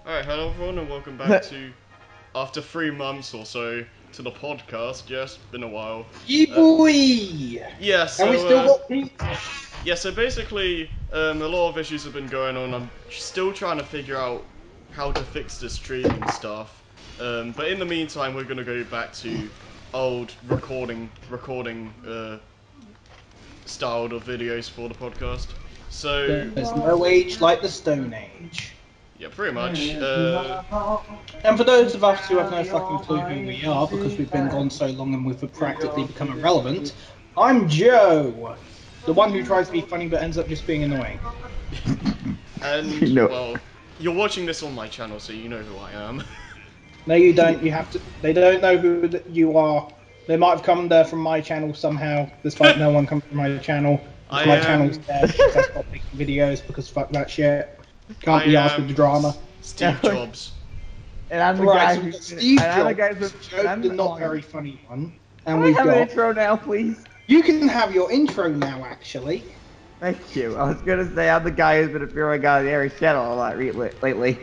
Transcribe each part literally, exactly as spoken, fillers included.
Alright, hello everyone and welcome back to, after three months or so, to the podcast. Yes, been a while. Yee Uh, boy! yeah, so, And we still uh, got Pete. yeah, so basically, um, a lot of issues have been going on. I'm still trying to figure out how to fix the streaming stuff. Um, but in the meantime, we're gonna go back to old recording, recording, uh, styled of videos for the podcast. So, There's no age like the Stone Age. yeah, pretty much. Uh, And for those of us who have no fucking clue who we are, because we've been gone so long and we've practically become irrelevant, I'm Joe! The one who tries to be funny but ends up just being annoying. and, No. well, you're watching this on my channel, so you know who I am. No, you don't. You have to. They don't know who th- you are. They might have come there from my channel somehow, despite no one coming from my channel. I my am- channel's dead because I stopped making videos because fuck that shit. Can't I be asked am with the drama. Steve Yeah. Jobs. And I'm the Right, guy so who. we've got Steve and I'm the guy Jobs, who's. Joe, I'm the the not very funny one, and Can I we've have an got. intro now, please? You can have your intro now, actually. Thank you. I was gonna say I'm the guy who's been appearing on the Airy channel a lot re- lately.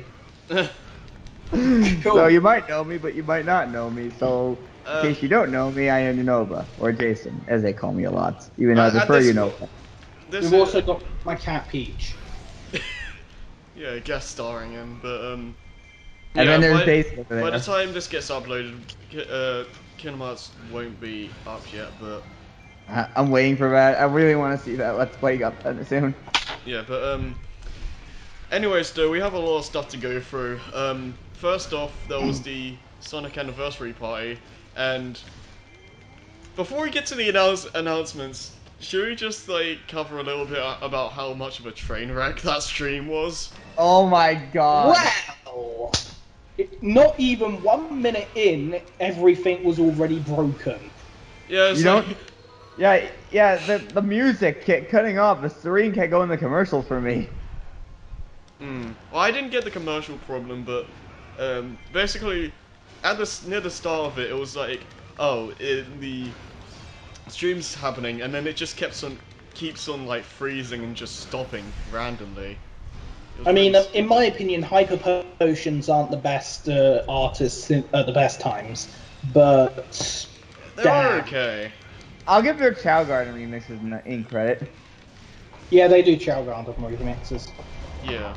Cool. So you might know me, but you might not know me. So in Uh, case you don't know me, I am Unova, or Jason, as they call me a lot. Even though Uh, I at prefer this- Unova. This We've is, also got my cat Peach. yeah, guest starring him, but um, And yeah, then there's by, Jason over by the there. time this gets uploaded, Ki- uh, Kingdom Hearts won't be up yet, but I- I'm waiting for that. I really want to see that Let's Play up soon. yeah, but um, anyways, though, we have a lot of stuff to go through. Um, first off, there was the Sonic anniversary party, and before we get to the announce announcements, should we just like cover a little bit about how much of a train wreck that stream was? Oh my god. Wow! It, not even one minute in, everything was already broken. Yeah, it's You like, don't. Yeah, yeah. The the music kept cutting off. The serene kept going the commercial for me. Hmm. Well, I didn't get the commercial problem, but um, basically, at the s- near the start of it, it was like, oh, it, the stream's happening, and then it just kept on keeps on like freezing and just stopping randomly. It was I mean, really um, in my opinion, Hyper Potions aren't the best uh, artists in, at the best times, but s- they damn. were okay. I'll give their Chow Garden remixes in, in credit. Yeah, they do Chow Garden remixes. Yeah.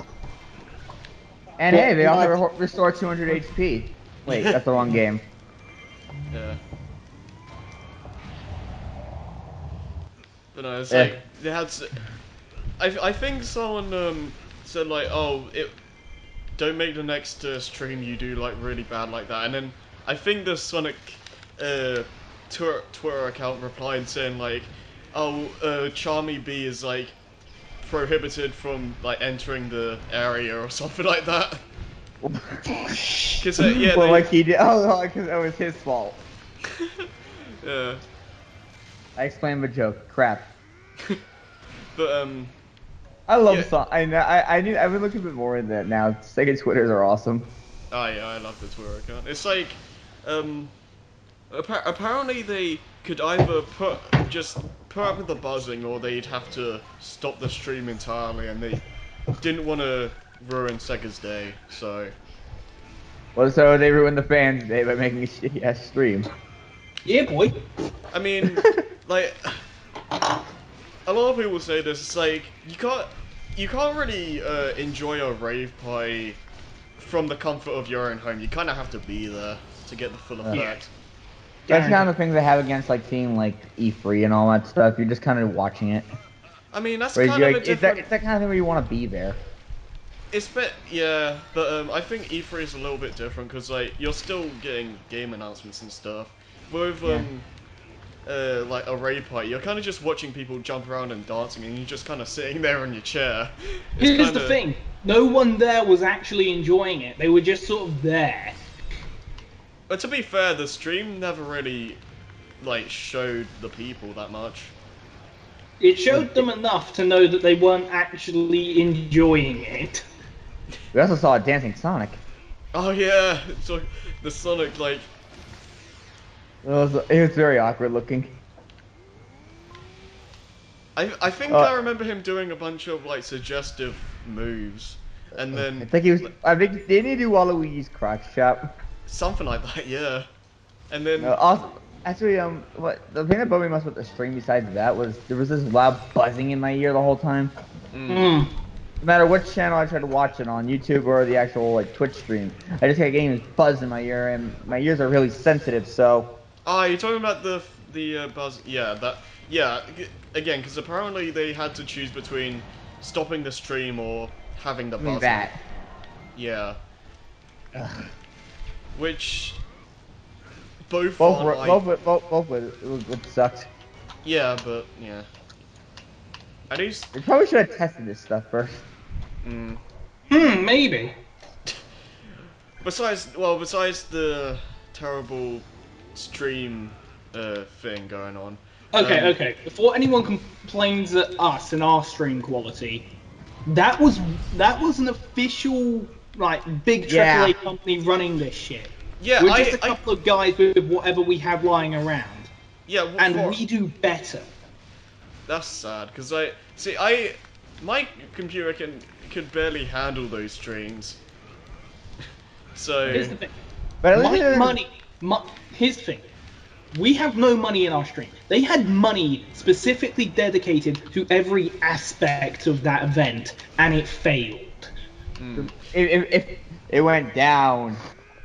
And But hey, they in also my- re- restore two hundred H P. Wait, that's the wrong game. Yeah. But no, it's Eh. like they had. s- I I think someone um said like, oh, it don't make the next uh, stream you do like really bad like that, and then I think the Sonic uh Twitter, Twitter account replied saying like, oh, uh, Charmy B is like prohibited from like entering the area or something like that. Cause uh, yeah, well, they, like he did. Oh, because it was his fault. yeah, I explained the joke. Crap. but um, I love Yeah. Son. I know. I I need. I've been looking a bit more into that now. Sega Twitters are awesome. oh yeah, I love the Twitter account. It's like um. Appa apparently they could either put just put up with the buzzing or they'd have to stop the stream entirely, and they didn't want to ruin Sega's day, so Well, so they ruined the fans' day by making a shitty ass stream. Yeah, boy. I mean, like a lot of people say this. It's like you can't you can't really uh, enjoy a rave party from the comfort of your own home. You kind of have to be there to get the full effect. That's kind of the thing they have against like seeing like E three and all that stuff. You're just kind of watching it. I mean, that's Whereas kind you of like, a it's that different. it's that kind of thing where you want to be there. It's bit yeah, but um, I think E three is a little bit different because like you're still getting game announcements and stuff. With um, uh, like a rave party, you're kind of just watching people jump around and dancing, and you're just kind of sitting there in your chair. It's Here's kinda, the thing: no one there was actually enjoying it. They were just sort of there. But to be fair, the stream never really like showed the people that much. It showed them enough to know that they weren't actually enjoying it. We also saw a dancing Sonic. Oh yeah, so the Sonic like It was it was very awkward looking. I I think Uh, I remember him doing a bunch of like suggestive moves. and I then think he was. I think they need to do Waluigi's crotch chop. something like that, yeah. And No, then also, actually, um, what the thing that bugged me most about the stream besides that was there was this loud buzzing in my ear the whole time. mm, Mm. No matter which channel I tried to watch it on, YouTube or the actual like Twitch stream, I just kept getting this buzz in my ear, and my ears are really sensitive. So oh, you're talking about the the uh, buzz? Yeah, that yeah. g- Again, because apparently they had to choose between stopping the stream or having the I mean buzzing. that. Yeah, Ugh. which both Both aren't were like both would- both both would, would, would sucked. yeah, but yeah. At least They probably should have tested this stuff first. mm, Hmm, maybe. besides, well, besides the terrible stream uh, thing going on. Okay, Um, okay. Before anyone complains at us and our stream quality, that was that was an official like big triple Yeah. A company running this shit. yeah, We're just I, a I, couple of guys with whatever we have lying around, yeah, w- and for we do better. that's sad because I see I my computer can could barely handle those streams. Here's So the thing: But at least my they're- money. My, here's the thing: we have no money in our stream. They had money specifically dedicated to every aspect of that event, and it failed. mm, if, if, if it went down.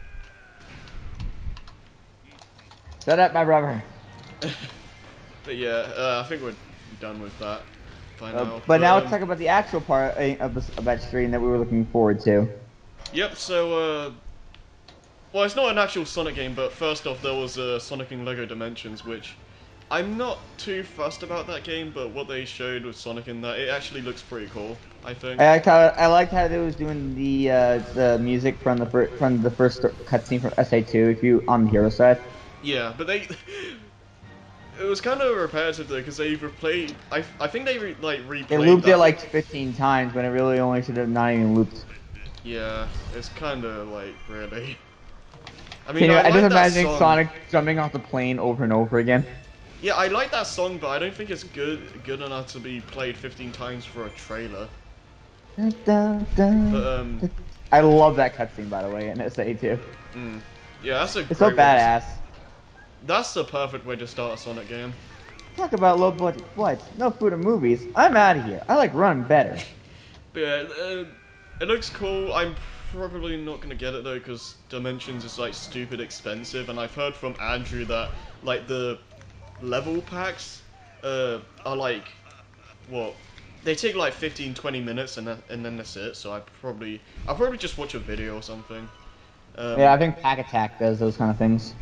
Shut up, my brother. but yeah, uh, I think we're done with that by Uh, now. but now let's um, talk about the actual part uh, of, this, of that stream that we were looking forward to. yep. So uh, well, it's not an actual Sonic game, but first off, there was uh, Sonic and Lego Dimensions, which I'm not too fussed about that game, but what they showed with Sonic in that, it actually looks pretty cool. I think. I liked how I liked how they was doing the uh, the music from the fir- from the first cutscene from S A two. If you on the hero side, Yeah, but they. It was kind of repetitive though, because they replayed. I I think they re, like replayed they looped that. it like fifteen times when it really only should have not even looped. Yeah, it's kind of like really. I mean, Can you? I I just like that imagining song. Sonic jumping off the plane over and over again. Yeah, I like that song, but I don't think it's good good enough to be played fifteen times for a trailer. Dun, dun, dun, But um, dun. I love that cutscene by the way in S A two. mm, yeah, that's a It's so great way. To, s- badass. that's the perfect way to start a Sonic game. Talk about low budget flights, no food and movies. I'm out of here. I like running better. But yeah, uh, it looks cool. I'm probably not gonna get it though, because Dimensions is like stupid expensive, and I've heard from Andrew that like the level packs uh, are like what they take like fifteen twenty minutes and, then- and then that's it. So I probably I'll probably just watch a video or something. Um, Yeah, I think Pack Attack does those kind of things.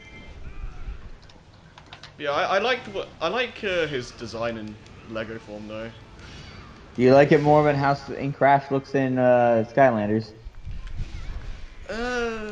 yeah, I, I liked what I like uh, his design in Lego form though. Do you like it more than how S- in Crash looks in uh, Skylanders? Uh,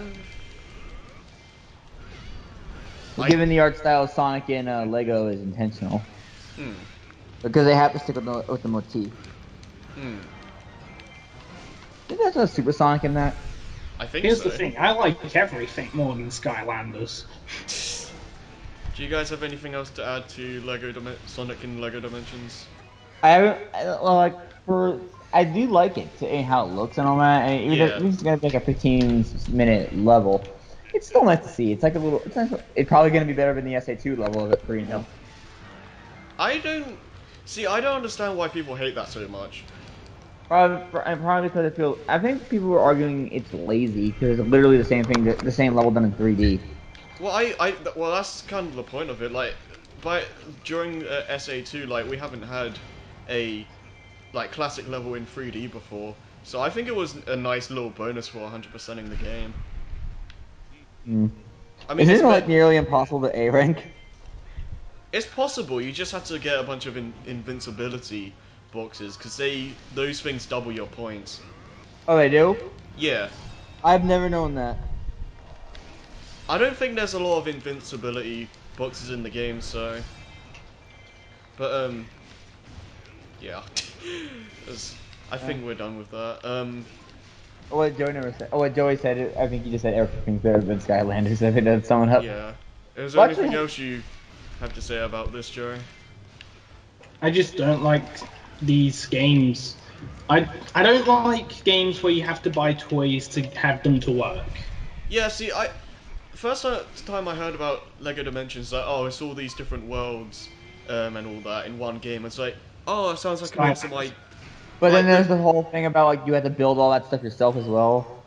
Well, I given the art style of Sonic and uh, Lego is intentional hmm, because they have to stick with the, with the motif. hmm, Did that's a Super Sonic in that? I think Here's so. the thing: I like everything more than Skylanders. Do you guys have anything else to add to Lego Dim- Sonic and Lego Dimensions? I haven't I, don't- well, like for I do like it to, how it looks and all that. And even if Yeah. even if it's gonna make a fifteen minute level, it's still nice to see. It's like a little. It's nice, it's probably gonna be better than the S A two level of it for you know. I don't see. I don't understand why people hate that so much. Probably, and probably because I feel I think people were arguing it's lazy because it's literally the same thing, the same level done in three D. Well, I, I, well, that's kind of the point of it. Like, by during uh, S A two, like we haven't had a like classic level in three D before, so I think it was a nice little bonus for one hundred percenting the game. Mm. I mean, Isn't it's it like been, nearly impossible to A rank? it's possible. You just have to get a bunch of in, invincibility boxes because they those things double your points. Oh, they do? Yeah, I've never known that. I don't think there's a lot of invincibility boxes in the game, so. But um, yeah. As- I Uh, think we're done with that. Um, oh, what Joey never said. Oh, what Joey said. It, I think he just said everything's better than Skylanders. I think that's someone up. yeah. Is there Well, anything actually, else you have to say about this, Joey? I just don't like these games. I I don't like games where you have to buy toys to have them to work. Yeah, see, I first time I heard about Lego Dimensions, like, oh, it's all these different worlds, um, and all that in one game. It's like, oh, it sounds like an awesome Skylanders. idea. But I then there's the, the whole thing about like you had to build all that stuff yourself as well.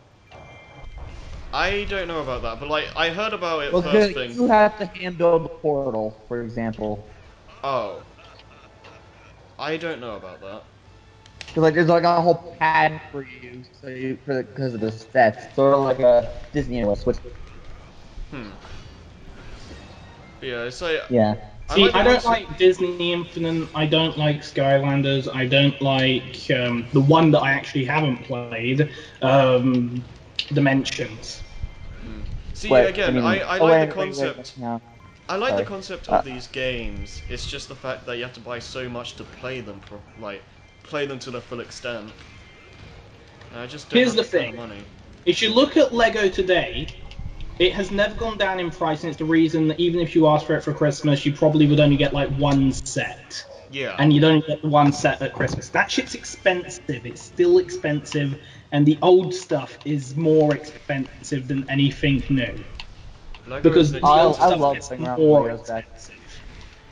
I don't know about that, but like I heard about it Well, first because thing. you have to hand build the portal, for example. Oh, I don't know about that. Because like there's like a whole pad for you, so you for because of the sets, sort of like a Disney anyway, Switch. Hmm. But yeah, it's like Yeah. I See, like the I don't concept. like Disney Infinite. I don't like Skylanders. I don't like um, the one that I actually haven't played, um, Dimensions. Hmm. See, Wait, I again, I mean, I oh like the wait, wait, wait, wait, concept. no, I like the sorry. concept Uh, of these games. It's just the fact that you have to buy so much to play them, for like play them to their full extent. And I just don't Here's have the that kind of thing: money. if you look at Lego today, it has never gone down in price, and it's the reason that even if you ask for it for Christmas, you probably would only get like one set. Yeah. And you'd only get the one set at Christmas. That shit's expensive. It's still expensive, and the old stuff is more expensive than anything new. Lego is Because an the I old I expensive stuff hobby. love gets playing around with more Legos back. expensive.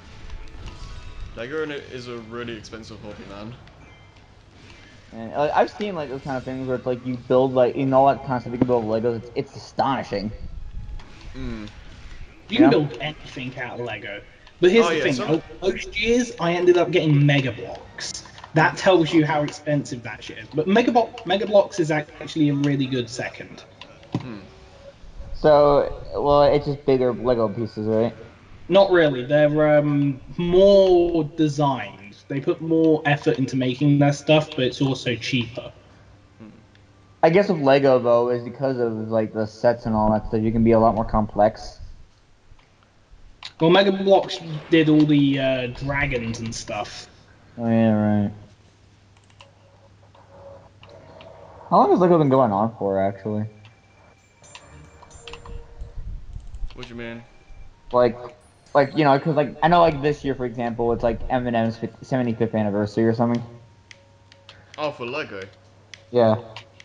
Lego is a really expensive hobby, man. And uh, I've seen like those kind of things where it's like you build like in all that kind of stuff you can build Legos. It's it's astonishing, Hmm. You you can know. build anything out of Lego. But here's Oh the yeah, thing: some. o- most years I ended up getting Mega Blocks. That tells you how expensive that shit is. But Mega, Bo- Mega Blocks is actually a really good second. Hmm. So well, it's just bigger Lego pieces, right? Not really. They're um, more designed. They put more effort into making their stuff, but it's also cheaper. Hmm. I guess with Lego though is because of like the sets and all that stuff, you can be a lot more complex. Well, Mega Blocks did all the uh, dragons and stuff. Oh yeah, right. How long has Lego been going on for, actually? What do you mean? Like, like you know, because like I know like this year, for example, it's like Eminem's seventy-fifth anniversary or something. Oh, for Lego. Yeah.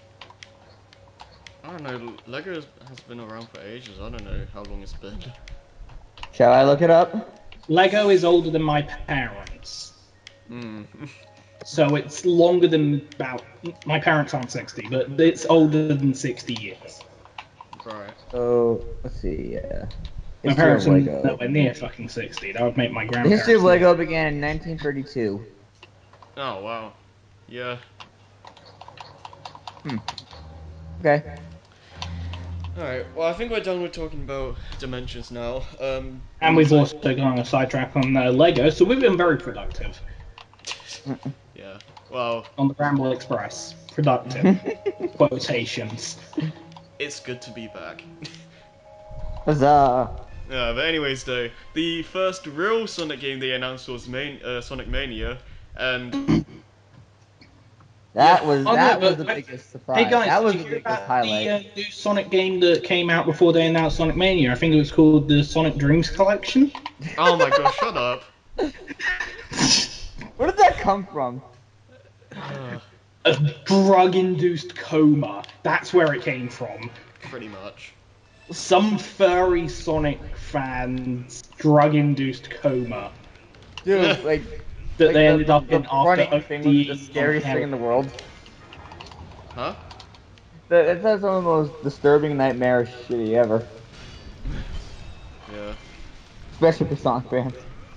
I don't know. Lego has been around for ages. I don't know how long it's been. Shall I look it up? Lego is older than my parents. Hmm. So it's longer than about. My parents aren't sixty, but it's older than sixty years. Right. So let's see. Yeah. My History of parents are Lego. nowhere near fucking sixty. That would make my The history of grandparents look. Lego began in nineteen thirty-two. Oh wow. Yeah. Hmm. Okay. Alright, well, I think we're done with talking about dimensions now. Um, And it's we've like, also gone on a sidetrack on uh, Lego, so we've been very productive yeah, well, on the Ramble Express. Productive. Quotations. it's good to be back. Huzzah! Yeah, but anyways, though, the first real Sonic game they announced was Main, uh, Sonic Mania, and yeah, That was Oh no, that was but the I- biggest hey surprise. guys, That did was you the hear biggest about the highlight. uh, new Sonic game that came out before they announced Sonic Mania? I think it was called the Sonic Dreams Collection. oh my gosh, shut up. Where did that come from? Uh, A drug-induced coma. That's where it came from. pretty much. Some furry Sonic fans drug-induced coma Dude, like that like they the, ended the, up the in after running thing was the ODing on scariest thing in the heroin. world. Huh? That, that's some of the most disturbing, nightmarish shitty ever. Yeah. Especially for Sonic fans.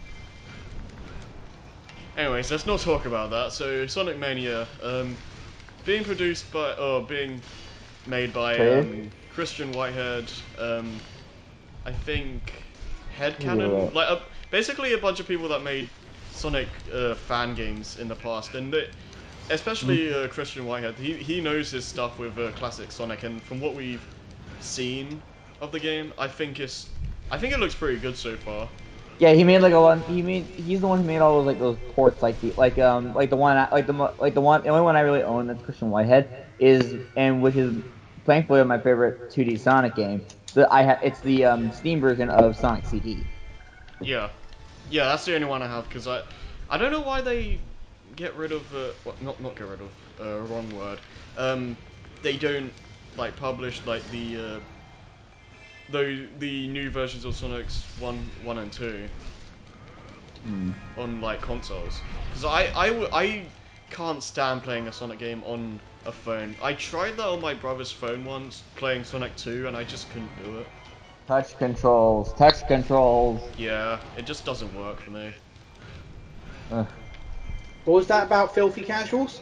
Anyways, let's not talk about that. So, Sonic Mania, um, being produced by, or being made by, Created? um, Christian Whitehead, um, I think Yeah. Headcanon, like uh, basically a bunch of people that made Sonic uh, fan games in the past, and it, especially uh, Christian Whitehead, he he knows his stuff with uh, classic Sonic, and from what we've seen of the game, I think it's I think it looks pretty good so far. Yeah, he made like a one. He made. He's the one who made all those like those ports, like the like um like the one I- like the mo- like the one the only one I really own that's Christian Whitehead is and which is thankfully my favorite two D Sonic game. The I ha it's the um Steam version of Sonic C D. Yeah, yeah, that's the only one I have because I I don't know why they get rid of uh, well, not not get rid of uh, wrong word. Um, they don't like publish like the uh, the the new versions of Sonic's one one and two Hmm. on like consoles. Because I I w- I can't stand playing a Sonic game on a phone. I tried that on my brother's phone once, playing Sonic two, and I just couldn't do it. Touch controls. Touch controls. Yeah, it just doesn't work for me. Ugh. What was that about filthy casuals?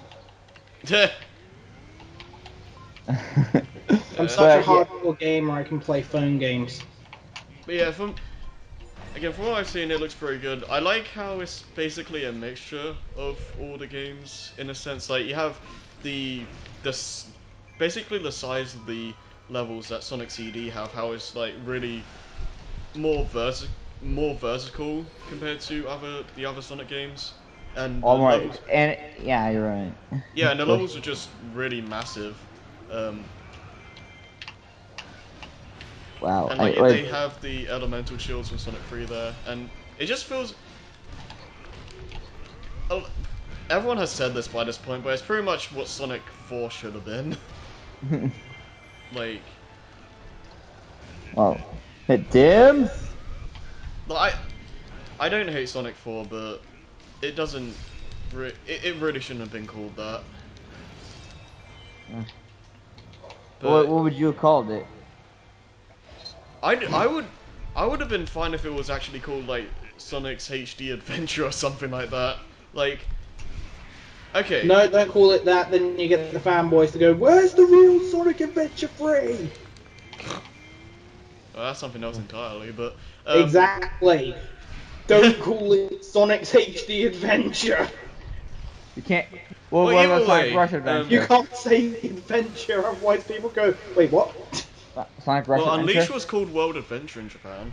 I'm Uh, such a But yeah, hardcore gamer, I can play phone games. but yeah, from again from what I've seen, it looks pretty good. I like how it's basically a mixture of all the games in a sense. Like you have the the s- basically the size of the levels that Sonic C D have. How it's like really more verti- more vertical compared to other the other Sonic games, and the all more levels. and yeah, you're right. Yeah, and the Push. levels are just really massive. Um, Wow. and I like they like. have the elemental shields from Sonic three there, and it just feels. Oh, everyone has said this by this point, but it's pretty much what Sonic four should have been. like, Wow. It dims. like I, I don't hate Sonic four, but it doesn't. Re- it, it really shouldn't have been called that. What But what would you have called it? I I would I would have been fine if it was actually called like Sonic's H D Adventure or something like that. Like, okay, No, don't call it that, then you get the fanboys to go, where's the real Sonic Adventure three? well, that's something else entirely. But um, Exactly. Don't call it Sonic's H D Adventure. You can't. Well, well, what about either Sonic way, Rush You um, Adventure? can't say adventure, otherwise people go, wait, what? Uh, Sonic Rush well, Unleash Adventure. was called World Adventure in Japan.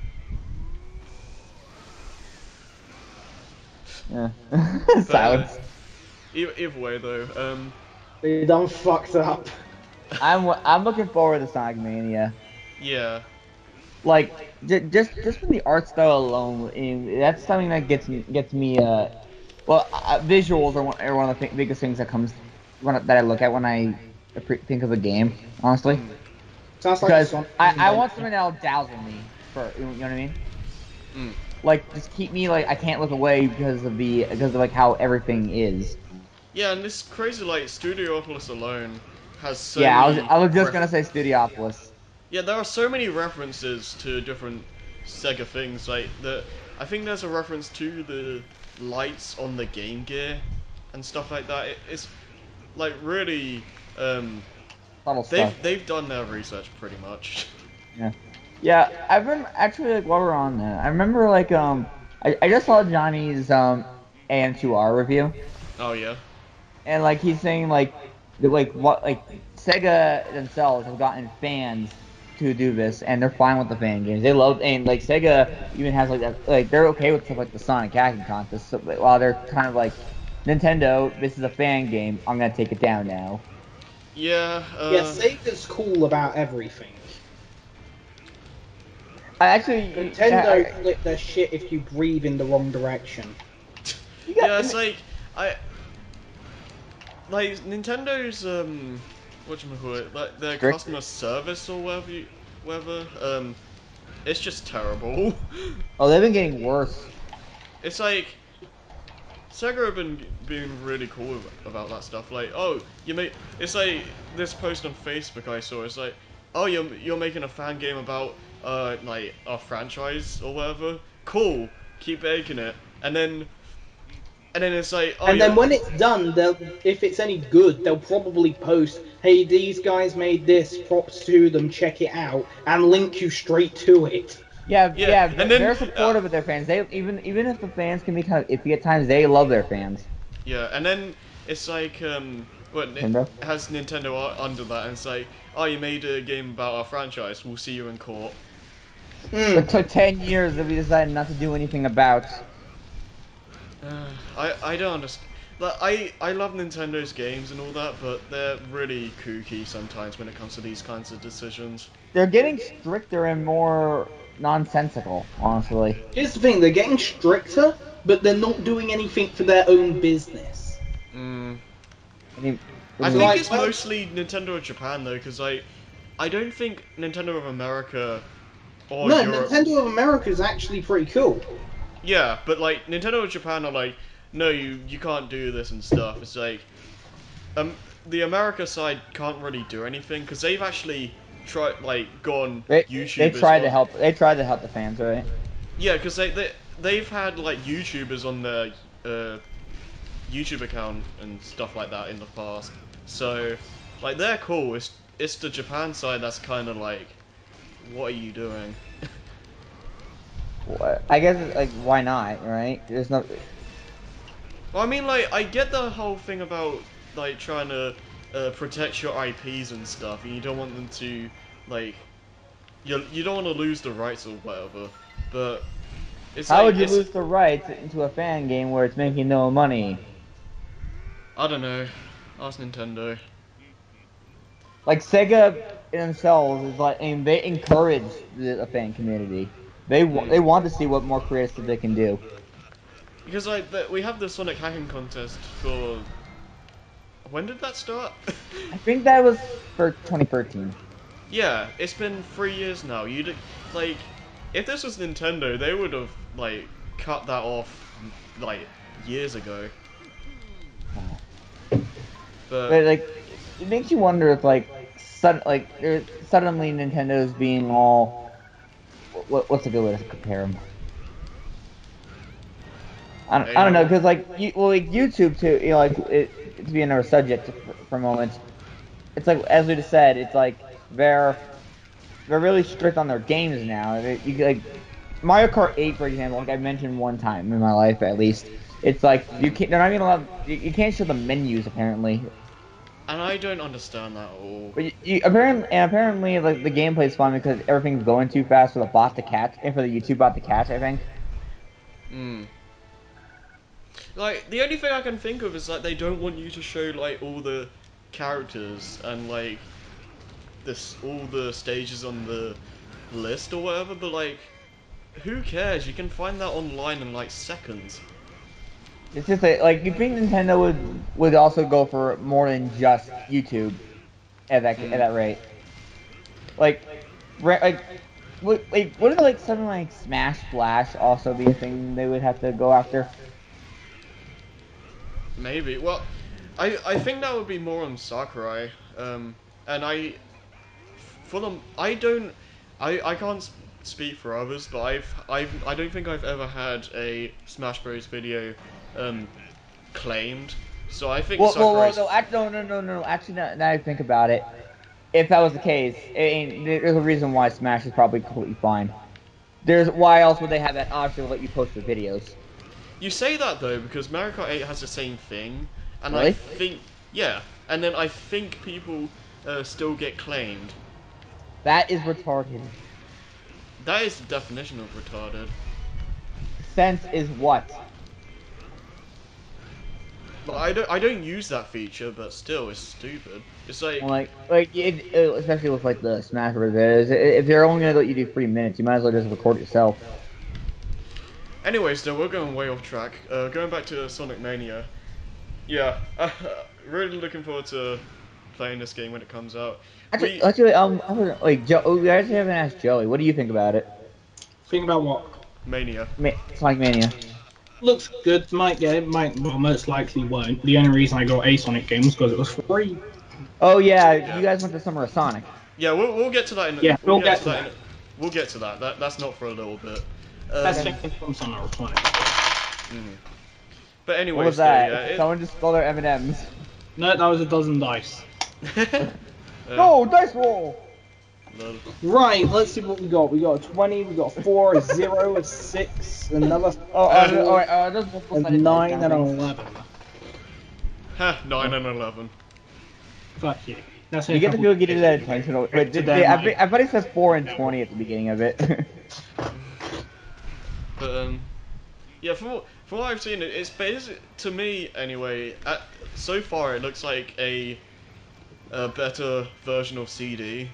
Yeah. But uh, Silence. either, either way, though, um, They done fucked up. I'm I'm looking forward to Sonic Mania. yeah, Like j- just just from the art style alone, and that's something that gets me gets me. Uh, well, uh, visuals are one, are one of the th biggest things that comes when, I- that I look at when I appre- think of a game. Honestly, mm, Sounds like a because Sonic I game, I don't want you? something that'll dazzle me for you know what I mean. mm. Like just keep me like I can't look away because of the because of like how everything is. Yeah, and this crazy like Studiopolis alone has so Yeah, I was many I was just ref. gonna say Studiopolis. Yeah, there are so many references to different Sega things. Like the, I think there's a reference to the lights on the Game Gear and stuff like that. It, it's like really, um, Subtle stuff. they've they've done their research pretty much. Yeah. Yeah, I remember actually like while we're on that, I remember like um I, I just saw Johnny's um A M two R review Oh yeah. and like he's saying like the, like what like Sega themselves have gotten fans to do this and they're fine with the fan games. They love and like Sega even has like that like they're okay with stuff like the Sonic hacking contest so, like, while they're kind of like Nintendo, this is a fan game, I'm gonna take it down now. Yeah. Yeah, Uh. Sega's cool about everything. I actually I, Nintendo I, flip their shit if you breathe in the wrong direction. you Yeah, got it's like I like Nintendo's um whatchamacallit, like their strict. customer service or whatever you, whatever, um it's just terrible. Oh, they've been getting worse. It's like Sega have been being really cool about that stuff. Like, oh, you make it's like this post on Facebook I saw. It's like, oh, you're you're making a fan game about uh like a franchise or whatever. Cool, keep making it. And then and then it's like, oh, And you're then when it's done, they'll if it's any good, they'll probably post, "Hey, these guys made this. Props to them. Check it out," and link you straight to it. Yeah, yeah, yeah, and they're, then they're uh, supportive of their fans. They even even if the fans can be kind of iffy at times, they love their fans. yeah, and then it's like um, what it Nintendo. has Nintendo under that, and it's like, oh, you made a game about our franchise. We'll see you in court. It Hmm. took ten years that we decided not to do anything about. Uh, I I don't understand. Like I I love Nintendo's games and all that, but they're really kooky sometimes when it comes to these kinds of decisions. They're getting stricter and more nonsensical, honestly. Here's the thing: they're getting stricter, but they're not doing anything for their own business. Mm. I mean, I So, think like, it's well- mostly Nintendo of Japan though, because I, I don't think Nintendo of America or No, Europe. Nintendo of America is actually pretty cool. Yeah, but like Nintendo of Japan are like, no, you you can't do this and stuff. It's like, um, the America side can't really do anything because they've actually tried like gone they they YouTubers tried to on. help. They tried to help the fans, right? Yeah, because they they they've had like YouTubers on their uh, YouTube account and stuff like that in the past. So like they're cool. It's it's the Japan side that's kind of like, what are you doing? What? I guess it's like why not, right? There's no. Well, I mean, like, I get the whole thing about like trying to uh, protect your I Ps and stuff, and you don't want them to like you you don't want to lose the rights or whatever. But it's How like would you it's lose the rights into a fan game where it's making no money? I don't know. Ask Nintendo. Like Sega themselves is like, I mean, they encourage the, the fan community. They wa- Hmm. they want to see what more creative stuff they can do. Because like the, we have the Sonic hacking contest for when did that start? I think that was for twenty thirteen. Yeah, it's been three years now. You'd like if this was Nintendo, they would have like cut that off like years ago. But But like, it makes you wonder if like sudden like there suddenly Nintendo's being all what what's a good way to compare them? I don't, I don't know A O L. because like you, well like YouTube too, you know, like it, to be another subject for, for a moment. It's like as we just said, it's like they're they're really strict on their games now. They, you like Mario Kart eight, for example, like I mentioned one time in my life at least. It's like you can't. They're not even allowed. You, you can't show the menus apparently. And I don't understand that at all. But you, you apparently and apparently like the gameplay is fun because everything's going too fast for the bot to catch and for the YouTube bot to catch. I think. Hmm. Like the only thing I can think of is like they don't want you to show like all the characters and like this all the stages on the list or whatever. But like, who cares? You can find that online in like seconds. It's just like, like you think Nintendo would would also go for more than just YouTube at that at Hmm. that rate. Like, ra- like, would like wouldn't like something like Smash Splash also be a thing they would have to go after? Maybe. Well, I I think that would be more on Sakurai. Um, and I for them I don't I I can't s- speak for others, but I've I've I don't think I've ever had a Smash Bros video um claimed. So I think Well, well, well, Sakurai's no, act, no, no, no, no. Actually, now, now I think about it, if that was the case, I mean, there's a reason why Smash is probably completely fine. There's why else would they have that option to let you post your videos? You say that though because Mario Kart eight has the same thing, and I Really? think yeah, and then I think people uh, still get claimed. That is retarded. That is the definition of retarded. Sense is what? Like, I don't I don't use that feature, but still, it's stupid. It's Well, like, like, like it, it- especially with like the Smash Bros. Videos, if they're only gonna let you do three minutes, you might as well just record yourself. anyways, though we're going way off track. Uh, going back to Sonic Mania, yeah, really looking forward to playing this game when it comes out. Actually, We actually, um, I was, like, Joe, we actually haven't asked Joey. What do you think about it? Think about what? Mania. Ma Sonic Mania. Looks good. Might get it. Might. Well, most likely won't. The only reason I got a Sonic game was because it was free. Oh yeah, Yeah. you guys went to Summer of Sonic. Yeah, we'll we'll get to that in Yeah, we'll we'll get get to to that in that. we'll get to that. That that's not for a little bit. Best Um, Okay. thing from Summer of Sonic. mhm. But What was anyways, though, yeah, that? it, Someone just stole their M and M's. No, that was a dozen dice. uh, No, dice roll. lol. Right, let's see what we got. We got a twenty, we got a four, a zero, a six, another Oh, uh, Uh, all four, right. Uh, those multiple a sided dice nine, kind of and an things. eleven. Ha, nine and eleven. Fuck you. That's You a get the couple feeling you did that anyway. intentional. Back Wait, to did they? them, I, like, bet- I bet it says four and twenty at the beginning of it. But um, yeah, from what from what I've seen, it, it's basically to me anyway. At, so far, it looks like a a better version of C D.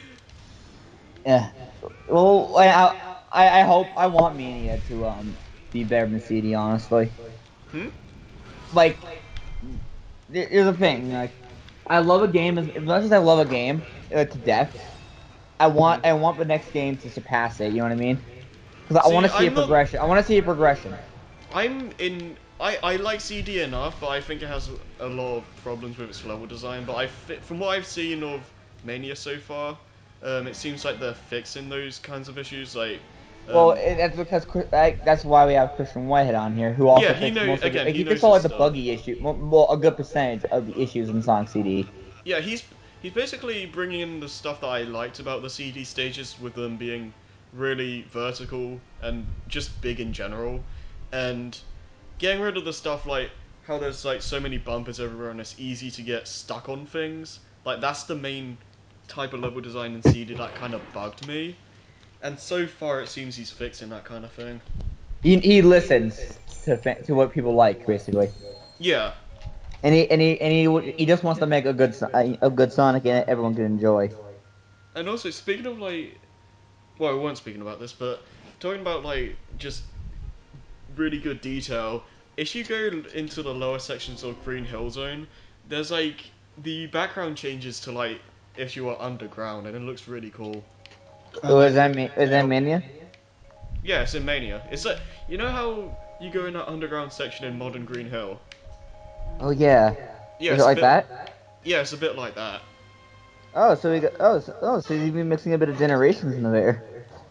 Yeah. Well, I, I I hope I want Mania to um be better than C D, honestly. Hmm. Like, here's the thing. Like, I love a game as, as much as I love a game uh, to death. I want Hmm. I want the next game to surpass it. You know what I mean? Because I want See, to see a I'm not. progression. I want to see a progression. I'm in. I, I like C D enough, but I think it has a lot of problems with its level design. But I fi- from what I've seen of Mania so far, um, it seems like they're fixing those kinds of issues. Like, Well, um, it, that's because Chris- I, that's why we have Christian Whitehead on here, who yeah, also he fixed know most of it. again. Like, He he fixed knows all his like the stuff. buggy issue, well, well, a good percentage of the issues in Sonic C D. Yeah, he's he's basically bringing in the stuff that I liked about the C D stages, with them being really vertical and just big in general, and getting rid of the stuff like how there's like so many bumpers everywhere and it's easy to get stuck on things. Like that's the main type of level design in C D that kind of bugged me. And so far, it seems he's fixing that kind of thing. He he listens to fa- to what people like, basically, Yeah, and he and he and he he just wants to make a good So- a, a good Sonic and everyone can enjoy. and also speaking of like, well, we weren't speaking about this, but talking about like just really good detail. If you go into the lower sections of Green Hill Zone, there's like the background changes to like if you are underground, and it looks really cool. I So is like the that ma- is that detail. Mania? Yeah, it's in Mania. It's like you know how you go in that underground section in Modern Green Hill. Oh yeah, Yeah, is it it's a like bit. that? Yeah, it's a bit like that. Oh, so we got oh so, oh so you've been mixing a bit of generations into there.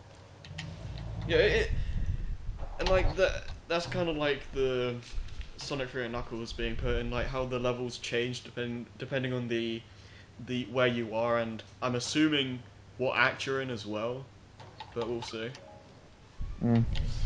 Yeah, it, it and like that. That's kind of like the Sonic three and Knuckles being put in, like how the levels change depend depending on the the where you are, and I'm assuming what act you're in as well. But we'll see. Mm.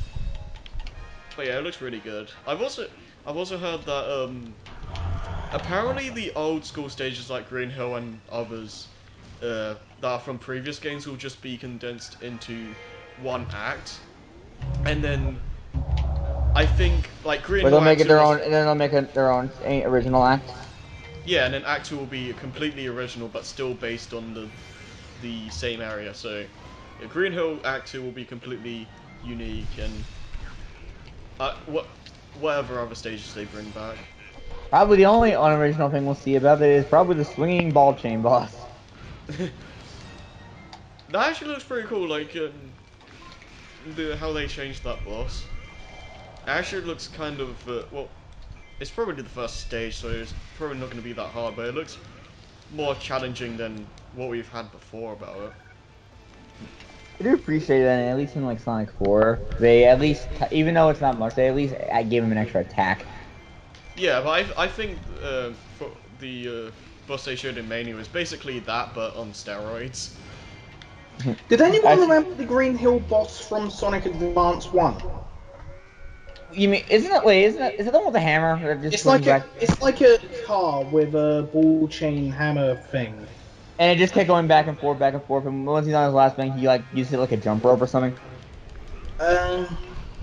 But yeah, it looks really good. I've also I've also heard that um apparently the old school stages like Green Hill and others uh, that are from previous games will just be condensed into one act, and then I think like Green Where Hill they'll make Act it Two their was own, and then they'll make a, their own a- original act. yeah, and then Act Two will be completely original but still based on the the same area. So yeah, Green Hill Act Two will be completely unique and uh, what whatever other stages they bring back. Probably the only unoriginal thing we'll see about it is probably the swinging ball chain boss. That actually looks pretty cool. Like um, the how they changed that boss. It actually looks kind of uh, well. It's probably the first stage, so it's probably not going to be that hard. But it looks more challenging than what we've had before about it. I do appreciate that, and at least in like Sonic four, they at least, even though it's not much, they at least uh, gave him an extra attack. Yeah, but I I think uh, for the uh, boss they showed in Mania was basically that, but on steroids. Did anyone Actually, remember the Green Hill boss from Sonic Advance One? you mean isn't it? Wait, isn't it? Is it the one with the hammer that just It's swings like a back, it's like a car with a ball chain hammer thing. and it just kept going back and forth, back and forth, and once he's on his last bank, he like used it like a jump rope or something, Um,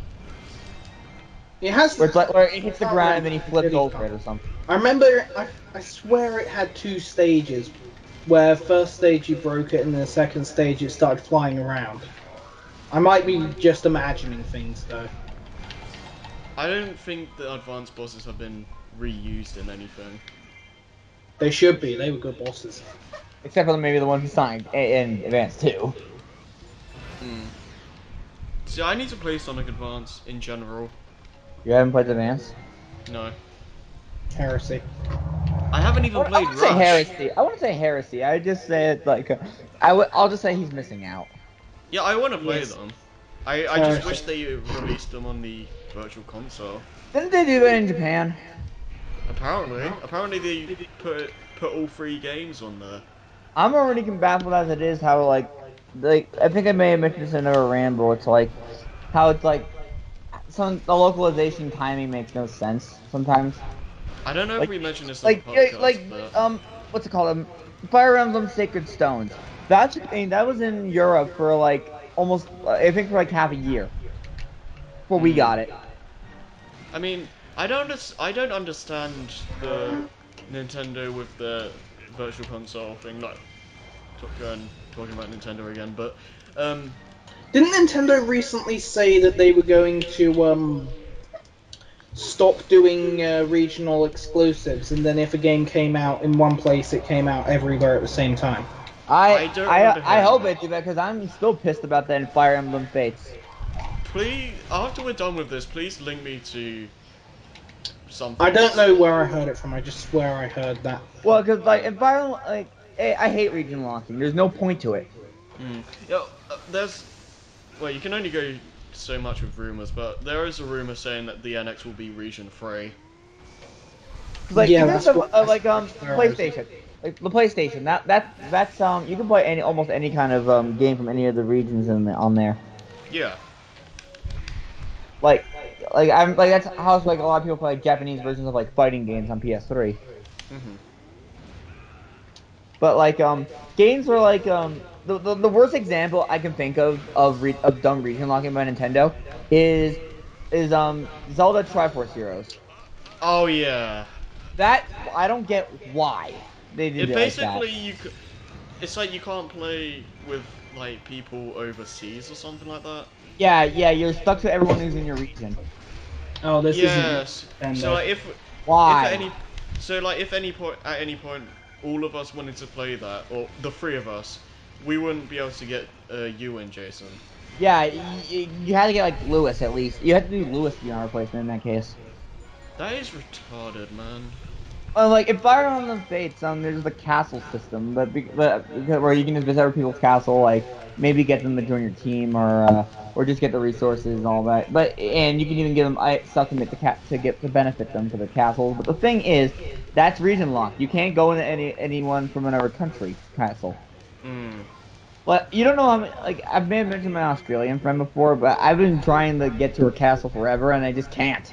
it has where it's like where it I hits the can't ground and remember then he the flips ability over type. it or something. I remember I I swear it had two stages, where first stage you broke it and the second stage it started flying around. I might be just imagining things though. I don't think the advanced bosses have been reused in anything. They should be. They were good bosses. Except for maybe the one from Sonic in Advance two. Hmm. See, I need to play Sonic Advance in general. You haven't played Advance? No, Heresy. I haven't I even wouldn't I played wouldn't say Rush. heresy. I wouldn't say heresy. I would just say it like uh, I would. I'll just say he's missing out. Yeah, I want to play Yes. them. I I just Heresy. wish they released them on the Virtual Console. Didn't they do that in Japan? Apparently, apparently they put put all three games on there. I'm already baffled as it is how like like I think I may have mentioned this in another ramble. It's like how it's like some the localization timing makes no sense sometimes. I don't know if Like we mentioned this on the like yeah, podcast, like but um what's it called? Um, Fire Emblem Sacred Stones. That's I mean, that was in Europe for like almost uh, I think for like half a year before we hmm. got it. I mean, I don't under- I don't understand the Nintendo with the Virtual Console thing. Like, talk, going talking about Nintendo again, but um, Didn't Nintendo recently say that they were going to um stop doing uh, regional exclusives, and then if a game came out in one place, it came out everywhere at the same time? I I don't I remember I hearing hope that. it do that because I'm still pissed about that in Fire Emblem Fates. Please, after we're done with this, please link me to I something. don't know where I heard it from. I just swear I heard that. Well, because like in Fire Emblem, like I I hate region locking. There's no point to it. Mm. Yeah, uh, there's. Well, you can only go so much with rumors, but there is a rumor saying that the N X will be region free. Cause like Yeah, even that's the what. uh, That's like um where I was. PlayStation, like the PlayStation, that that that's um you can play any almost any kind of um game from any of the regions in the, on there. Yeah. Like like I'm like that's how like a lot of people play like, Japanese versions of like fighting games on P S three. Mhm. But like um games were like um the, the, the worst example I can think of of re of dumb region locking by Nintendo is is um Zelda Triforce Heroes. Oh yeah. That I don't get why they did It it like that. basically you. C- it's like you can't play with like people overseas or something like that. Yeah, yeah, you're stuck to everyone who's in your region. Oh, this isn't Yes. So Nintendo. like if if at Why? any so like if any point at any point all of us wanted to play that or the three of us, we wouldn't be able to get uh, you and Jason. Yeah, you, you had to get like Lewis at least. You had to do Lewis to be on replacement in that case. That is retarded, man. Uh, like in Fire Emblem Fates, um, there's the castle system, but, be, but where you can just visit other people's castle, like maybe get them to join your team, or uh, or just get the resources and all that. But and you can even give them I- stuff to make the cat to get to benefit them for the castles. But the thing is, that's region locked. You can't go into any anyone from another country's castle. Hmm. Well, you don't know how many, like I may have mentioned my Australian friend before, but I've been trying to get to her castle forever, and I just can't.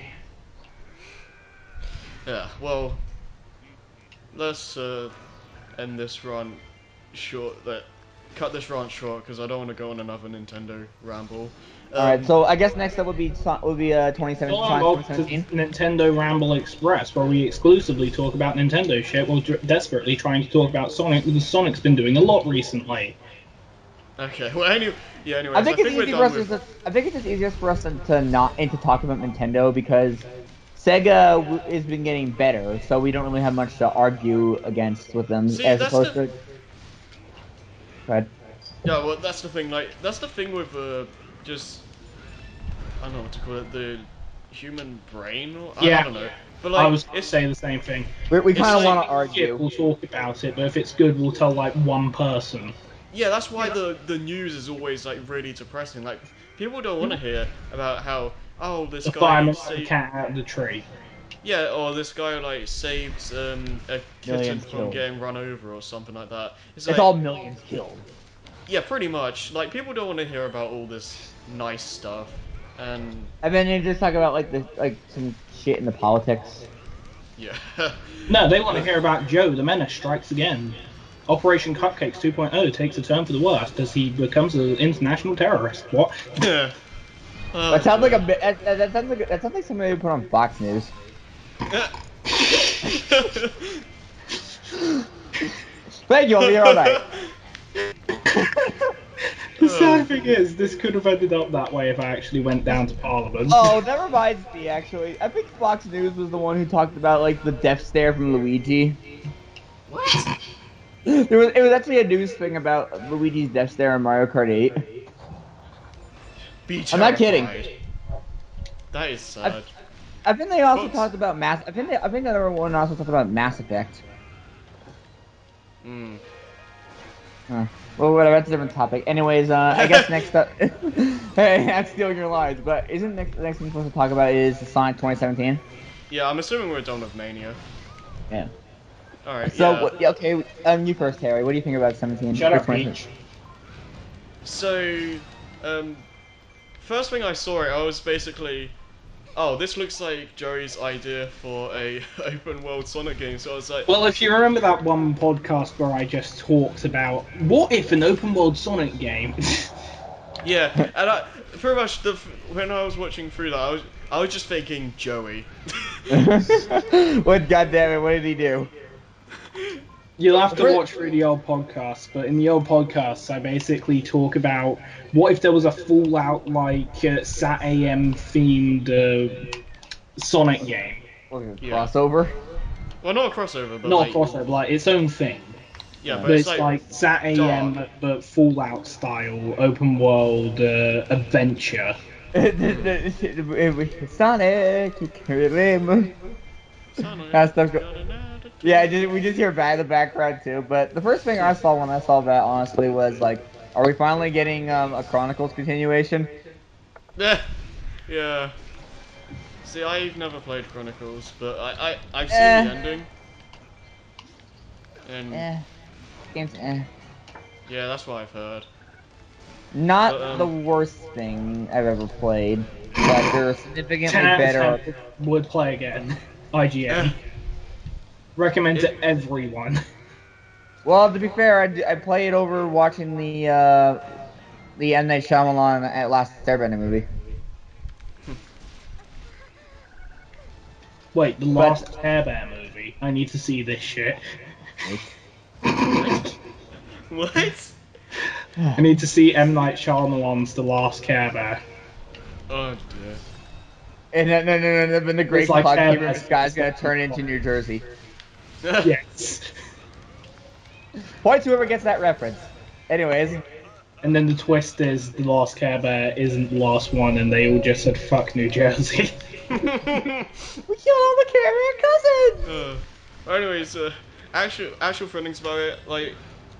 Yeah. Well, let's uh, end this run short. That cut this run short because I don't want to go on another Nintendo ramble. All right, Um. so I guess next up would be Son- would be uh twenty seventeen, Go on, Sonic Bob, to twenty seventeen. Nintendo Ramble Express, where we exclusively talk about Nintendo shit while dr- desperately trying to talk about Sonic, because Sonic's been doing a lot recently. Okay. Well, anyway. Yeah. I Anyways, I think it's think we're easy for done us with. just to, I think it's just easiest for us to, to not and to talk about Nintendo because Sega w- has been getting better, so we don't really have much to argue against with them See, as that's opposed the. to. Go ahead. Yeah. Well, that's the thing. Like, that's the thing with uh, just I don't know what to call it. The human brain. Or, I, I Yeah, don't know. But I like, was going to it's say the same thing. We, we it's kind of If want like to it's shit, argue. we'll talk about it, but if it's good, we'll tell like one person. yeah. That's why the the news is always like really depressing. Like, people don't want to hear about how oh this The guy fireman let the saved. cat out of the tree. Yeah, or this guy like saved um, a kitten Millions from killed. getting run over or something like that. It's It's like, all millions killed. yeah, pretty much. Like people don't want to hear about all this nice stuff, and And then you just talk about like the like some shit in the politics. yeah, No, they want to the, hear about Joe, the Menace strikes again. Operation Cupcakes 2.0 takes a turn for the worst as he becomes an international terrorist. What? oh That sounds like a dear. bit. That, that, that sounds like that sounds like somebody would put on Fox News. Thank you. You're all right. The oh. sad thing is, this could have ended up that way if I actually went down to Parliament. Oh, that reminds me. Actually, I think Fox News was the one who talked about like the death stare from Luigi. What? There was it was actually a news thing about Luigi's death stare in Mario Kart eight. Be I'm not kidding. terrified. That is I, sad. I think they also Folks. talked about Mass. I think they, I think the other one also talked about Mass Effect. Mm. Huh. Well, whatever. That's a different topic. Anyways, uh, I guess next up. Hey, I'm stealing your lines, but isn't next the next thing we're supposed to talk about is Sonic twenty seventeen? Yeah, I'm assuming we're done with Mania. Yeah. Alright, So, yeah. what, yeah, okay. Um, you first, Harry. What do you think about seventeen? Shut or up, twenty? Peach. So, um, first thing I saw it, I was basically, oh, this looks like Joey's idea for a open world Sonic game. So I was like, Well, if you remember that one podcast where I just talked about what if an open world Sonic game? yeah, and I pretty much the when I was watching through that, I was I was just thinking Joey. What? Goddamn it! What did he do? You'll have to First- watch through the old podcasts, but in the old podcasts, I basically talk about what if there was a Fallout like uh, Sat A M themed uh, Sonic game. Yeah. Crossover. Well, not a crossover, but Not a like crossover, like its own thing. yeah, Yeah. but But it's, it's like, like Sat A M, dark. but, but Fallout style, open world uh, adventure. Sonic, you kill him. Sonic, That stuff go- got an attitude. Yeah, just, we just hear bad in the background too. But the first thing I saw when I saw that, honestly, was like, are we finally getting um, a Chronicles continuation? Yeah, yeah. See, I've never played Chronicles, but I, I I've seen Eh, the ending, and eh, game's eh. yeah, that's what I've heard. Not But the um, worst thing I've ever played, but there are significantly ten out of better. ten would play again. I G N. eh, Recommend it, to everyone. Well, to be fair, I, d- I played over watching the uh, the M Night Shyamalan at Last Airbender movie. Wait, the But last Care Bear movie. I need to see this shit. what? What? I need to see M. Night Shyamalan's The Last Care Bear. Oh dear. and then, then, then, then, then the Great It's like Cloud Care Keeper in Bear's Disguise gonna first turn one. into New Jersey. Yes. Point to whoever gets that reference. Anyways, And then the twist is The Last Care Bear isn't the last one, and they all just said fuck New Jersey. we killed all the Carrier cousins. uh, anyways, uh, actual actual feelings about it, like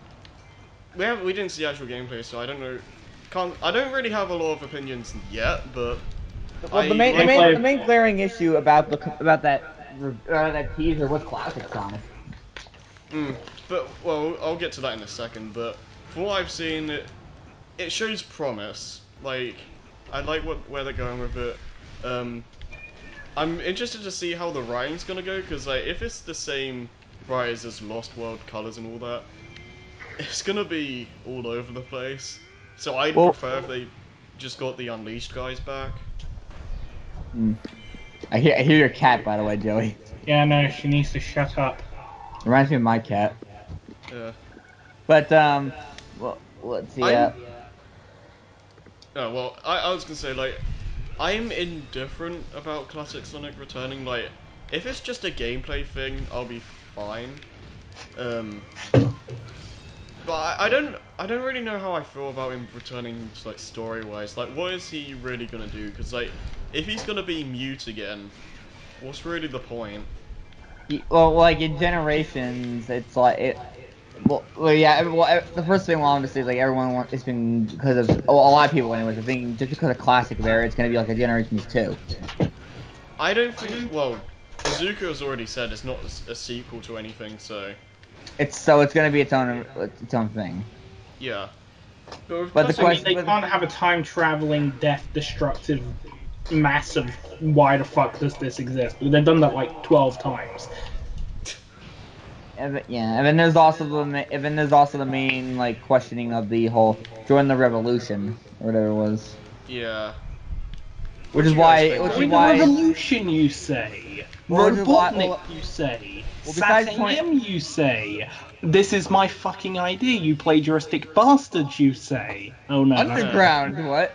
we have we didn't see actual gameplay, so I don't know. Can't I don't really have a lot of opinions yet, but Well, the I main, the like main, Gameplay- the main glaring issue about the about that uh, that teaser was classic Sonic. Mm, but well, I'll get to that in a second. But from what I've seen, it, it shows promise. Like I like what where they're going with it. Um, I'm interested to see how the writing's gonna go, because like if it's the same writers as Lost World, Colors, and all that, it's gonna be all over the place. So I'd Well- prefer if they just got the Unleashed guys back. Hmm. I hear, I hear your cat, by the way, Joey. Yeah, no, she needs to shut up. Reminds me of my cat. Yeah. But um, well, let's see. Uh, I'm- Oh well, I, I was gonna say like I'm indifferent about Classic Sonic returning. Like, if it's just a gameplay thing, I'll be fine. Um, but I, I don't, I don't really know how I feel about him returning, like story-wise. Like, what is he really gonna do? Because like, if he's gonna be mute again, what's really the point? y- well, like in Generations, it's like it. Well, well yeah. every- Well, ev- the first thing I wanted to say is like everyone wants. It's been because of well, a lot of people, anyways. I think just because of classic there, it's gonna be like a Generations two. I don't think. Well, Izuku has already said it's not a, s- a sequel to anything, so It's so it's gonna be its own its own thing. yeah. But, with But the Classic- I mean, question- they but- can't have a time traveling, death destructive, massive. Why the fuck does this exist? But they've done that like twelve times. And, th- yeah, and then there's also the ma- and then there's also the main like questioning of the whole join the revolution or whatever it was, yeah. which do is you guys why think? which is Join the why revolution, you say? Which is why- Robotnik, well- you say? well, besides Sat point- A M, you say? This is my fucking idea, you plagiaristic bastards, you say? Oh no. that's- underground. What?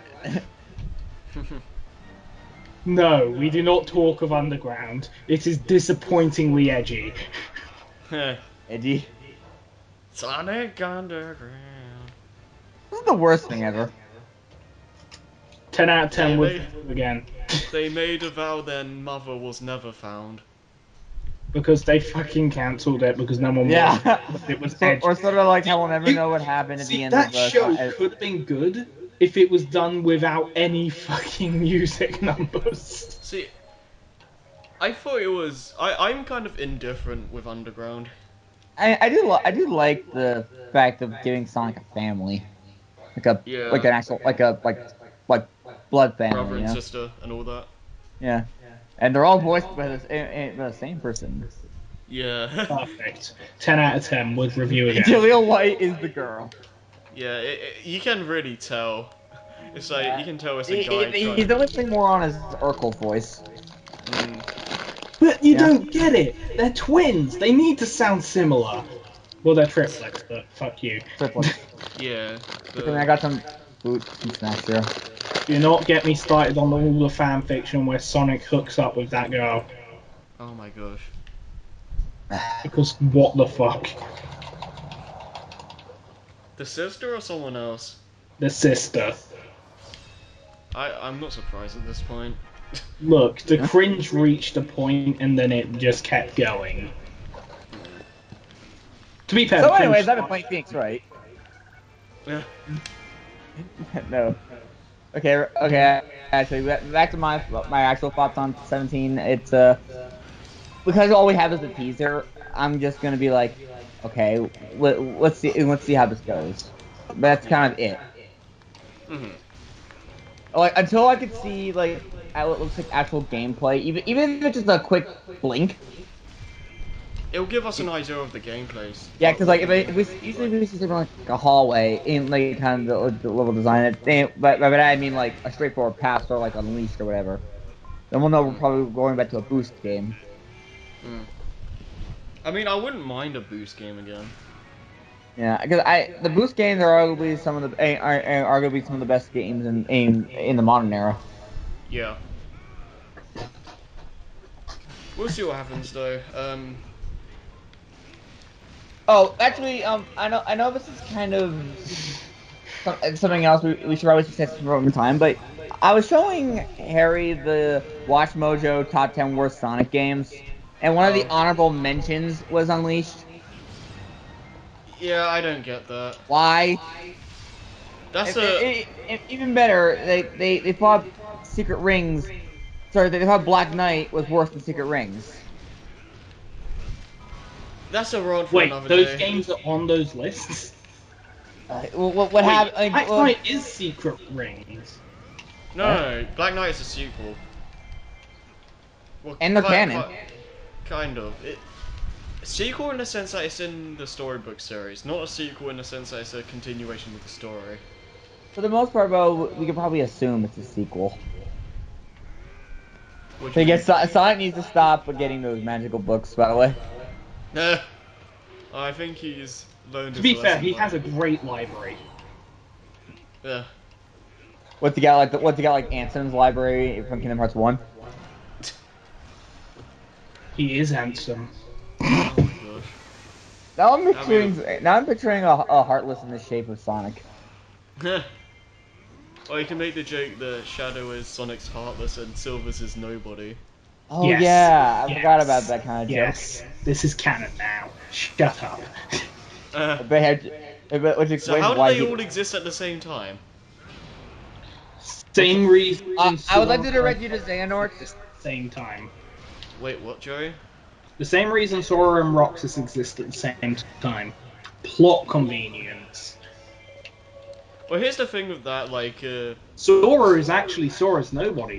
No, we do not talk of underground. It is disappointingly edgy. Eddie, Sonic Underground. this is the worst thing ever. ten out of ten Yeah, would they- again. They made a vow their mother was never found. Because they fucking cancelled it because no one Yeah. watched it. But it was So, edgy. or sort of like how we'll never You- know what happened at See, the end that of the. show uh, could have been good if it was done without any fucking music numbers. See, I thought it was. I, I'm kind of indifferent with Underground. I, I do li- I do like the fact of giving Sonic a family, like a Yeah. like an actual like a like like blood family. Brother you and know? sister and all that. Yeah, and they're all voiced by the, eh, eh, by the same person. Yeah. Perfect. ten out of ten would review again. Jaleel White is the girl. yeah, it, it, you can really tell. It's like, you can tell it's a He, guy he, trying he's to... only more on his Urkel voice. Mm, But you Yeah. don't get it. They're twins. They need to sound similar. Well, they're triplets, but fuck you. Triplets. Yeah. But then I got some boot from Smash Zero. Do not get me started on all the fan fiction where Sonic hooks up with that girl. Oh my gosh. Because what the fuck? The sister or someone else? The sister. I I'm not surprised at this point. Look, the cringe reached a point and then it just kept going. To be fair, So, the anyways, cringe- I've been playing Phoenix, right? Yeah. No. Okay, okay. Actually, back to my my actual thoughts on seventeen. It's uh because all we have is a teaser. I'm just gonna be like, okay, let, let's see, let's see how this goes. But that's kind of it. Mhm. Like until I could see like what looks like actual gameplay, even even if it's just a quick blink. It'll give us an idea of the gameplays. Yeah, Like because what like if, we I, get. if we usually if we see something like a hallway in like kind of the, the level design, it, they, but but I mean like a straightforward pass or like Unleashed or whatever. Then we'll know we're Mm. probably going back to a boost game. Mm. I mean, I wouldn't mind a boost game again. Yeah, because I the boost games are arguably some of the eh, are, are arguably some of the best games in in in the modern era. Yeah. We'll see what happens though. Um. Oh, actually, um, I know I know this is kind of some, something else we, we should probably discuss from time, but I was showing Harry the Watch Mojo top ten worst Sonic games, and one of the Oh. honorable mentions was Unleashed. Yeah, I don't get that. Why? That's And, a. and- and even better, they, they, they thought Secret Rings. Sorry, they thought Black Knight was worse than Secret Rings. That's a rod for Wait, another those day. games are on those lists? Uh, what what Wait, happened? Like, Black well, Knight is Secret Rings. No, what? no, no. Black Knight is a sequel. Well, And they're ki- canon. ki- kind of. It, sequel in the sense that it's in the storybook series, not a sequel in the sense that it's a continuation of the story. For the most part, though, we could probably assume it's a sequel. What do I you mean? guess So- Sonic needs to stop getting those magical books, by the way. Nah. I think he's learned To his be fair, lesson. he by has a now. great library. Yeah. What's he got like? The, what's he got like? Anson's library from Kingdom Hearts One. He is handsome. Oh my gosh. Now I'm I picturing. mean, Now I'm picturing a, a Heartless in the shape of Sonic. or you can make the joke that Shadow is Sonic's Heartless and Silver's is nobody. Oh Yes. yeah, I Yes. forgot about that kind of Yes, this is canon now. Shut up. Uh, joke. But had, but- which so explains how do why they he. all exist at the same time? Same reason. Uh, I would like to Sora direct you to Xehanort. exist at the same time. Wait, what, Joey? The same reason Sora and Roxas exist at the same time. Plot convenience. Well, here's the thing with that, like, uh... Sora is actually Sora's nobody.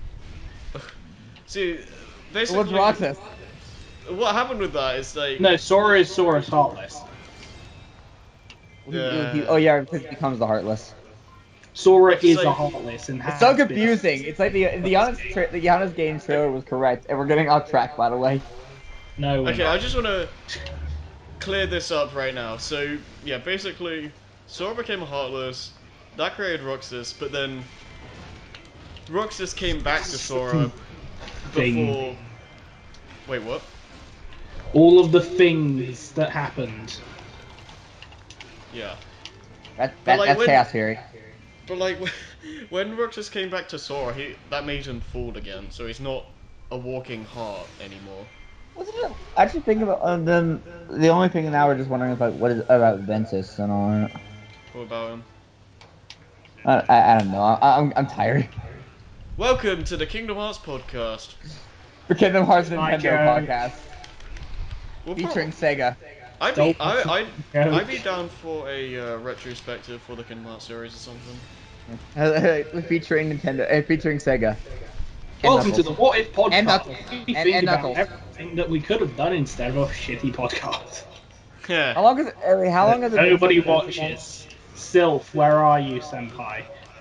see, What's basically... Roxas? What happened with that is, like... No, Sora is Sora's Heartless. He- he- Uh, oh yeah, because he becomes the Heartless. Sora It's is like- a Heartless and has It's so been- confusing. It's like the the honest tra- the honest game trailer was correct, and we're getting off track by the way. No, we're Okay, not. I just want to clear this up right now. So, yeah, basically, Sora became a Heartless, that created Roxas, but then Roxas came back to Sora Thing. before... Wait, what? All of the things that happened. Yeah. That, But, that like, that's when- chaos theory. But, like, when Roxas came back to Sora, he that made him fall again, so he's not a walking heart anymore. Wasn't it? I actually think about uh, them. The only thing now we're just wondering about what is about Ventus and all that. What about him? I, I, I don't know. I, I'm I'm tired. Welcome to the Kingdom Hearts podcast. The Kingdom Hearts Hi, Nintendo Joe. podcast We'll featuring prob- Sega. I'd be, Don't I, I'd, joke. I'd be down for a uh, retrospective for the Kingdom Hearts series or something. featuring Nintendo. Uh, featuring Sega. And Welcome to Knuckles. the What If podcast. And Knuckles. We And- think and about Knuckles. everything that we could have done instead of a shitty podcast. How Yeah. long is it? uh, How long has it been? Nobody since this watches. Sylph, where are you, senpai?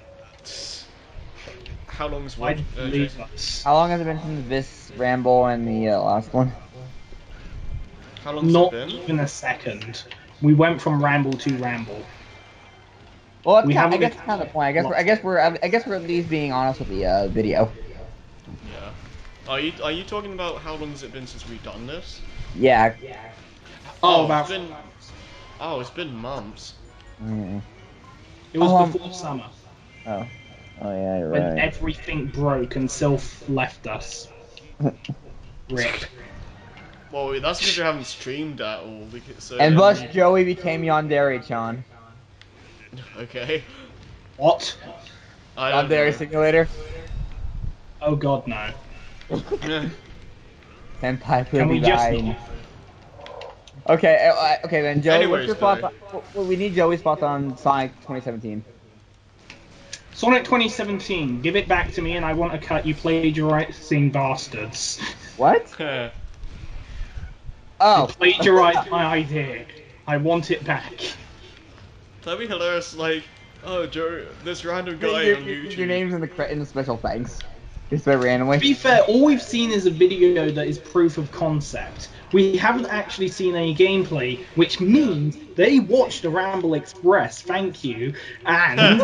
How long's Why what? did you Uh, leave Jason? us? How long has it been since this Ramble and the uh, last one? How long's Not it been? even a second. We went from Ramble to Ramble. Well, that's We kind, I haven't guess been- that's kind of the point. I guess we're, I guess we're, I guess we're at least being honest with the uh, video. Yeah. Are you are you talking about how long has it been since we've done this? Yeah. Oh, Oh, about it's been. Oh, it's been months. Mm. it was Um, before summer Oh. Oh yeah, you're when right. everything broke and Sylph left us. Rip. Well, that's because we haven't streamed at all. Because, so And then thus we- Joey became Yandere-chan. Okay. What? I don't Yandere know. Simulator. Oh god, no. Yeah. Senpai Can will we be just mine. not? Okay, uh, uh, okay then, Joey. What's Anyways, your thoughts? though. On, well, we need Joey's thoughts on Sonic twenty seventeen. Sonic twenty seventeen, give it back to me and I want to cut you plagiarizing bastards. What? Yeah. Oh. Plagiarized my idea. I want it back. That'd be hilarious. Like, oh, Joe, this random guy your, on your, YouTube. your name's in the cre- in the special thanks. Just very To be randomly. fair, all we've seen is a video that is proof of concept. We haven't actually seen any gameplay, which means they watched the Ramble Express, thank you, and, and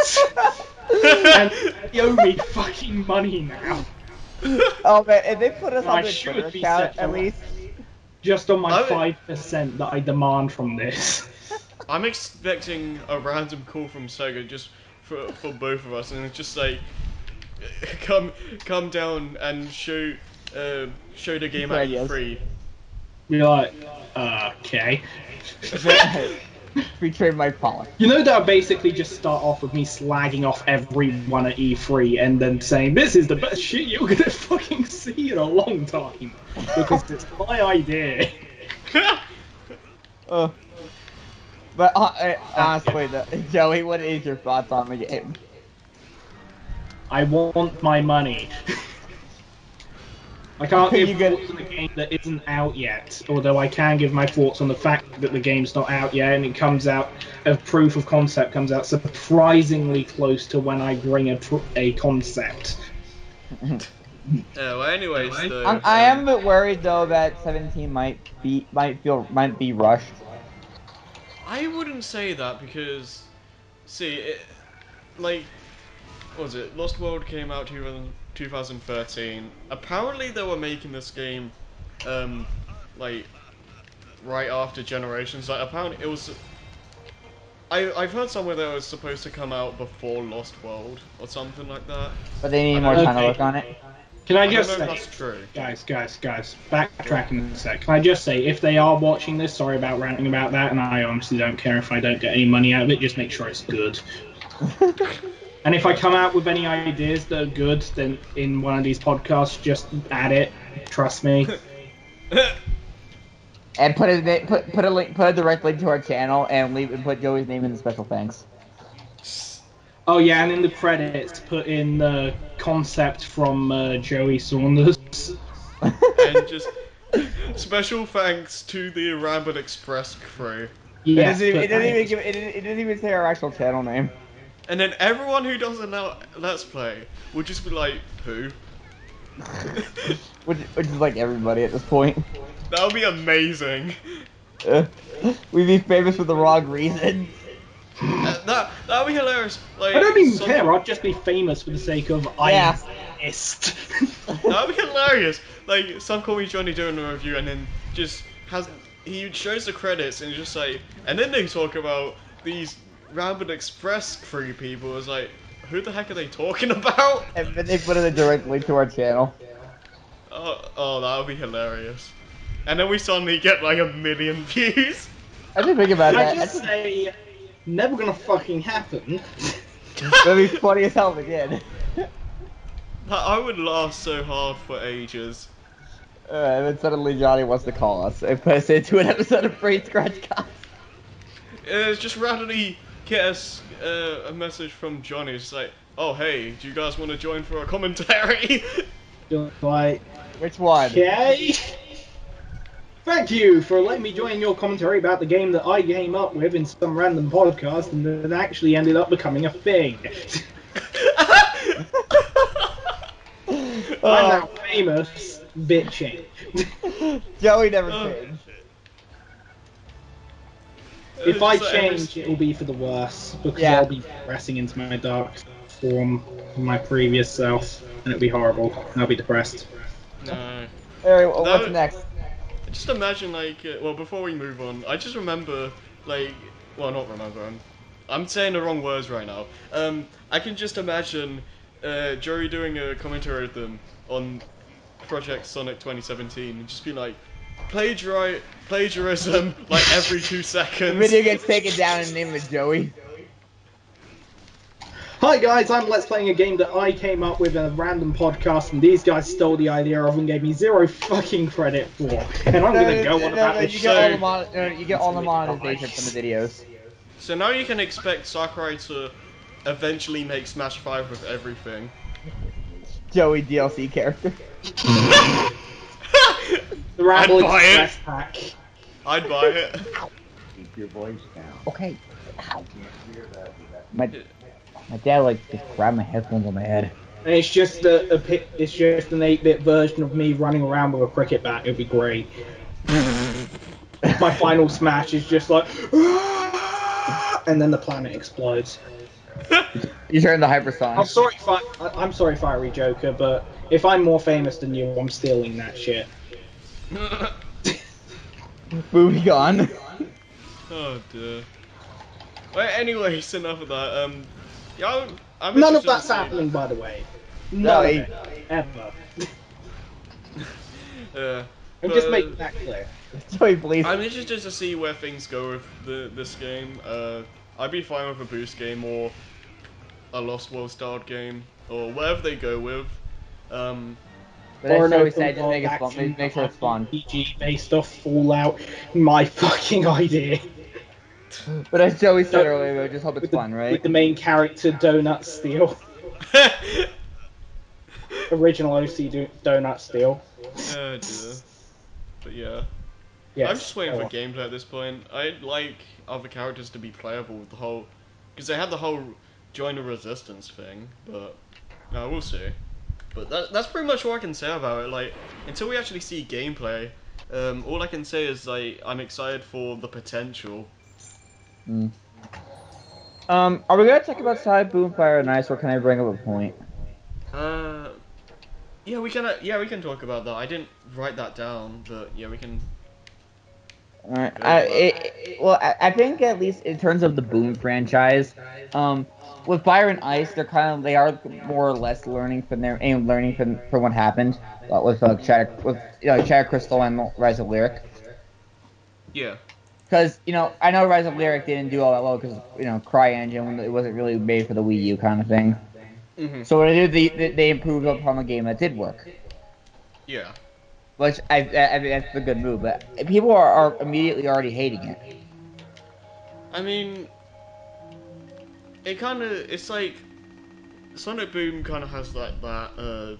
they owe me fucking money now. Oh man, if they put us I on the should Twitter be account set at for- least. Just on my I would- five percent that I demand from this. I'm expecting a random call from Sega just for for both of us, and it's just like, come come down and show uh, show the game at E Yes. three. You're like, uh, okay. Free trademark policy. You know that I basically just start off with me slagging off everyone at E three and then saying, this is the best shit you're gonna fucking see in a long time. Because it's my idea. Uh, but uh, uh, honestly, though, Joey, what is your thoughts on the game? I want my money. I can't You give get- thoughts on a game that isn't out yet, although I can give my thoughts on the fact that the game's not out yet and it comes out, a proof of concept comes out surprisingly close to when I bring a, pr- a concept. Yeah, well, anyways, though. I'm, I am um, a bit worried though that seventeen might be might feel might be rushed. I wouldn't say that because, see, it, like, what was it? Lost World came out two thousand thirteen. Apparently, they were making this game, um, like, right after Generations. Like, apparently, it was. I I've heard somewhere that it was supposed to come out before Lost World or something like that. But they need I more don't- time to Okay. work on it. Can I I don't just know if say, that's true. guys, guys, guys, backtracking a sec. Can I just say, if they are watching this, sorry about ranting about that, and I honestly don't care if I don't get any money out of it, just make sure it's good. And if I come out with any ideas that are good, then in one of these podcasts, just add it. Trust me. And put a na- put put a link put a direct link to our channel and leave and put Joey's name in the special thanks. Oh yeah, and in the credits, put in the concept from uh, Joey Saunders. And just special thanks to the Ramble Express crew. It Yes, doesn't even, put it doesn't that even in. give it, didn't- it doesn't even say our actual channel name. And then everyone who doesn't know Let's Play would just be like, who? which which is like everybody at this point. That would be amazing. Uh, we'd be famous for the wrong reasons. Uh, that that would be hilarious. Like, I don't even some- care. I'd just be famous for the sake of I Yeah. exist. That would be hilarious. Like, some call me Johnny doing a review and then just has he shows the credits and just like, and then they talk about these Ramble Express crew people. It's like, who the heck are they talking about? And then they put in a direct link to our channel. Oh, oh, that would be hilarious. And then we suddenly get like a million views. I didn't think about Can I that. just say, never gonna fucking happen. That'd be funny as hell if it did. I would laugh so hard for ages. Uh, and then suddenly Johnny wants to call us and put us into an episode of Brain Scratch Cast. Uh, just randomly get us uh, a message from Johnny. It's like, oh hey, do you guys want to join for a commentary? Like, Which one? okay. Thank you for letting me join your commentary about the game that I came up with in some random podcast and that actually ended up becoming a thing. I'm now famous bitching. Joey never Oh. changed. If Uh, I so every change, it will be for the worse because Yeah. I'll be progressing into my dark form from my previous self, and it'll be horrible. And I'll be depressed. no. Alright, well, what's That next? just imagine like uh, well before we move on, I just remember like well not remember I'm I'm saying the wrong words right now. Um, I can just imagine uh, Joey doing a commentary with them on Project Sonic twenty seventeen and just be like plagiari- plagiarism like every two The seconds. video gets taken down and named it Joey. Hi guys, I'm Let's Playing a game that I came up with in a random podcast, and these guys stole the idea of and gave me zero fucking credit for. And I'm No, gonna no, go no, on no, about no, this you get all the show. mon- no, you get all the until it monetization from dies. the videos. So now you can expect Sakurai to eventually make Smash five with everything. Joey D L C character. The Ramble I'd buy Express it. pack. I'd buy it. Keep your voice down. Okay. Can't hear that without. My my dad like just grabbed my headphones on my head. And it's just a, a pi- it's just an eight-bit version of me running around with a cricket bat. It'd be great. My final smash is just like, and then the planet explodes. You turn the I'm hypersonic. sorry, fi- I- I'm sorry, Fiery Joker, but if I'm more famous than you, I'm stealing that shit. Booby gone. Oh dear. Well, anyways, enough of that. Um, yeah, I'm, I'm None of interested to that's see. happening, by the way. None No, of he- it, ever. Yeah, I'm but just making that clear. Joey, please. I'm interested to see where things go with the this game. Uh, I'd be fine with a boost game or a Lost World styled game or whatever they go with. Um, But Or as an Joey open said, just world make it fun. action Make, make sure it's fun. R P G based off Fallout. My fucking idea. But as Joey said earlier, I just hope it's With the, fun, right? with the main character Donut Steel. Original O C do- Donut Steel. oh dear. But yeah. Yes. I'm just waiting go for on. gameplay at this point. I'd like other characters to be playable with the whole, because they had the whole join the resistance thing, but no, we'll see. But that, that's pretty much all I can say about it. Like until we actually see gameplay, um, all I can say is like I'm excited for the potential. Mm. Um, are we gonna talk about Side Boomfire and Ice, or can I bring up a point? Uh, yeah, we can. Uh, yeah, we can talk about that. I didn't write that down, but yeah, we can. Alright, Go I, for that. it, well, I, I think at least in terms of the Boom franchise, um, with Fire and Ice, they're kind of they are more or less learning from their and learning from from what happened uh, with uh, Shadow with you know, Shadow Crystal and Rise of Lyric. Yeah. Because you know, I know Rise of Lyric didn't do all that well because you know CryEngine when it wasn't really made for the Wii U kind of thing. Mm-hmm. So what they did, they, they improved upon the game that did work. Yeah. Which I, I, I think that's a good move, but people are, are immediately already hating it. I mean, it kind of it's like Sonic Boom kind of has like that uh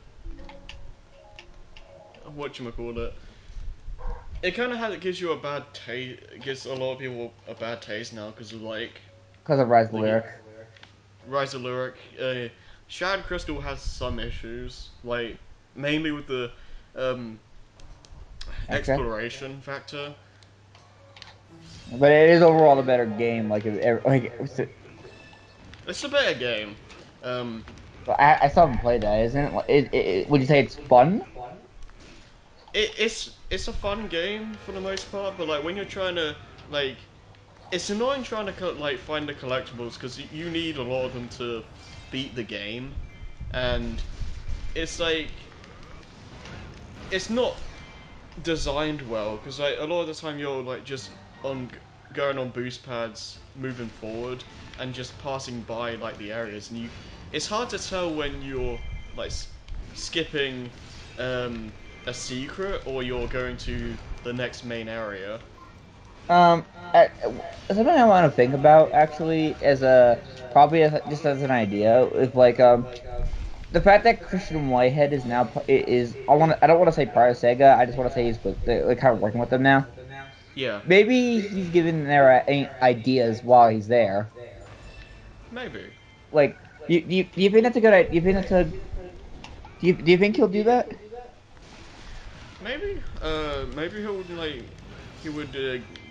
whatchamacallit. It kind of has it gives you a bad taste. It gives a lot of people a bad taste now because of like Because of Rise of the Lyric. Rise of Lyric. Uh, Shad Crystal has some issues, like mainly with the um, Okay. exploration factor. But it is overall a better game. Like, if, like it's a- It's a better game. Um, I, I still haven't played that, isn't it? It, it, it? Would you say it's fun? it, it's it's a fun game for the most part, but like when you're trying to like, it's annoying trying to co- like find the collectibles because you need a lot of them to beat the game, and it's like it's not designed well because like a lot of the time you're like just on going on boost pads moving forward and just passing by like the areas and you it's hard to tell when you're like s- skipping um, a secret or you're going to the next main area. Um, I, something I want to think about actually as a probably as, just as an idea is like um the fact that Christian Whitehead is now p- i- is I want I don't want to say part of Sega. I just want to say he's with they're like kind of working with them now. Yeah, Maybe he's giving their uh, ideas while he's there. maybe. Like, do you, do you, do you think that's a good idea? Do you think that's a do you, do you think he'll do that? Maybe uh maybe he would like he would uh,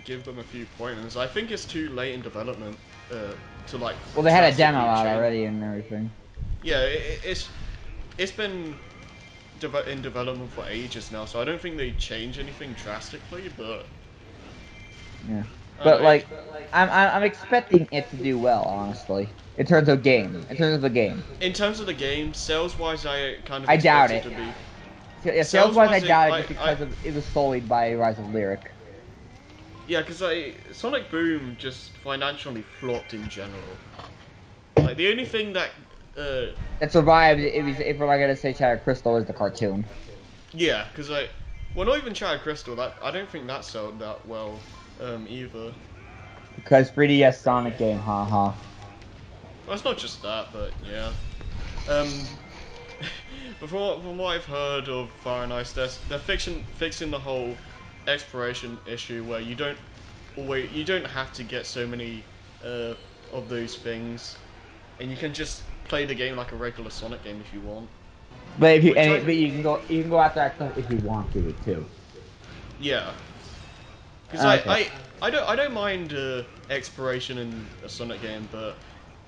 give them a few pointers. I think it's too late in development uh, to like Well, they had a demo drastically out change. already and everything. Yeah, it, it's it's been de- in development for ages now, so I don't think they change anything drastically. But Yeah, I don't but know. It, like, I'm I'm I'm expecting it to do well, honestly, in terms of game, in terms of the game. in terms of the game, sales wise, I kind of I doubt expect it it. to be. So, yeah, sales Sales wise, I wise, it doubt it I just I because of it was solely by Rise of Lyric. yeah, because I Sonic Boom just financially flopped in general. Like the only thing that uh That survived. It was if we're not gonna say Shattered Crystal is the cartoon. yeah, because I well not even Shattered Crystal that I don't think that sold that well um either. Because three D S Sonic game, haha. Well, it's not just that, but yeah. Um, before from what I've heard of Fire and Ice, they're, they're fixing fixing the whole exploration issue where you don't always you don't have to get so many uh, of those things, and you can just play the game like a regular Sonic game if you want. But if you Which and I it, but you can go you can go after that stuff if you want to too. yeah, because I, Okay. I I don't I don't mind uh, exploration in a Sonic game, but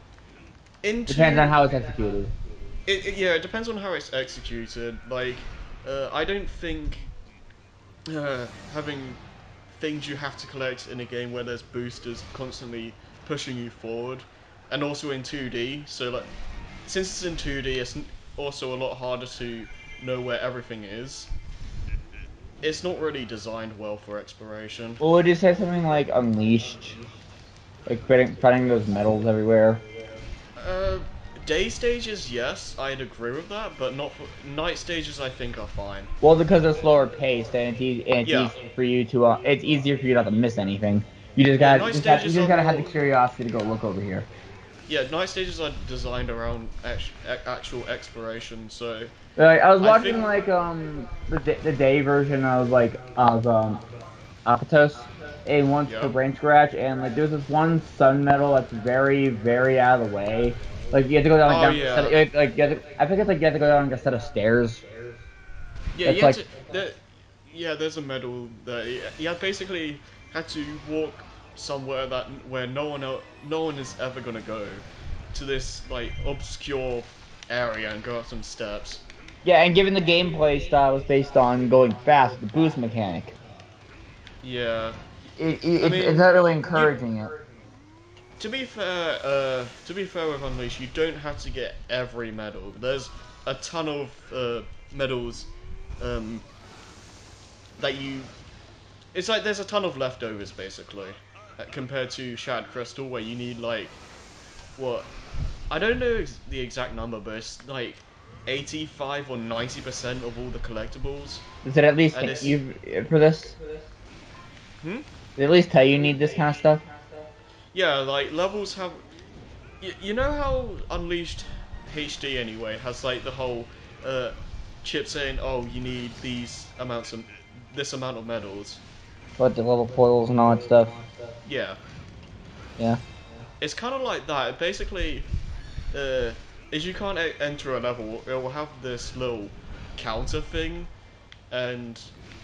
Depends on into how it's executed. it, it yeah it depends on how it's executed. Like uh, I don't think uh, having things you have to collect in a game where there's boosters constantly pushing you forward, and also in two D. So like, since it's in two D, it's also a lot harder to know where everything is. It's not really designed well for exploration. Well, would you say something like Unleashed, like finding, finding those medals everywhere? Uh, Day stages, yes, I'd agree with that, but not for night stages. I think are fine. Well, because they're slower paced and it's easy, and it's Yeah, easier for you to uh, it's easier for you not to miss anything. You just yeah, got you night just got you stages just are gotta have the more. curiosity to go look over here. Yeah, night stages are designed around act- actual exploration. So Like I was I think watching like um the day, the day version of like of um Apatos and once for yeah. Brain Scratch and like there's this one sun medal that's very very out of the way. Like you have to go down like Oh down a set yeah. of, like, like you have to, I think it's like you have to go down like a set of stairs. Yeah, That's you had like to. There, yeah, there's a medal that you had basically had to walk somewhere that where no one el- no one is ever gonna go, to this like obscure area and go up some steps. yeah, and given the gameplay style is based on going fast with the boost mechanic, Yeah, it, it I it's, it's mean, not really you. encouraging it. To be fair, uh, to be fair with Unleashed, you don't have to get every medal. There's a ton of uh, medals um, that you. It's like there's a ton of leftovers basically, uh, compared to Shattered Crystal, where you need like what I don't know ex- the exact number, but it's like eighty-five or ninety percent of all the collectibles, Does it at least and hit it's you for this? hmm Does it at least tell you need this kind of stuff? yeah, like levels have. You, you know how Unleashed H D anyway has like the whole uh, chip saying, "Oh, you need these amounts of this amount of medals." What the level foils and all that stuff? Yeah, Yeah. it's kind of like that. It basically, uh, if you can't e- enter a level, it will have this little counter thing, and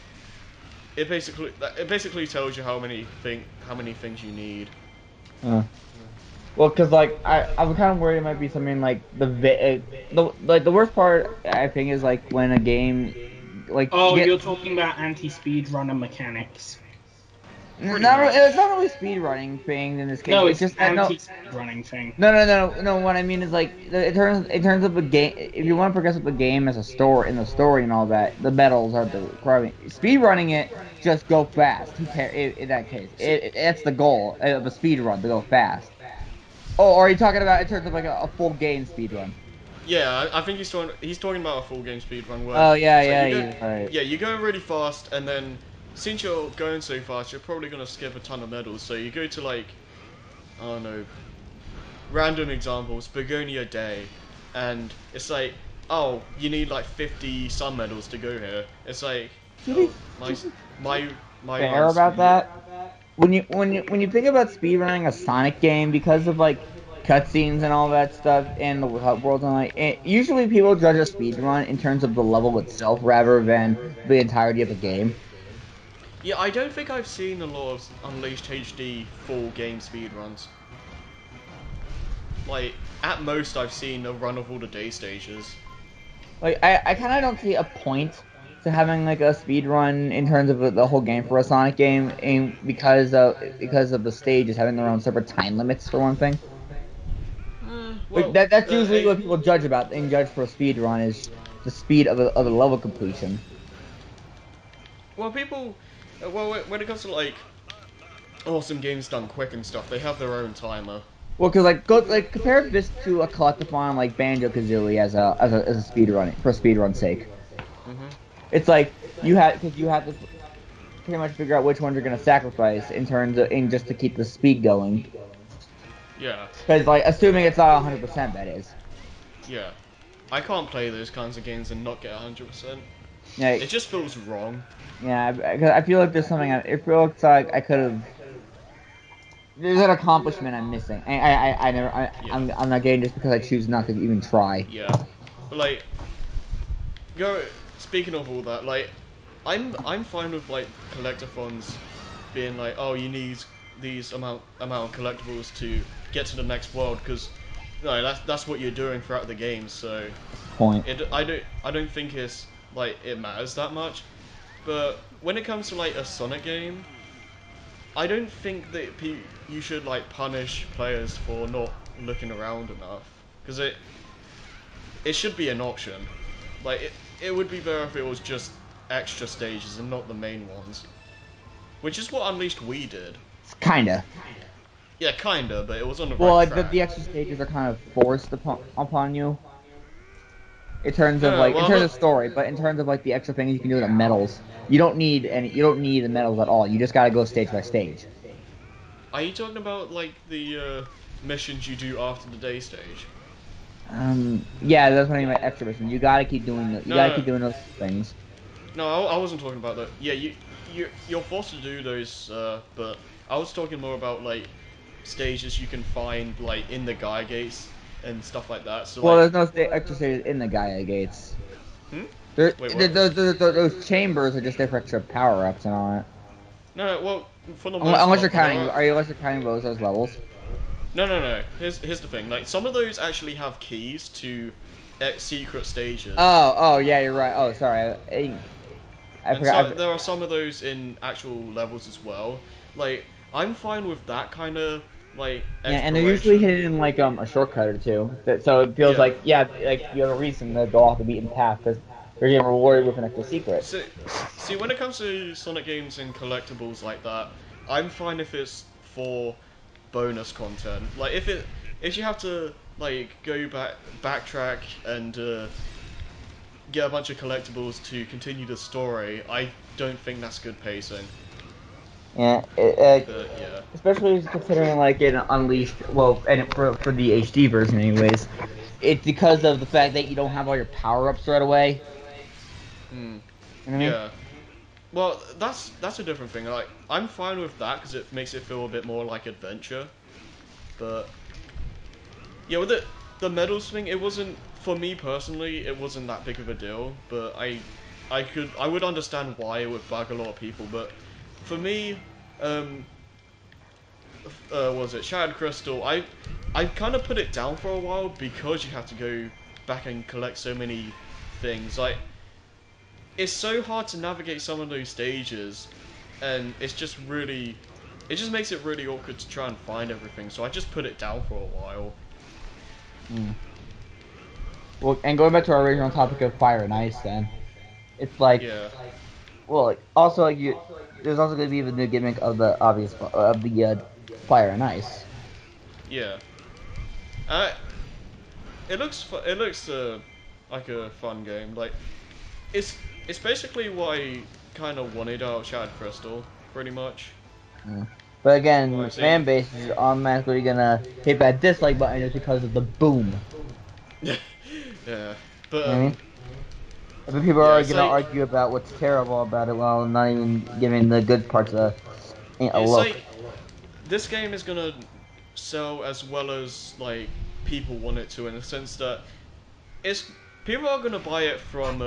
it basically it basically tells you how many thing how many things you need. Uh. Well, cause like I, I'm kind of worried it might be something like the vi- uh, the like the worst part I think is like when a game like Oh, get you're talking about anti-speedrunner mechanics. n- Pretty not re- it's much. not really speed running thing in this case. No, It's it's just the that no anti-speedrunning thing. no no no no. What I mean is like in terms in terms of the game, if you want to progress with the game as a story in the story and all that, the medals are the requirement. Speed running it, just go fast. Who care in, in that case? See, It, it, that's the goal of a speed run to go fast. Oh, or are you talking about in terms of like a, a full game speed run? yeah, I, I think he's talking he's talking about a full game speed run where Oh yeah, it's like yeah, you go, you're right. yeah, you go really fast, and then since you're going so fast, you're probably gonna skip a ton of medals. So you go to like I don't know, random examples, Begonia Day, and it's like, oh, you need like fifty sun medals to go here. It's like, To be oh, my my my fair run about speed. that, when you when you when you think about speedrunning a Sonic game because of like cutscenes and all that stuff and the hub worlds and like it, usually people judge a speedrun in terms of the level itself rather than the entirety of the game. Yeah, I don't think I've seen a lot of Unleashed H D full game speedruns. Like, at most I've seen a run of all the day stages. Like I, I kind of don't see a point to having like a speed run in terms of the whole game for a Sonic game, and because of because of the stages having their own separate time limits for one thing. Uh, Like well, that that's uh, usually eh, what people judge about and judge for a speed run is the speed of the of the level completion. well, people, uh, well, when it comes to like awesome games done quick and stuff, they have their own timer. Well, because like go like compare this to a collectathon like Banjo Kazooie as a as a as a speed run for speed run's sake. Mm-hmm. It's like you have because you have to pretty much figure out which ones you're gonna sacrifice in terms of in just to keep the speed going. Yeah, Because like assuming it's not one hundred percent, that is. yeah. I can't play those kinds of games and not get one hundred percent. Yeah, It just feels wrong. yeah. Because I feel like there's something. I, it feels like I could have. There's an accomplishment I'm missing. I I I, I never. I, Yeah, I'm I'm not getting just because I choose not to even try. yeah. But like, go. Speaking of all that, like, I'm I'm fine with like collectathons being like, oh, you need these amount amount of collectibles to get to the next world because no, that's that's what you're doing throughout the game. So Point. it I don't I don't think it's like it matters that much. But when it comes to like a Sonic game, I don't think that pe- you should like punish players for not looking around enough because it it should be an option. Like it it would be better if it was just extra stages and not the main ones, which is what Unleashed We did. It's kinda. Yeah, kinda, but it was on the Well, right like the, track. the extra stages are kind of forced upon upon you in terms of No, like well, in I'm terms not. of story, but in terms of like the extra things you can do with the medals, you don't need any. You don't need the medals at all. You just gotta go stage by stage. Are you talking about like the uh, missions you do after the day stage? Um, yeah, that's what I mean by extra mission. You gotta keep doing the, you No, gotta no, keep doing those things. no. I, I wasn't talking about that. Yeah, you you you're forced to do those, uh, but I was talking more about like stages you can find like in the Gaia gates and stuff like that. So Well, like, there's no sta extra stages in the Gaia gates. hmm? There, Wait, what? those, those, those chambers are just there for extra power ups and all that. No, no. Well, for the most Unless you're part, there counting, are. are you unless you're counting those as levels? No, no, no. Here's here's the thing. Like some of those actually have keys to uh, secret stages. Oh, oh yeah, you're right. Oh, sorry, I, I And forgot. so I, there are some of those in actual levels as well. Like I'm fine with that kind of like Yeah, and they're usually exploration. hidden in like um a shortcut or two. That, so it feels Yeah. like yeah, like you have a reason to go off the beaten path because you're getting rewarded with an extra secret. So see when it comes to Sonic games and collectibles like that, I'm fine if it's for bonus content. Like if it if you have to like go back backtrack and uh, get a bunch of collectibles to continue the story, I don't think that's good pacing. Yeah, it, uh, But yeah. especially considering like in Unleashed, well, and for for the H D version, anyways, it's because of the fact that you don't have all your power ups right away. Hmm. You know what I mean? Yeah. Well, that's that's a different thing. Like I'm fine with that because it makes it feel a bit more like adventure. But yeah, with the the medals thing, it wasn't for me personally. It wasn't that big of a deal. But I I could I would understand why it would bug a lot of people. But for me, um, uh, what was it Shattered Crystal? I I kind of put it down for a while because you have to go back and collect so many things. Like it's so hard to navigate some of those stages, and it's just really, it just makes it really awkward to try and find everything. So I just put it down for a while. Mm. Well, and going back to our original topic of fire and ice, then it's like, Yeah, well, like, also like you, there's also going to be the new gimmick of the obvious of the uh, fire and ice. yeah. Uh, it looks fu- it looks uh, like a fun game. Like it's it's basically what I kind of wanted out of Shattered Crystal, pretty much. Yeah. But From what again, I've seen. fan base is automatically gonna hit that dislike button just because of the boom. Yeah, but You know what I mean? um, But people yeah, are it's gonna like argue about what's terrible about it while not even giving the good parts a a it's look. like this game is gonna sell as well as like people want it to, in the sense that it's people are gonna buy it from uh,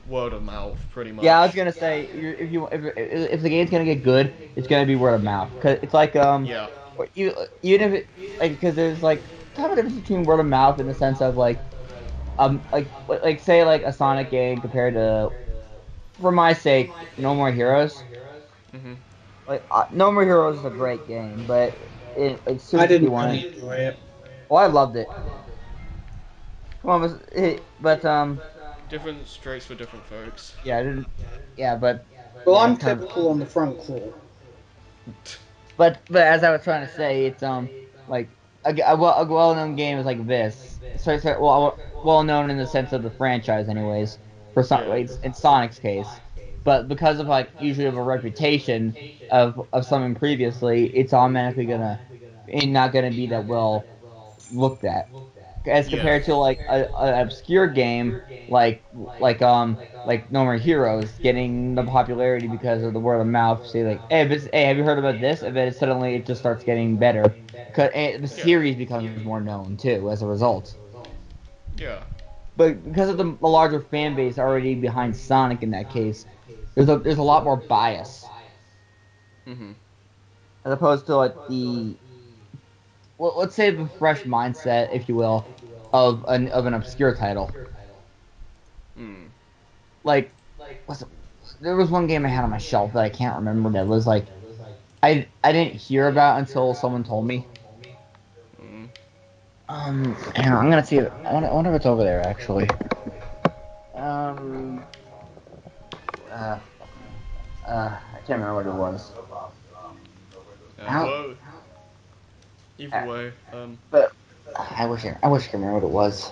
word of mouth, pretty much. Yeah, I was gonna say you- if you if, if the game's gonna get good, it's gonna be word of mouth. Cause it's like um, Yeah. you even if it like because there's like kind of a difference between word of mouth in the sense of like um like like say like a Sonic game compared to for my sake No More Heroes. Mhm. Like uh, No More Heroes is a great game, but it like I Super didn't fifty-one. really enjoy it. Oh, I loved it. Come on, but, it, but um, Different strokes for different folks. yeah, I didn't. Yeah, but Well, yeah, I'm it's kind of. typical on the front crawl. But but as I was trying to say, it's um like a, a, well, a well-known game is like this. So, so well well known in the sense of the franchise, anyways. For some Yeah. like in Sonic's case, but because of like usually of a reputation of of something previously, it's automatically gonna ain't not gonna be that well looked at as Yeah. compared to like a, an obscure game like like um like No More Heroes getting the popularity because of the word of mouth. Say like, hey, this, hey, have you heard about this? And then suddenly it just starts getting better. Cause the Yeah. series becomes more known too as a result. Yeah. But because of the, the larger fan base already behind Sonic in that case, there's a there's a lot more bias Mhm. as opposed to like the well, let's say the fresh mindset, if you will, of an of an obscure title. Mm. Like, what's it, there was one game I had on my shelf that I can't remember that was like I I didn't hear about until someone told me. Mm. Um, hang on, I'm gonna see. If, I wonder, I wonder if it's over there actually. Um, uh, uh, I can't remember what it was. Yeah. How? Well, either Uh, way, um, but I wish I, I wish I could remember what it was.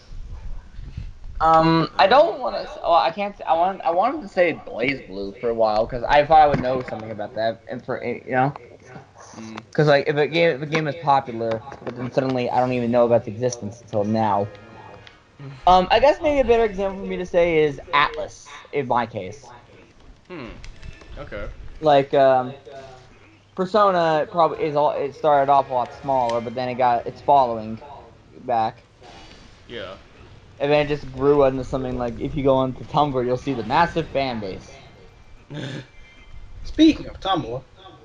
Um, I don't want to. Well, I can't. I want. I wanted to say Blaze Blue for a while because I thought I would know something about that, and for you know, mm. because like if a game if a game is popular, but then suddenly I don't even know about its existence until now. Um, I guess maybe a better example for me to say is Atlas in my case. Hmm. Okay. Like um, Persona probably is all. It started off a lot smaller, but then it got its following back, Yeah. and then it just grew into something like if you go onto Tumblr, you'll see the massive fan base. Speaking of Tumblr,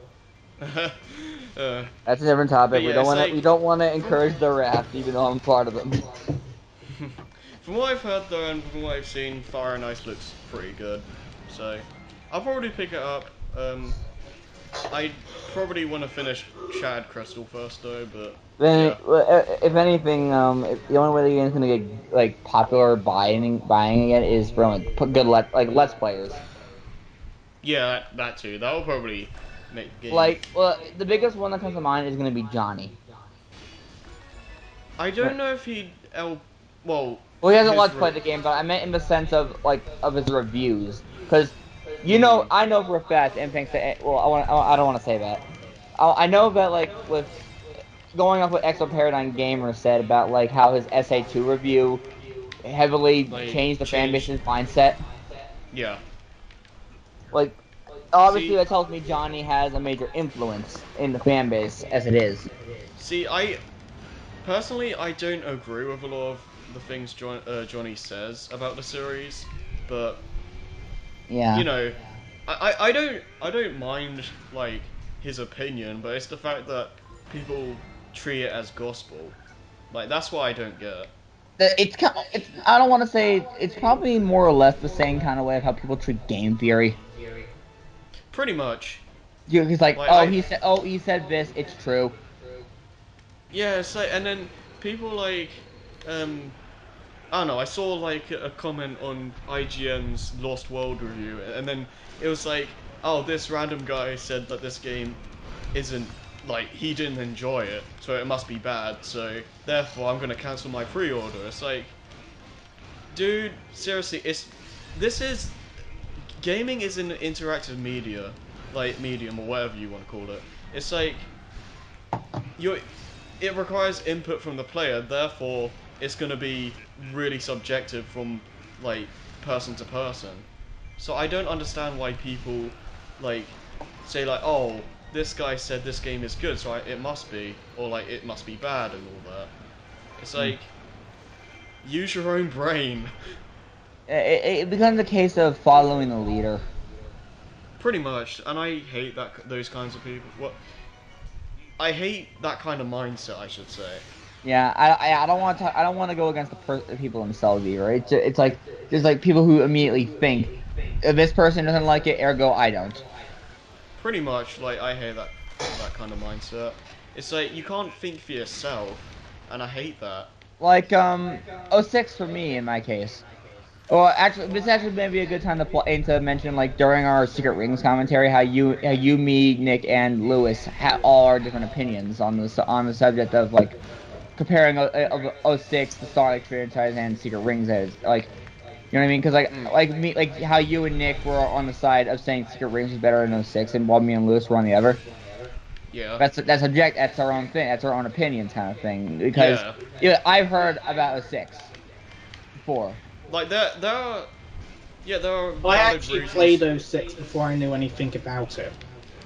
uh, That's a different topic. but We yeah, don't it's want to. like We don't want to from encourage the raft, even though I'm part of them. from what I've heard though, and from what I've seen, Fire and Ice looks pretty good. So I'll probably pick it up. Um, I probably want to finish Shattered Crystal first though, but Then, yeah, if anything, um, if the only way the game's gonna get like popular buying buying it is from like put good let like let's players. yeah, that, that too. That will probably make the game. Like, well, the biggest one that comes to mind is gonna be Johnny. I don't But know if he. El- well, well, he hasn't his. let's Re- played the game, but I meant in the sense of like of his reviews, because you know mm, I know for a fact, and thanks to well, I want I don't want to say that. I, I know that like with going off what Exo Paradigm Gamer said about like how his S A two review heavily like changed the fan change. base's mindset. Yeah. Like, obviously, See, that tells me Johnny has a major influence in the fan base as it is. see, I personally I don't agree with a lot of the things John, uh, Johnny says about the series, but you Yeah. know, I, I, I don't I don't mind like his opinion, but it's the fact that people treat it as gospel. Like that's what I don't get. It's kind. It's. I don't want to say. It's probably more or less the same kind of way of how people treat game theory. Pretty much. You he's like, Like oh, I he said, oh, he said this. It's true. yeah, it's like and then people like um I don't know, I saw like a comment on I G N's Lost World review and then it was like, oh, this random guy said that this game isn't like he didn't enjoy it, so it must be bad. So therefore, I'm gonna cancel my pre-order. It's like, dude, seriously, it's this is gaming is an interactive media, like medium or whatever you want to call it. It's like you, it requires input from the player. Therefore, it's gonna be really subjective from like person to person. So I don't understand why people like say like, oh, this guy said this game is good, so I, it must be, or like it must be bad and all that. It's Hmm. like use your own brain. It, it becomes a case of following the leader. Pretty much, and I hate that those kinds of people. What I hate that kind of mindset, I should say. Yeah, I, I, I don't want to I don't want to go against the, per the people themselves either. It's it's like there's like people who immediately think "Uh, this person doesn't like it, ergo I don't. Pretty much, like I hate that that kind of mindset. It's like you can't think for yourself, and I hate that. Like um oh six for me in my case. Well, actually, this actually may be a good time to play to mention like during our Secret Rings commentary how you how you me Nick and Lewis had all our different opinions on the su- on the subject of like comparing uh, of oh six the Sonic franchise and Secret Rings as like you know what I mean? Because like Mm, like me like how you and Nick were on the side of saying Secret Rings was better than oh six, and while me and Lewis were on the other. yeah, That's that's object. That's our own thing. That's our own opinions kind of thing. Because yeah. yeah, I've heard about oh six before. Like there, there are, yeah, there are I valid actually played reasons. oh six before I knew anything about it.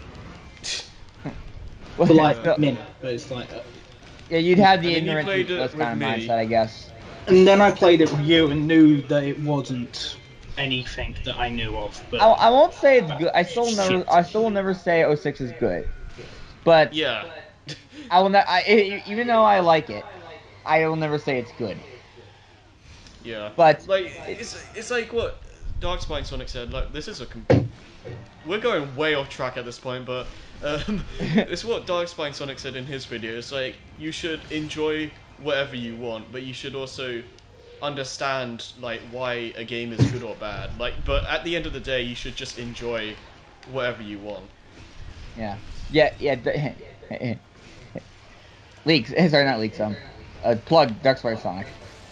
For like Yeah. a minute, but it's like. Uh, Yeah, you'd have And the then you ignorance is played bliss it with kind of me. mindset, I guess. and then I played it with you and knew that it wasn't anything that I knew of, but. I, I won't say it's But good. I still never shit. I still will never say oh six is good. But Yeah. I will not. I e- even though I like it, I will never say it's good. Yeah. But Like it, it's it's like what Darkspine Sonic said. Like this is a com- we're going way off track at this point, but um, it's what Darkspine Sonic said in his video. It's like you should enjoy whatever you want, but you should also understand like why a game is good or bad. Like, but at the end of the day, you should just enjoy whatever you want. yeah, yeah, yeah. d- Leaks. Sorry, not leaks. Um, uh, plug Dark Spider Sonic.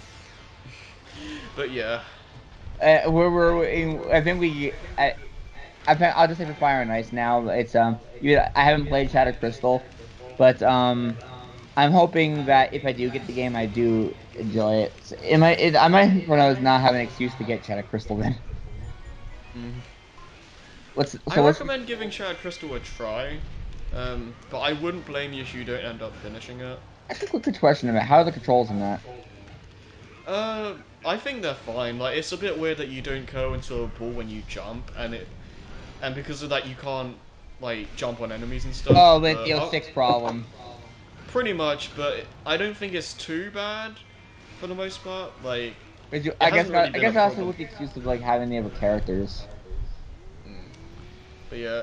But yeah, Uh, we're, we're in, I think we. I, I think I'll just say for Fire and Ice now. It's um. You, I haven't played Shadow Crystal, but um. I'm hoping that if I do get the game, I do enjoy it. So it might, it, I might, when I was not have an excuse to get Shadow Crystal then. mm. What's I so what's recommend giving Shattered Crystal a try. Um, but I wouldn't blame you if you don't end up finishing it. actually a quick question about how are the controls in that? Uh, I think they're fine. Like, it's a bit weird that you don't go into a ball when you jump, and it, and because of that, you can't like jump on enemies and stuff. Oh, with But the oh uh, six problem. pretty much. But I don't think it's too bad for the most part. Like, But you, it I guess hasn't really I been a guess also problem. with the excuse of like having the other characters. Mm. But yeah,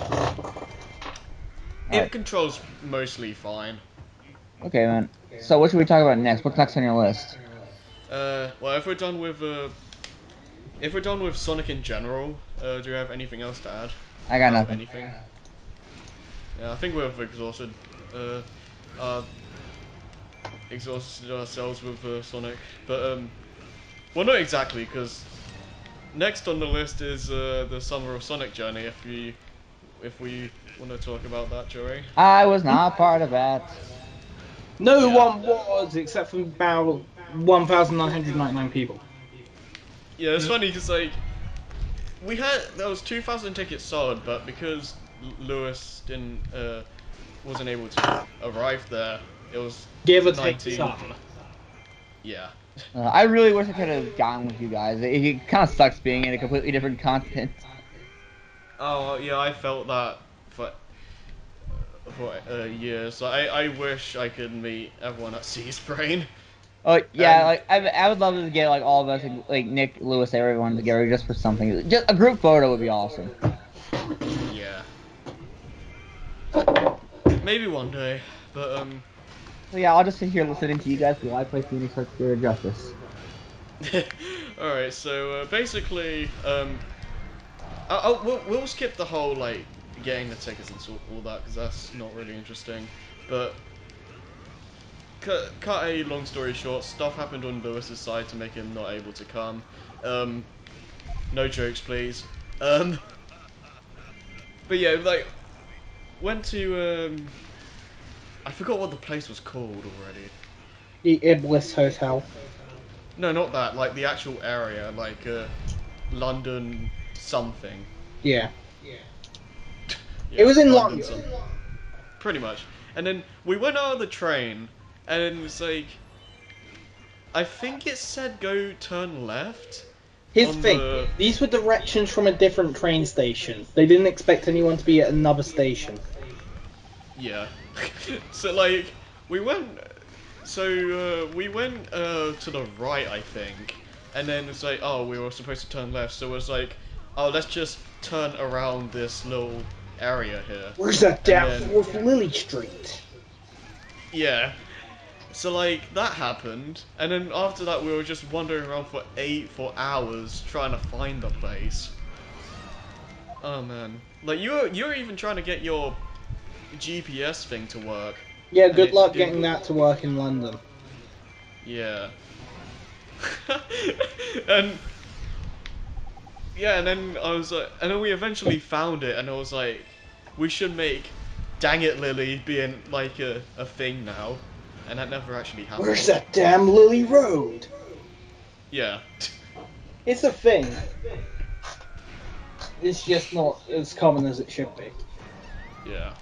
All it right, controls mostly fine. okay, man. So what should we talk about next? What's next on your list? Uh, well, if we're done with uh, if we're done with Sonic in general, uh, do you have anything else to add I got about nothing. anything? Yeah, I think we've exhausted, uh, uh, exhausted ourselves with uh, Sonic. But um, well, not exactly, because next on the list is uh, the Summer of Sonic Journey. If we if we want to talk about that, Joey. I was not part of that. No Yeah, one was, except for about one thousand nine hundred ninety-nine people. yeah. It's funny because like we had there was two thousand tickets sold, but because L- Lewis didn't uh, wasn't able to arrive there, it was Give or take nineteen. some. Yeah. Uh, I really wish I could have gone with you guys. It, it kind of sucks being in a completely different continent. Oh yeah, I felt that for for uh, years. Like, I I wish I could meet everyone at Sea's Brain. Oh yeah, And like I, I would love to get like all of us, like, like Nick, Lewis, everyone together just for something. Just a group photo would be awesome. yeah, maybe one day. But um, So yeah, I'll just sit here listening to you guys while I play Phoenix Wright Spirit of Justice. all right. So uh, basically, um, I, I, we'll we'll skip the whole like getting the tickets and so, all that because that's not really interesting. But cut cut a long story short, stuff happened on Lewis's side to make him not able to come. Um, no jokes, please. Um, but yeah, like went to um, I forgot what the place was called already. The Iblis Hotel. No, not that. Like the actual area, like uh, London something. Yeah. It Yeah, was in London London. some. Pretty much. And then we went out of the train, and it was like, I think it said go turn left, Here's the on thing. the These were directions from a different train station. They didn't expect anyone to be at another station. yeah. So like we went, so uh, we went uh, to the right, I think, and then it's like, oh, we were supposed to turn left, so it was like, oh, let's just turn around this little area here, Where's that and down then Fourth Lily Street? yeah. So like that happened, and then after that we were just wandering around for eight for hours trying to find the place. Oh man, like you were you were even trying to get your G P S thing to work, Yeah, and good it luck didn't. getting that to work in London. Yeah. and yeah, and then I was like, and then we eventually found it, and I was like, we should make "Dang It, Lily" being like a a thing now, and that never actually Where's happened. that damn Lily Road? Yeah. It's a thing. It's just not as common as it should be. Yeah.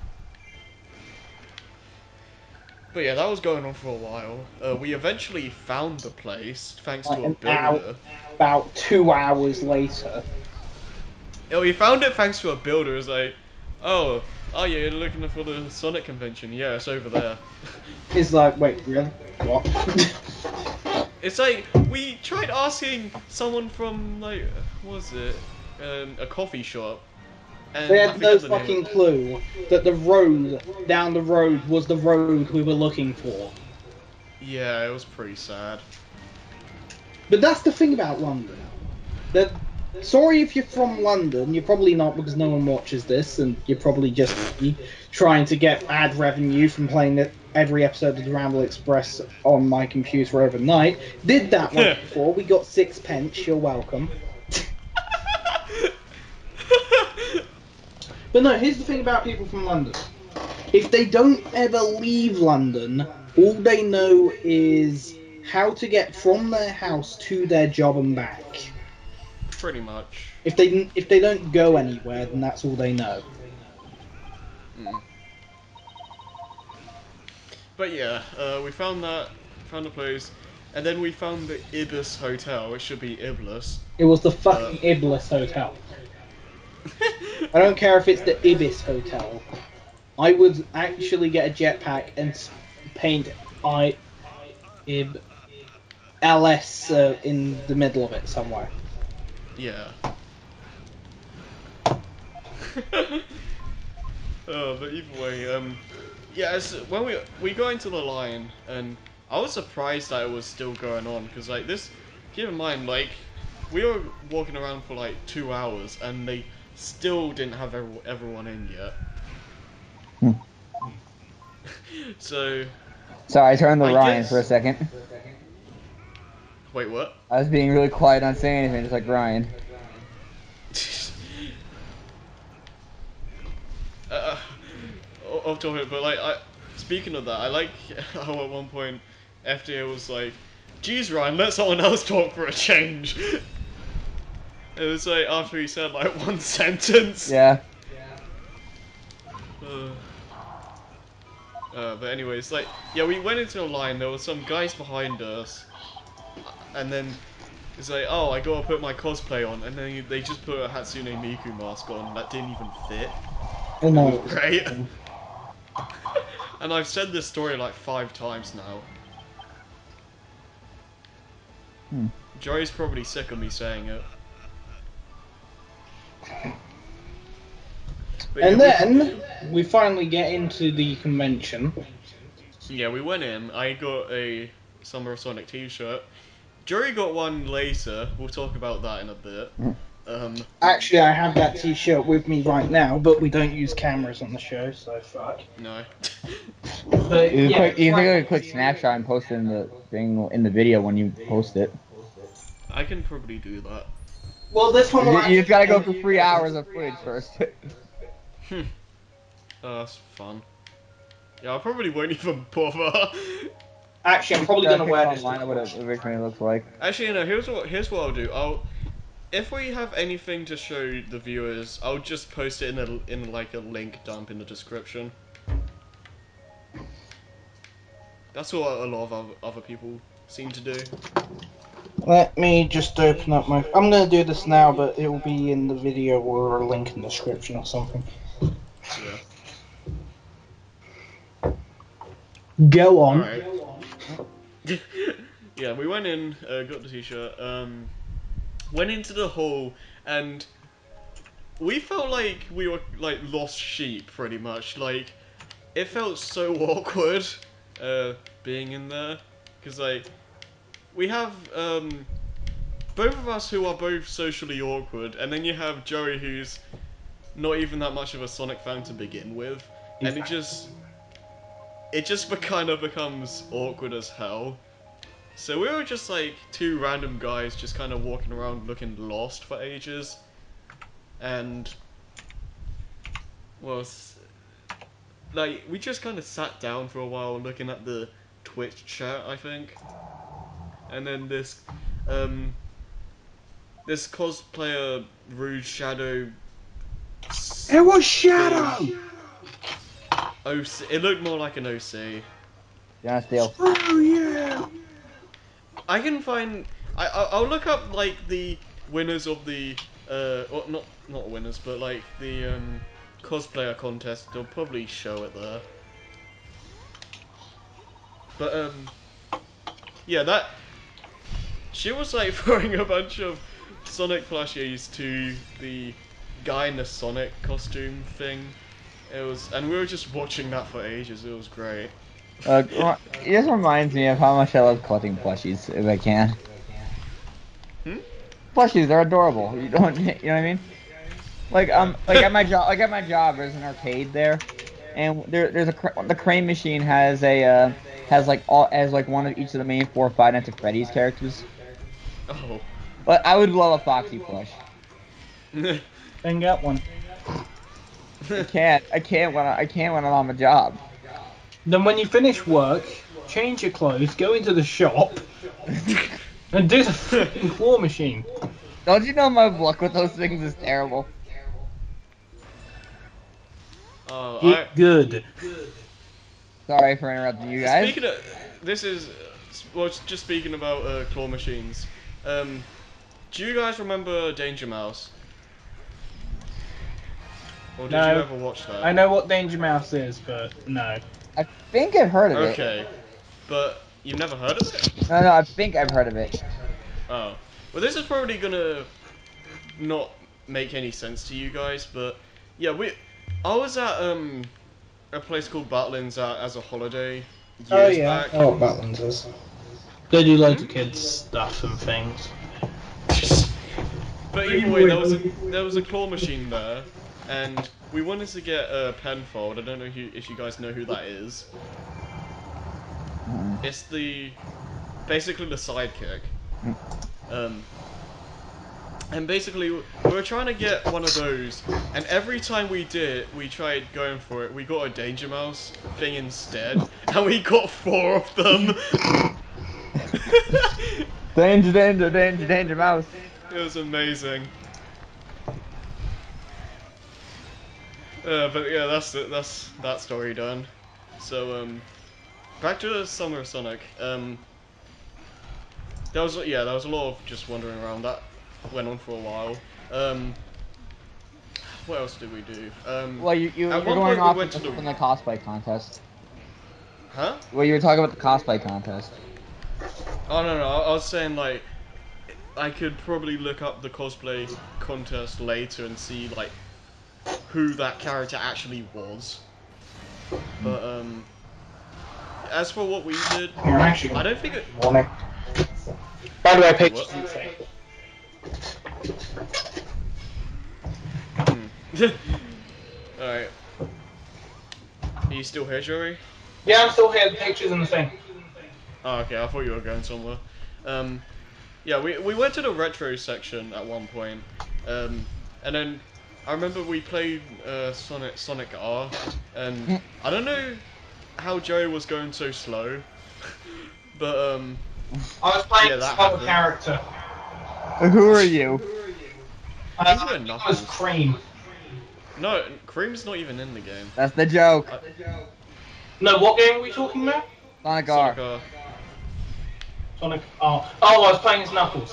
But yeah, that was going on for a while. Uh, we eventually found the place thanks Like to a an hour, builder. about two hours later. Yeah, we found it thanks to a builder. It's like, oh, oh yeah, you're looking for the Sonic convention. Yeah, it's over there. It's like, wait, really? What? It's like we tried asking someone from like, what was it, um, a coffee shop, They and I had no forget the name. fucking clue that the road down the road was the road we were looking for. Yeah, it was pretty sad. But that's the thing about London. That sorry if you're from London, you're probably not because no one watches this, and you're probably just me trying to get ad revenue from playing the, every episode of the Ramble Express on my computer overnight. Did that once before. We got six pence. You're welcome. But no, here's the thing about people from London. If they don't ever leave London, all they know is how to get from their house to their job and back. Pretty much. If they if they don't go anywhere, then that's all they know. Mm. But yeah, uh, we found that, found the place, and then we found the Ibis Hotel. It should be Iblis. It was the Uh, fucking Iblis Hotel. I don't care if it's the Ibis Hotel. I would actually get a jetpack and paint I Ib L S uh, in the middle of it somewhere. yeah. Oh, but either way, um, yeah, it's, when we we got into the line, and I was surprised that it was still going on, because like this, keep in mind, like we were walking around for like two hours, and they still didn't have every, everyone in yet. Hmm. So Sorry, I turned the I Ryan for a guess. second. Wait, what? I was being really quiet, not saying anything, just like Ryan. uh, off topic, but like, I speaking of that, I like how at one point F D A was like, "Geez, Ryan, let someone else talk for a change." It was like after he said like one sentence. Yeah. Uh, uh, but anyways, like, yeah, we went into a line. There were some guys behind us, and then it's like, oh, I gotta put my cosplay on, and then they just put a Hatsune Miku mask on that didn't even fit. Oh It no, was it was great. And I've said this story like five times now. Hmm. Joey's probably sick of me saying it. But yeah, And we then we finally get into the convention. yeah we went in. I got a Summer of Sonic T-shirt. Joey got one later. We'll talk about that in a bit. Um, Actually, I have that T-shirt with me right now, but we don't use cameras on the show, so fuck. no. But You, yeah, quick, it's you right. take a quick snapshot and post it in the thing in the video when you post it. I can probably do that. Well, this one will You, you just actually gotta go end. through three hours of footage first. Hmm. Oh, that's fun. Yeah, I probably won't even bother. Actually, I'm probably Gotta gonna check wear this. online what it originally looks like. Actually, no. Here's what here's what I'll do. I'll if we have anything to show the viewers, I'll just post it in a in like a link dump in the description. That's what a lot of other, other people seem to do. Let me just open up my. I'm gonna do this now, but it will be in the video or a link in the description or something. Yeah. Go on. Alright. Yeah, we went in, uh, got the t-shirt, um, went into the hall, and we felt like we were, like, lost sheep, pretty much. Like, it felt so awkward, uh, being in there. Because, like, we have, um, both of us who are both socially awkward, and then you have Joey who's not even that much of a Sonic fan to begin with, and it just, it just kind of becomes awkward as hell. So we were just like two random guys just kind of walking around looking lost for ages. And, well, like, we just kind of sat down for a while looking at the Twitch chat, I think. And then this, um, this cosplayer, Rouge Shadow. It was Shadow! Thing, O C, it looked more like an O C. John Steele. Screw you! I can find. I I- I'll look up like the winners of the uh, or not not winners, but like the um cosplayer contest. They'll probably show it there. But um, yeah, that she was like throwing a bunch of Sonic plushies to the guy in the Sonic costume thing. It was, and we were just watching that for ages. It was great. Uh, it just reminds me of how much I love collecting plushies if I can. Hmm? Plushies, they're adorable. You don't, you know what I mean? Like Yeah. um, like at my job, like at my job, there's an arcade there, and there, there's a cr- the crane machine has a uh, has like all as like one of each of the main four Five Nights at Freddy's characters. Oh. But I would love a Foxy plush. Then get one. I can't, I can't when I, I can't when I'm on my job. Then when you finish work, change your clothes, go into the shop, and do the freaking claw machine. Don't you know my luck with those things is terrible? Oh, I. Get good. Sorry for interrupting you guys. Speaking of, this is, uh, well, just speaking about uh, claw machines. Um, do you guys remember Danger Mouse? Or did you No, ever watch that? I know what Danger Mouse is, but no. I think I've heard of it. Okay, but you've never heard of it? No, no, I think I've heard of it. Oh, well, this is probably gonna not make any sense to you guys, but yeah, we. I was at um a place called Butlins uh, as a holiday Oh years yeah, back. I know what Butlins is. They do loads Hmm? of kids stuff and things. But either way, there was a there was a claw machine there, and we wanted to get a Penfold. I don't know who, if you guys know who that is. Mm. It's the basically the sidekick. Um, and basically we were trying to get one of those, and every time we did, we tried going for it. We got a Danger Mouse thing instead, and we got four of them. Danger, danger, danger, danger, mouse. It was amazing. Uh, but yeah, that's it. That's that story done. So um, back to the Summer of Sonic. Um, there was yeah, there was a lot of just wandering around. That went on for a while. Um, what else did we do? Um, Well, you, you, at you're one going point we off went with to the, the from the cosplay contest. huh? Well, you were talking about the cosplay contest. Oh no no, I was saying like I could probably look up the cosplay contest later and see like who that character actually was. But um, as for what we did, Here, I'm actually I gonna don't think it. morning. By the way, You pictures what? you say. Hmm. Alright. Are you still here, Joey? Yeah, I'm still here. The pictures and the thing. Oh, okay. I thought you were going somewhere. Um, yeah, we we went to the retro section at one point, um, and then I remember we played uh, Sonic Sonic R, and I don't know how Joey was going so slow, but um, I was playing yeah, this that other happened. character. Who are you? Uh, I think you I were think it was Knuckles. Cream. No, Cream's not even in the game. That's the joke. I, No, what game are we talking about? Sonic Sonic R. R. Sonic. Oh, oh, I was playing as Knuckles.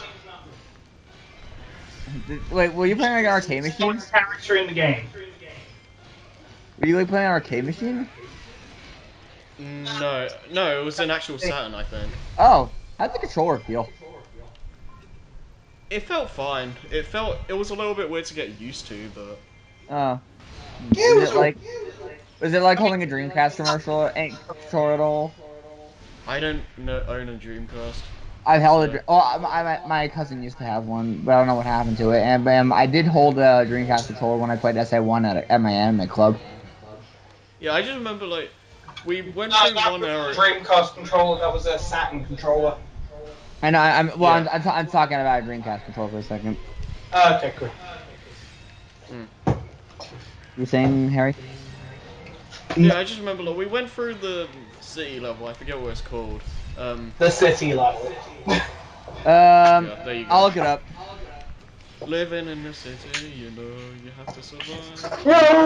Wait, were you playing like an arcade machine? Sonic's character in the game. Were you like playing an arcade machine? No, no, it was an actual Saturn, I think. Oh, how'd the controller feel? It felt fine. It felt it was a little bit weird to get used to, but Oh, Yeah, it is was. it all- like is it like holding a Dreamcast commercial and controller at all? I don't know, own a Dreamcast. I've held a So Dr- oh, I, I, my cousin used to have one, but I don't know what happened to it. And um, I did hold a Dreamcast controller when I played S A one at at my anime club. yeah, I just remember like we went No, through that one was era. a Dreamcast controller. That was a Saturn controller. I know. I'm well. Yeah. I'm, I'm, I'm talking about a Dreamcast controller for a second. Uh, okay, cool. Mm. You saying, Harry? Yeah, I just remember like we went through the city level. I forget what it's called. Um, The city level. Um, yeah, there you I'll go. look it up. Living in the city, you know, you have to survive.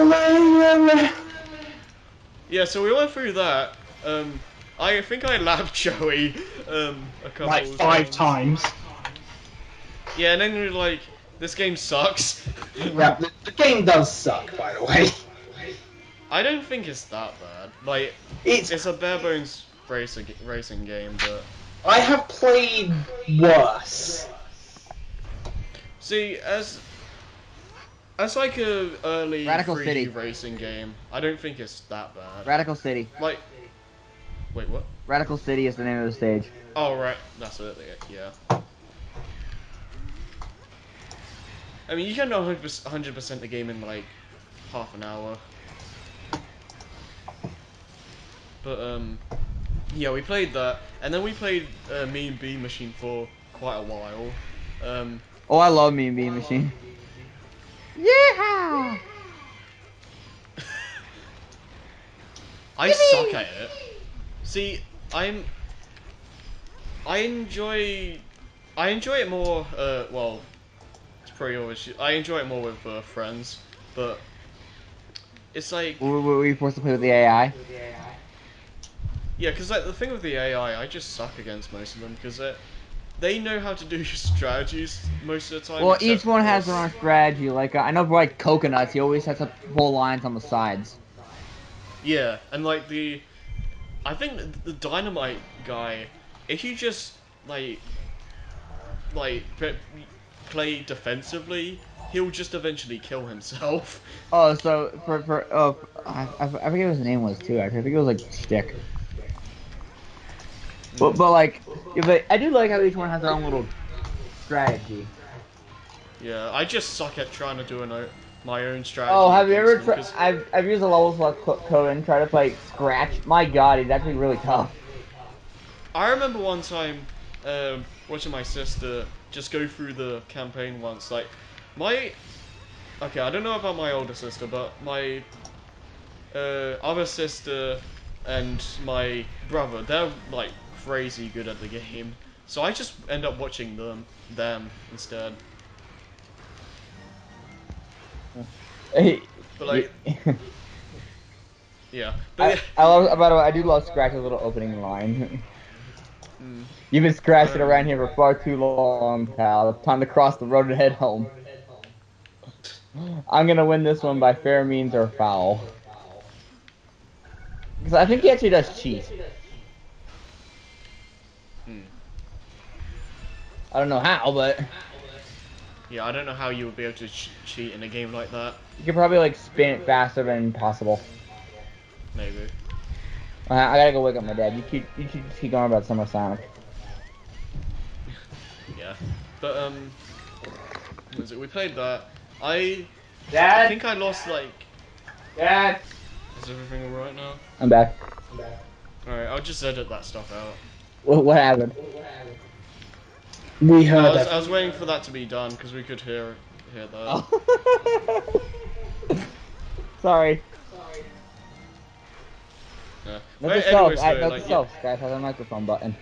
Yeah, so we went through that. Um, I think I lapped Joey um a couple Like of five times. times. Yeah, and then we were like, this game sucks. Yeah, the, the game does suck, by the way. I don't think it's that bad. Like, It's. it's a bare bones racing racing game, but I have played worse. see, as as like a early Radical three D City. racing game, I don't think it's that bad. Radical City. Like, wait, what? Radical City is the name of the stage. Oh right, that's it. Yeah. I mean, you can know one hundred percent the game in like half an hour. But um, yeah, we played that, and then we played uh, Mean Bean Machine for quite a while. Um, Oh, I love Mean Bean Machine. Yeah. I suck at it. See, I'm. I enjoy. I enjoy it more. Uh, well, it's pretty obvious. I enjoy it more with uh, friends, but it's like, Were, were we forced to play with the A I? yeah, because like the thing with the A I, I just suck against most of them because they they know how to do strategies most of the time. Well, Except each one has their us. own strategy. Like uh, I know for like coconuts, he always sets up full lines on the sides. Yeah, and like the, I think the dynamite guy, if you just like, like p- play defensively, he'll just eventually kill himself. Oh, so for for oh, I, I forget what his name was too. Actually, I think it was like Stick. But Mm. but like, yeah, but I do like how each one has their own little strategy. Yeah, I just suck at trying to do an o- my own strategy Oh, have you against ever them tried? because I've I've used a level select co- code and tried to play Scratch. My God, he's actually really tough. I remember one time um, watching my sister just go through the campaign once. Like my okay, I don't know about my older sister, but my uh, other sister and my brother, they're like crazy good at the game. So I just end up watching them them instead. Hey, But y- like yeah, but I yeah. I love. By the way, I do love Scratch's little opening line. Mm, You've been scratching around um, here for far too long, pal. It's time to cross the road and head home. I'm gonna win this one by fair means or foul. Because I think he yeah. actually does cheat. Mm. I don't know how, but Yeah, I don't know how you would be able to ch- cheat in a game like that. you could probably like spin it faster than possible. Maybe. I, I gotta go wake up my dad. You keep you keep, keep going about Summer Sonic. Yeah. But um, what was it? We played that. I I Dad, think I lost like. Dad. Is everything alright now? I'm back. Alright, I'll just edit that stuff out. What, what happened? We No, I heard was it. I was waiting for that to be done because we could hear hear that. Oh. Sorry. Yeah. Note to But self. anyways I, though, note to like yeah, self. Guys, has a microphone button.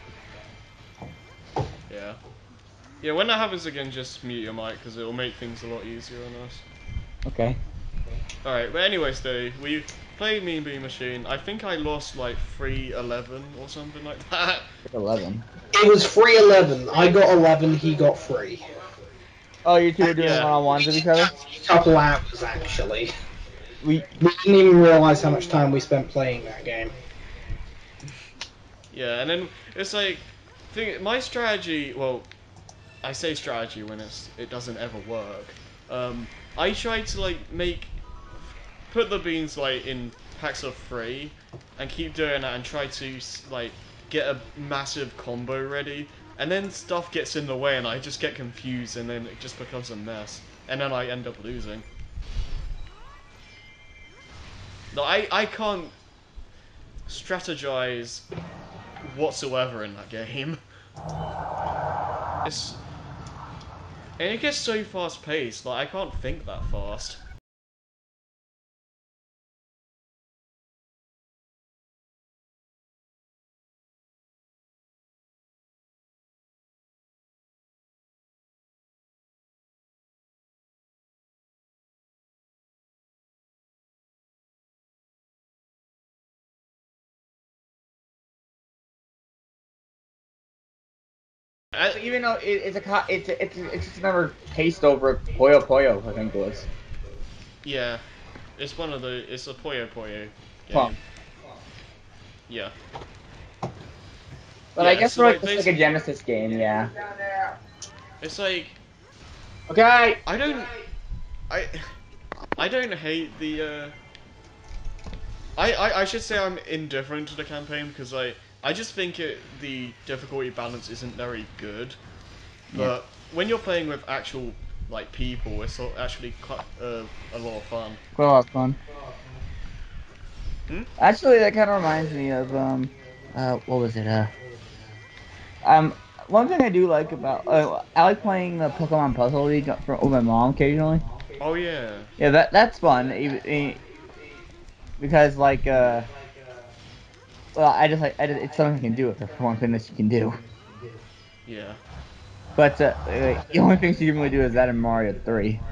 yeah, yeah. When that happens again, just mute your mic because it will make things a lot easier on us. Okay. Alright, but anyways though, we played Mean Bean Machine. I think I lost like three eleven or something like that. eleven. It was three eleven. I got eleven, he got three. Oh, you two were doing Yeah. one-on-ones with each other? A couple hours, actually. We We didn't even realize how much time we spent playing that game. Yeah, and then it's like, thing, my strategy. Well, I say strategy when it's it doesn't ever work. Um, I try to like make put the beans like in packs of three, and keep doing that and try to like get a massive combo ready. And then stuff gets in the way, and I just get confused, and then it just becomes a mess, and then I end up losing. No, I I can't strategize whatsoever in that game. It's and it gets so fast paced, like I can't think that fast. I, So even though it, it's a it's a, it's a, it's just another paste over Poyo Poyo, I think it was. yeah, it's one of the it's a Puyo Puyo Huh. game. Yeah, But I yeah. guess So for like like it's like a basically, Genesis game, yeah. it's like Okay. I don't I I don't hate the. Uh, I, I I should say I'm indifferent to the campaign because I I just think it the difficulty balance isn't very good. Yeah. But when you're playing with actual like people, it's actually quite uh, a lot of fun. Quite a lot of fun. Hmm? Actually, that kind of reminds me of um, uh, what was it? Uh, um, one thing I do like about uh, I like playing the Pokemon Puzzle League for with my mom occasionally. Oh yeah. Yeah, that that's fun. Even, eh, because like uh, well, I just like I just, it's something I can do with her for one thing that she can do. Yeah. But uh, uh, the only thing she can really do is that in Mario three.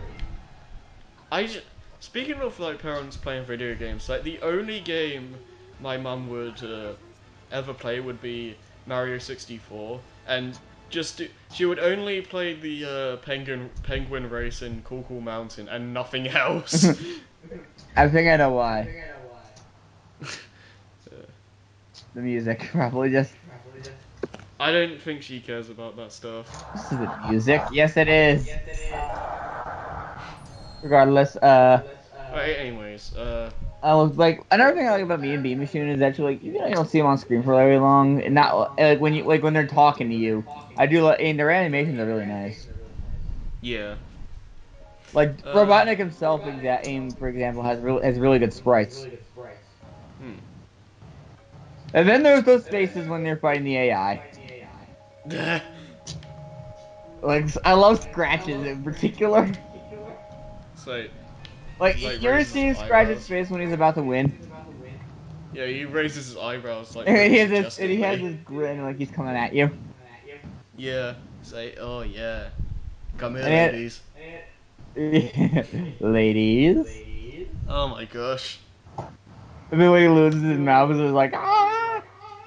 I j- speaking of like parents playing video games, like the only game my mum would uh, ever play would be Mario sixty-four, and just do, she would only play the uh, penguin penguin race in Cool Cool Mountain and nothing else. I think I know why. Uh, The music probably just I don't think she cares about that stuff. this is the music. Yes, it is. Regardless, uh. Right, anyways, uh, I was like another thing I like about me and B Machine is actually like you know you don't see them on screen for very long, and not like when you like when they're talking to you. I do like and their animations are really nice. yeah. Like Uh, Robotnik himself, exa- for example, has really has really good sprites. hmm. And then there's those faces when they're fighting the A I. Like I love Scratches in particular. so, Like like you ever raises his seen Scratch's eyebrows. face when he's about to win? Yeah, he raises his eyebrows like And really he has this and he has suggestively. this grin like he's coming at you. Yeah. Say, oh yeah, come here, And ladies. it, ladies. Oh my gosh. And then when he loses his mouth, it's like ah.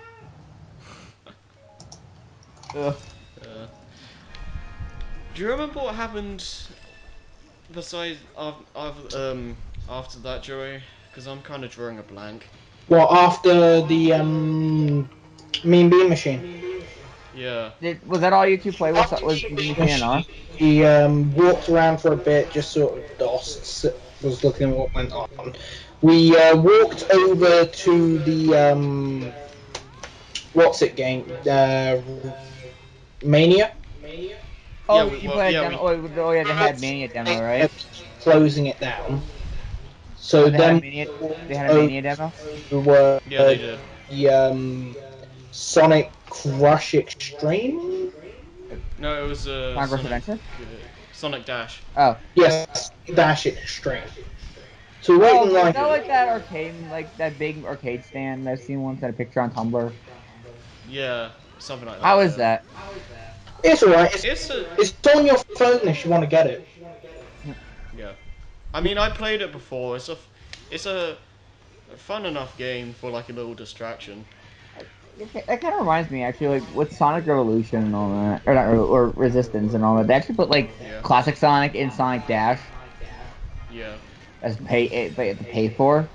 Ugh. Uh, do you remember what happened besides of, of um after that, Joey? Because I'm kind of drawing a blank. Well, after the um, Mean Bean Machine. Yeah. Did, was that all you two played with? After Was Mean Jimmy Bean Shan R? Machine, we um, walked around for a bit, just sort of dost, was looking at what went on. We uh, walked over to the um, what's it game? Uh, Mania. Yeah. Oh, We you well. played a Yeah. demo. We. Oh, oh yeah, the had Mania demo, right? Closing it down. Oh, So they had a then Mania. we They walked had a over Mania demo. to Yeah, uh, they did. the um, Sonic Crush Extreme. No, it was uh Congress Sonic. Adventure. Uh, Sonic Dash. Oh, Yes, Dash Extreme. So we're oh, waiting was like that like that arcade, like that big arcade stand I've seen once? Had a picture on Tumblr. Yeah, something like How that. is Yeah. that? it's alright. It's, It's a. it's on your phone if you want to get it. Yeah. I mean, I played it before. It's a. It's a. a fun enough game for like a little distraction. That kind of reminds me, actually, like with Sonic Revolution and all that, or not, or Resistance and all that. They actually put like Yeah. classic Sonic in Sonic Dash Yeah. as pay, but you have to pay for.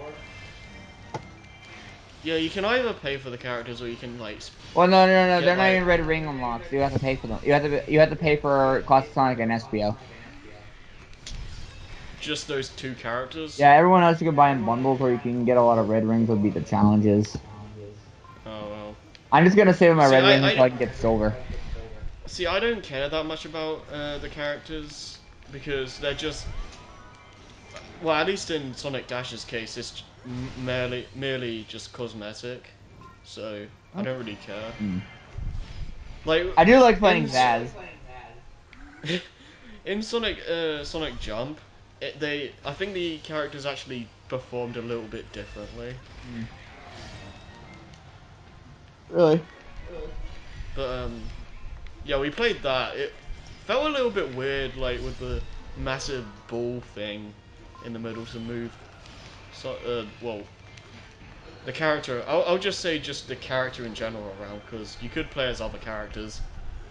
Yeah, you can either pay for the characters or you can like Well, no, no, no, no, get they're not like even Red Ring unlocks. You have to pay for them. You have to, you have to pay for classic Sonic and S P O. just those two characters. Yeah, everyone else you can buy in bundles, or you can get a lot of red rings would be the challenges. Oh well. I'm just gonna save my See, red I, rings until I I can get silver. see. I don't care that much about uh, the characters because they're just well, at least in Sonic Dash's case, it's merely merely just cosmetic. So I don't really care. Hmm. Like I do like in fighting Zaz. in Sonic uh, Sonic Jump, it, they I think the characters actually performed a little bit differently. Hmm. Really? But um, yeah, we played that. It felt a little bit weird, like with the massive ball thing in the middle to move. So uh, well, the character. I'll, I'll just say just the character in general around because you could play as other characters.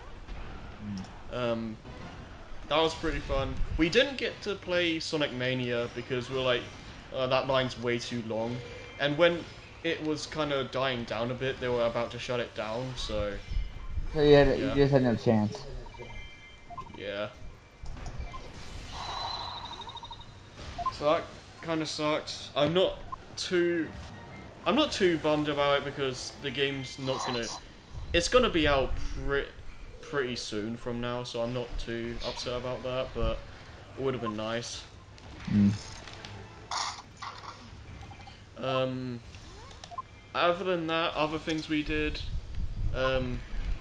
Um, that was pretty fun. We didn't get to play Sonic Mania because we are like, uh, that line's way too long. And when it was kind of dying down a bit, they were about to shut it down. So So you had, you yeah, just had no chance. yeah. So that kind of sucked. I'm not too, I'm not too bummed about it because the game's not gonna, it's gonna be out pretty, pretty soon from now. So I'm not too upset about that. But it would have been nice. Hmm. Um, other than that, other things we did. Um,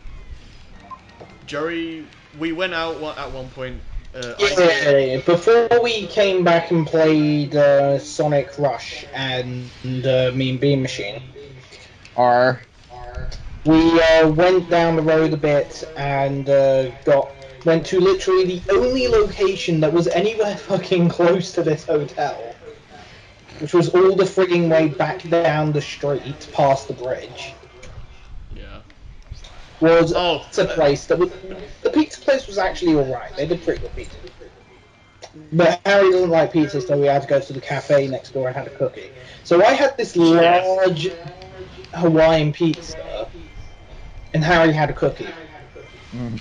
Joey, we went out at one point. Uh, I did. Yeah, before we came back and played uh, Sonic Rush and uh, Mean Bean Machine, R. we uh, went down the road a bit and uh, got went to literally the only location that was anywhere fucking close to this hotel, which was all the frigging way back down the street past the bridge. Yeah. Was a Oh. pizza Uh, place that was the pizza place was actually all right. They did pretty good pizza. But Harry doesn't like pizza, so we had to go to the cafe next door and had a cookie. So I had this yes. large Hawaiian pizza, and Harry had a cookie. Hmm.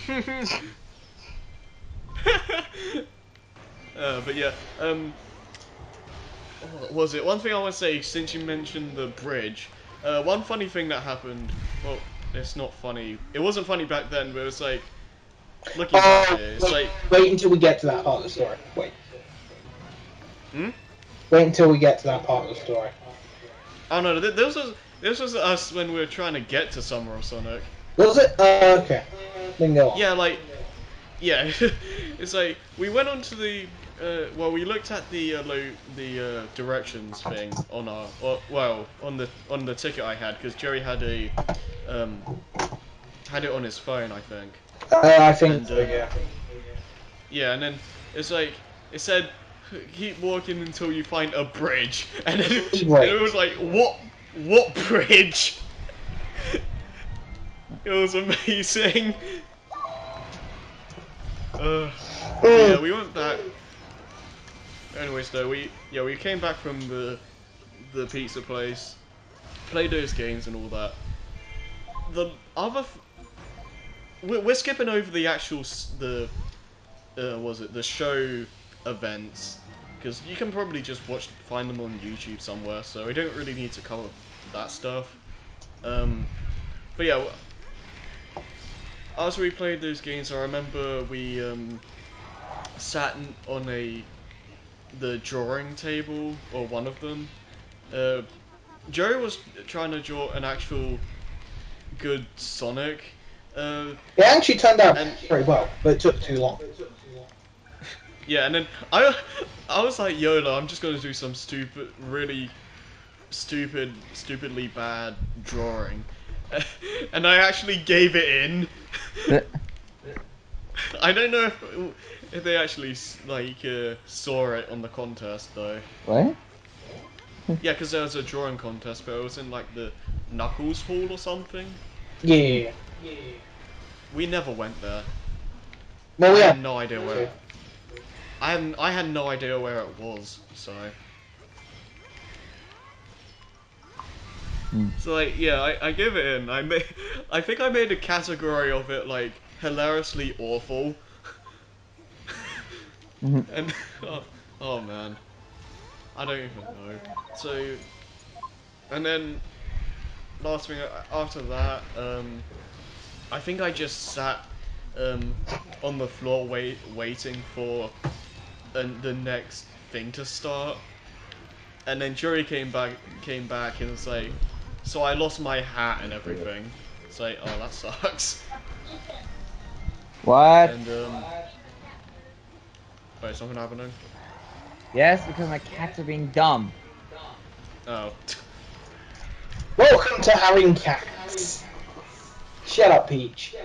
uh, but yeah. Um. What was it? One thing I want to say since you mentioned the bridge. Uh, one funny thing that happened. Well, it's not funny. It wasn't funny back then, but it was like looking back at Oh, it, it's wait, like. wait until we get to that part of the story. Wait. Hmm. Wait until we get to that part of the story. Oh no, th- this was this was us when we were trying to get to Summer of Sonic. Was it? Uh, okay. Then go on. Yeah, like yeah, it's like we went onto the uh, well, we looked at the uh, lo- the uh, directions thing on our or, well on the on the ticket I had because Jerry had a um, had it on his phone I think, Uh, I think and so, um, yeah. yeah, and then it's like it said keep walking until you find a bridge, and then it, and it Right. was like what what bridge? It was amazing. Uh, but yeah, Mm. we went back. Anyways, though, we yeah we came back from the the pizza place, played those games and all that. The other f- we're, we're skipping over the actual s- the uh, was it the show events because you can probably just watch find them on YouTube somewhere. So we don't really need to cover that stuff. Um, but yeah, as we played those games, I remember we um, sat in, on a the drawing table or one of them. Uh, Joe was trying to draw an actual good Sonic, uh, It actually turned out and pretty well, but it took too long. yeah, and then I, I was like, YOLO, I'm just gonna do some stupid, really stupid, stupidly bad drawing, and I actually gave it in. I don't know if, if they actually like uh, saw it on the contest though. What? Yeah, because there was a drawing contest, but it was in like the Knuckles Hall or something. Yeah. We never went there. Well, I yeah. had no idea where. It, I had I had no idea where it was. So. Hmm. So like yeah, I, I give it in. I made I think I made a category of it like hilariously awful. Mhm. And oh, oh man, I don't even know. So and then last thing uh, after that, um, I think I just sat um on the floor wait waiting for an, the next thing to start. And then Jury came back came back and was like, so I lost my hat and everything. It's like, oh that sucks. What? And um, wait, something happening? Yes, because my cats are being dumb. Oh. Welcome to having cats. Shut up, Peach.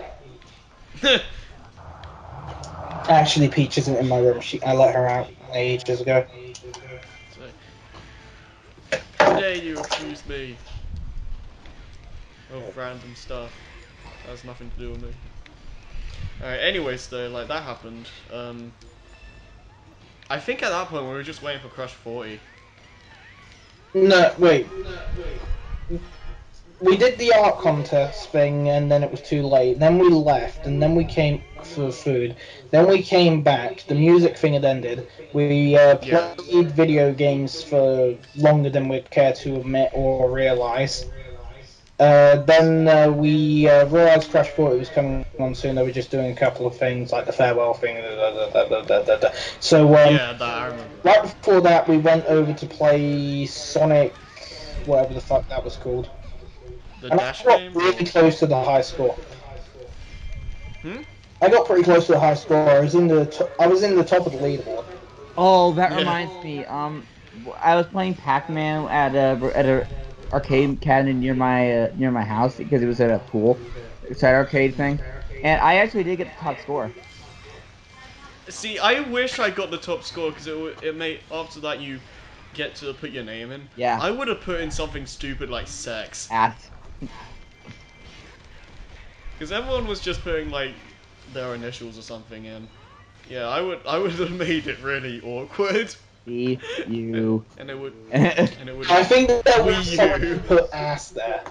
Actually, Peach isn't in my room. She, I let her out ages ago. So, how dare you accuse me of random stuff? That has nothing to do with me. Alright, anyways though, like that happened. Um, I think at that point we were just waiting for Crush forty. No, wait. We did the art contest thing, and then it was too late. Then we left, and then we came for food. Then we came back. The music thing had ended. We uh, Yeah. played video games for longer than we'd care to admit or realize. Uh, then uh, we uh, realized Crash forty was coming on soon. They were just doing a couple of things like the farewell thing. Da, da, da, da, da, da. So um, Yeah, that I remember that. right before that, we went over to play Sonic, whatever the fuck that was called. The And I Dash got game, or really close to the high score. hmm? I got pretty close to the high score. I was in the to- I was in the top of the leaderboard. Oh, that Yeah. reminds me. Um, I was playing Pac-Man at a at a arcade cabinet near my uh, near my house because it was at a pool, side arcade Hmm. thing, and I actually did get the top score. See, I wish I got the top score because it w- it may after that you get to put your name in. Yeah, I would have put in something stupid like sex. ass. Because everyone was just putting like their initials or something in. Yeah, I would I would have made it really awkward. B and, U. and it would and it would I think there was Wii someone who U. put ass there.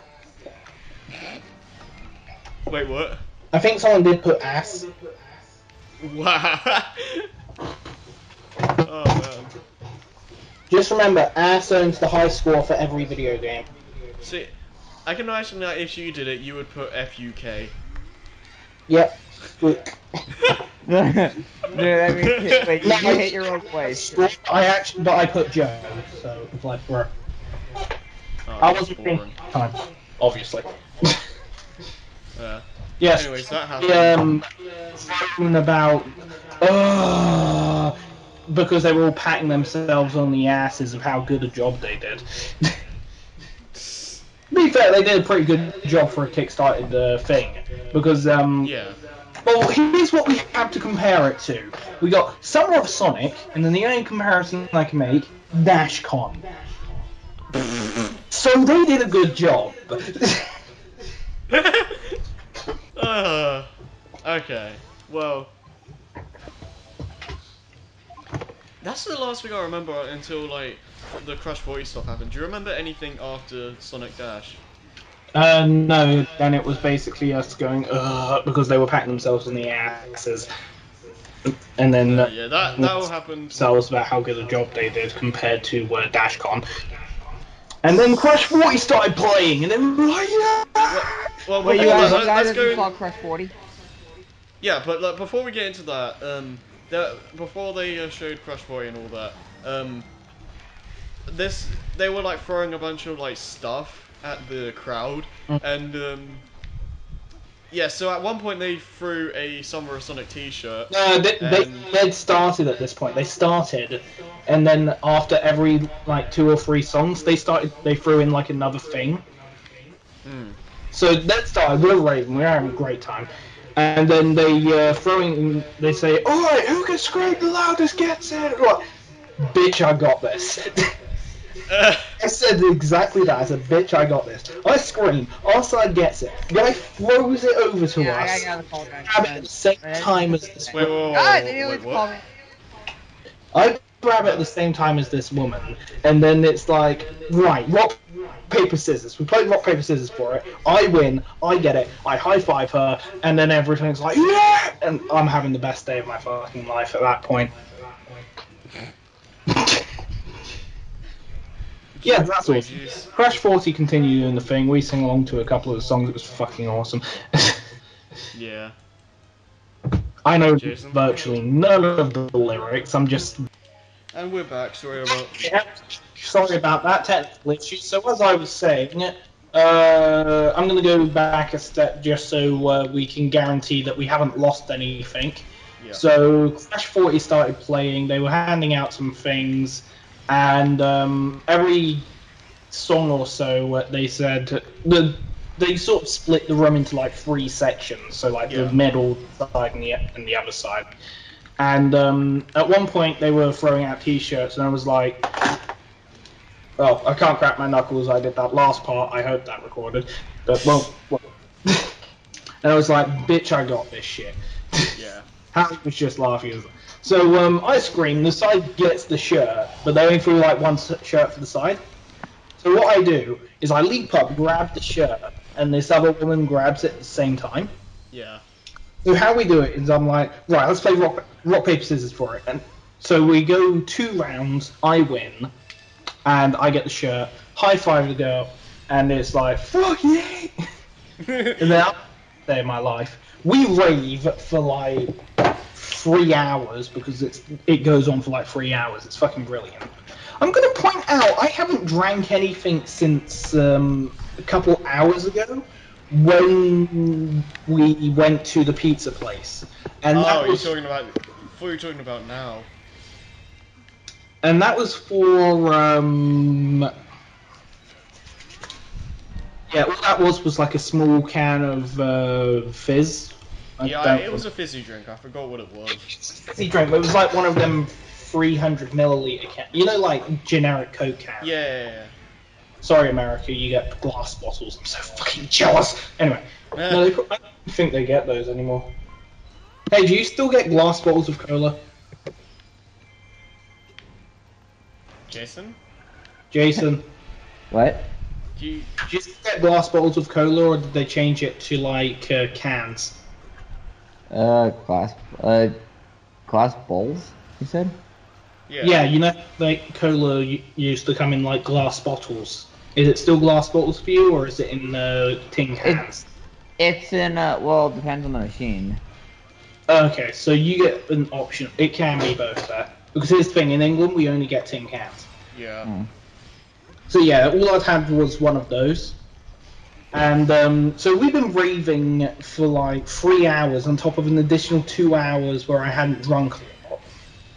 Wait, what? I think someone did put ass. Wow. Oh man. Just remember, ass earns the high score for every video game. See, I can imagine that if you did it, you would put F U K. Yep. Look. No, that means wait. No, You, you I hate did your own voice. score. I actually, but I put Joe, so it was like, bro. Oh, I that's wasn't thinking boring. at the time, obviously. Yeah. Yes. Anyways, that The, happened. um, phone about, uh, because they were all patting themselves on the asses of how good a job they did. To be fair, they did a pretty good job for a kickstarted uh, thing, because um, Yeah. well, here's what we have to compare it to. We got Summer of Sonic, and then the only comparison I can make, DashCon. So they did a good job. uh, okay. Well, that's the last thing I remember until like the Crush forty stuff happened. Do you remember anything after Sonic Dash? Uh, no, then it was basically us going, ugh, because they were patting themselves on the asses. And then Uh, uh, yeah, that that all happened. themselves about how good a job they did compared to uh, DashCon. And then Crush forty started playing, and then we were like, yeah! Well, well, Wait, you before guys, that, you let, guys let's actually go. saw In, Crush forty? yeah, but like, before we get into that, um, there, before they uh, showed Crush forty and all that, um, this they were like throwing a bunch of like stuff at the crowd, and um, yeah. So at one point they threw a Summer of Sonic T-shirt, No, they, they and they'd started at this point. They started, and then after every like two or three songs, they started. They threw in like another thing. mm, So that started. We're raving. We're having a great time, and then they uh, throwing. They say, "All right, who can scream the loudest gets it?" Like, bitch, I got this. Uh, I said exactly that. I said, bitch, I got this. I scream. Our side gets it. Guy throws it over to Yeah, I, I us. gotta call guy. Grab it at the same time as this wait, whoa, woman. whoa, God, whoa, did he wait, always call what? me? I grab it at the same time as this woman, and then it's like, right, rock, paper, scissors. We played rock, paper, scissors for it. I win. I get it. I high five her, and then everything's like, yeah! And I'm having the best day of my fucking life at that point. Yeah, that's Wait, awesome. you s- Crash forty continued doing the thing. We sing along to a couple of the songs. It was fucking awesome. Yeah. I know Jason? virtually none of the lyrics. I'm just And we're back. Sorry about. yeah, sorry about that technical issue. So as I was saying, uh, I'm going to go back a step just so uh, we can guarantee that we haven't lost anything. Yeah. So Crash forty started playing. They were handing out some things, and um, every song or so, uh, they said the they sort of split the room into like three sections. So like Yeah. the middle side and the and the other side. And um, at one point, they were throwing out T-shirts, and I was like, "Oh, I can't crack my knuckles. I did that last part. I hope that recorded." But well, well. And I was like, "Bitch, I got this shit." Yeah. Harry was just laughing. So um, I scream. The side gets the shirt, but they only threw like one shirt for the side. So what I do is I leap up, grab the shirt, and this other woman grabs it at the same time. Yeah. So how we do it is I'm like, right, let's play rock, rock paper scissors for it. And so we go two rounds. I win, and I get the shirt. High five the girl, and it's like fuck yeah. And then day of my life, we rave for like three hours because it's it goes on for like three hours. It's fucking brilliant. I'm gonna point out I haven't drank anything since um, a couple hours ago when we went to the pizza place, and Oh, that you're was talking about. I thought you were talking about now. and that was for um, yeah, all that was was like a small can of uh, fizz. I Yeah, I, don't it was a fizzy drink. I forgot what it was. fizzy drink. But it was like one of them three hundred milliliter can, you know, like generic Coke cans. Yeah. yeah, yeah. Sorry, America, you get glass bottles. I'm so fucking jealous. Anyway, Eh. no, they, pro- I don't think they get those anymore. Hey, do you still get glass bottles of cola? Jason? Jason, What? Do you... do you still get glass bottles of cola, or did they change it to, like, uh, cans? Uh, glass, uh, glass bowls, you said? Yeah. Yeah, you know, like, cola u- used to come in, like, glass bottles. Is it still glass bottles for you, or is it in uh, tin cans? It's in, uh, well, it depends on the machine. Okay, so you get an option. It can be both there. Because here's the thing, in England, we only get tin cans. Yeah. Hmm. So yeah, all I'd had was one of those. And um, so we've been raving for like three hours on top of an additional two hours where I hadn't drunk a lot.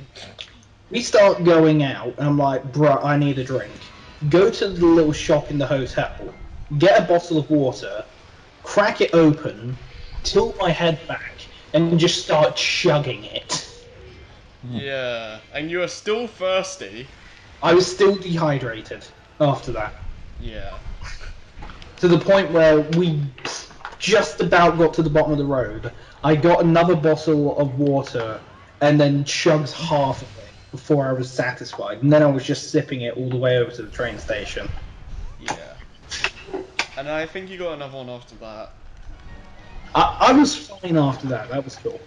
We start going out, and I'm like, bruh, I need a drink. Go to the little shop in the hotel, get a bottle of water, crack it open, tilt my head back, and just start chugging it. Yeah. And you are still thirsty. I was still dehydrated after that. Yeah. To the point where we just about got to the bottom of the road. I got another bottle of water and then chugged half of it before I was satisfied. And then I was just sipping it all the way over to the train station. Yeah. And I think you got another one after that. I, I was fine after that. That was cool.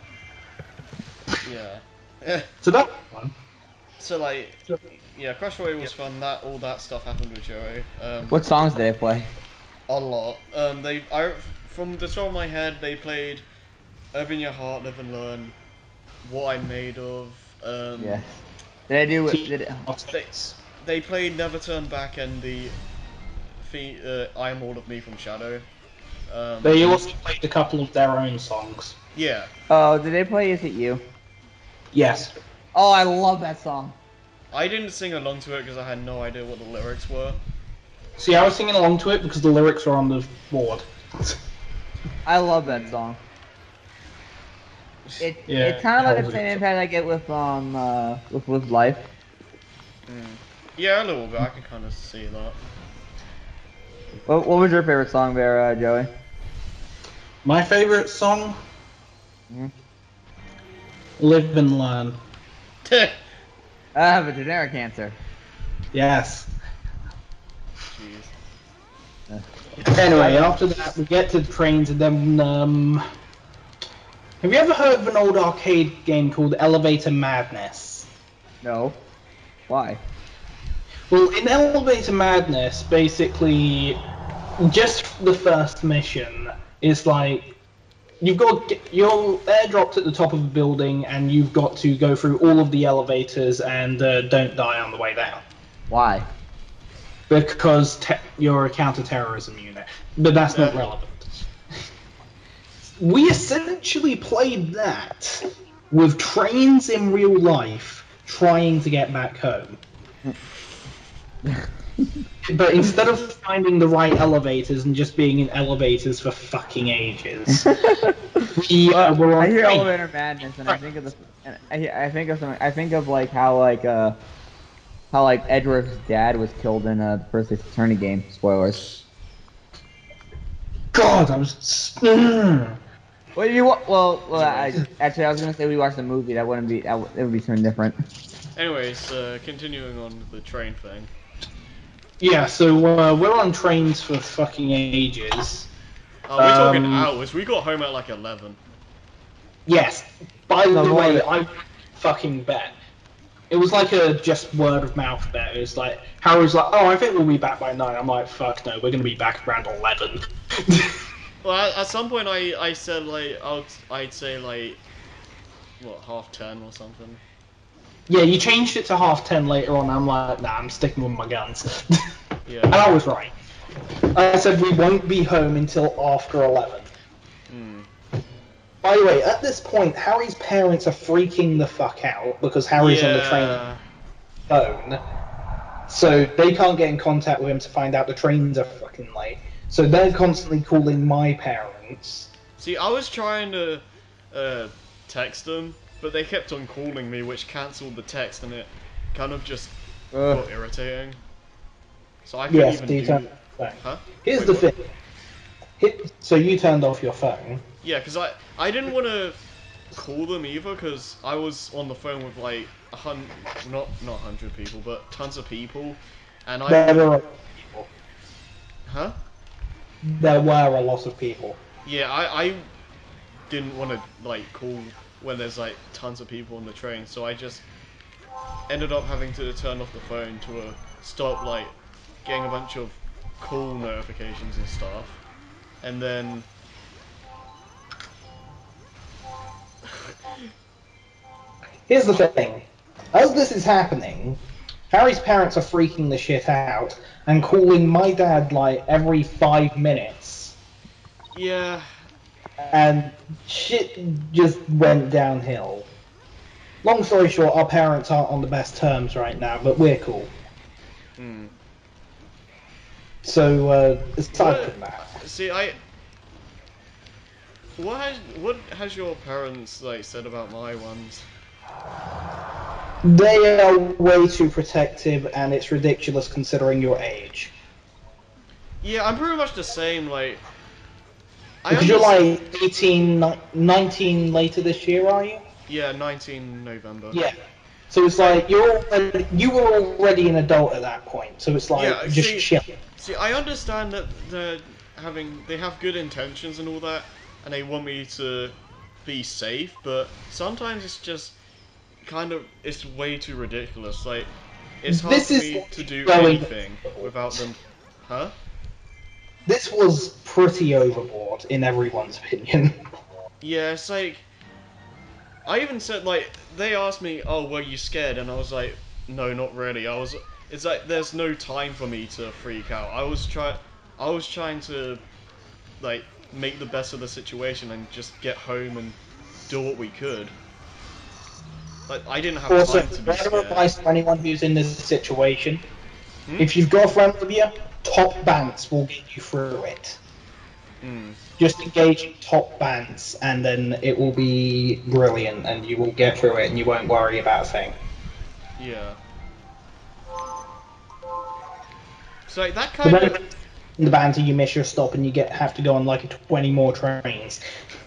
Yeah. So that was fun. So like, yeah, Crash Away was fun. That all that stuff happened with Joey. Um, What songs did they play? a lot. Um, they, I, from the top of my head, they played "Open Your Heart, Live and Learn," "What I'm Made Of." Um, Yeah. Did I do, did it, they, they played "Never Turn Back" and the, the uh, "I Am All of Me" from Shadow. Um, They also played a couple of their own songs. yeah. oh, did they play Is It You? Yes. Oh, I love that song. I didn't sing along to it because I had no idea what the lyrics were. See, I was singing along to it because the lyrics are on the board. I love that song. It, Yeah, it's kind of like that the was a same good impact I get with, um, uh, with, with Life. Mm. Yeah, a little bit. I can kind of see that. What, what was your favorite song there, uh, Joey? My favorite song? Hmm? Live and Learn. I have a generic answer. Yes. Jeez. Uh, Anyway, after that, we get to trains, and then, um... have you ever heard of an old arcade game called Elevator Madness? no. Why? Well, in Elevator Madness, basically, just the first mission is like you've got you're airdropped at the top of a building, and you've got to go through all of the elevators and uh, don't die on the way down Why? because te- you're a counter-terrorism unit. But that's not Uh, relevant. We essentially played that with trains in real life trying to get back home. But instead of finding the right elevators and just being in elevators for fucking ages, we uh, Well, were on I hear train. Elevator Madness, and I think of the, and I, I think of something. I think of like how like uh how like Edward's dad was killed in uh, the first Ace Attorney game. Spoilers. God, I was. Mm. Well, you wa- well, well, I, anyways, actually, I was gonna say we watched the movie. That wouldn't be that. w- It would be something different. anyways, uh, continuing on the train thing. Yeah, so uh, we're on trains for fucking ages. Oh, we're talking Um, hours. We got home at like eleven. yes. By No the more way, than I fucking bet. It was like a just word of mouth bet. It was like Harry was like, "Oh, I think we'll be back by nine." I'm like, "Fuck no, we're gonna be back around eleven." Well, at, at some point, I I said like I'd I'd say like what half ten or something. Yeah, you changed it to half ten later on. I'm like, nah, I'm sticking with my guns. And Yeah. I was right. I said we won't be home until after eleven. Hmm. By the way, at this point, Harry's parents are freaking the fuck out because Harry's on the train Yeah. phone. So they can't get in contact with him to find out the trains are fucking late. So they're constantly calling my parents. See, I was trying to uh, text them, but they kept on calling me, which cancelled the text, and it kind of just Ugh. got irritating. So I couldn't Yes, even so you turned do. off your phone. Huh? Here's Wait, the what? thing. Hit, so you turned off your phone. Yeah, because I I didn't want to call them either, because I was on the phone with like a hundred, not not hundred people, but tons of people, and I There were would. a lot of people. Huh? There were a lot of people. Yeah, I I didn't want to like call when there's like tons of people on the train, so I just ended up having to turn off the phone to uh, stop like getting a bunch of call notifications and stuff, and then Here's the thing. As this is happening, Harry's parents are freaking the shit out and calling my dad like every five minutes. yeah, And shit just went downhill. Long story short, our parents aren't on the best terms right now, but we're cool. hmm. So, uh, aside What? from that, See, I what has what has your parents like said about my ones? they are way too protective, and it's ridiculous considering your age. Yeah, I'm pretty much the same. Like, I Because you're understand. like eighteen, nineteen later this year, are you? Yeah, nineteen November. Yeah. So it's Like, like you're already, you were already an adult at that point. So it's like yeah. just See, chill. see, I understand that they're having they have good intentions and all that, and they want me to be safe, but sometimes it's just kind of it's way too ridiculous. Like, it's hard This for is me to do going. anything without them. Huh? This was pretty overboard in everyone's opinion. Yeah, it's like I even said like they asked me, "Oh, were you scared?" And I was like, "No, not really." I was. It's like there's no time for me to freak out. I was try. I was trying to like make the best of the situation and just get home and do what we could. Like I didn't have Also, time to be word of scared. advice for anyone who's in this situation: Hmm. if you've got a friend with you, top bands will get you through it. Hmm. Just engage in top bands, and then it will be brilliant, and you will get through it, and you won't worry about a thing. Yeah. So like, that The kind of. benefit in the banter, you miss your stop and you get have to go on like twenty more trains.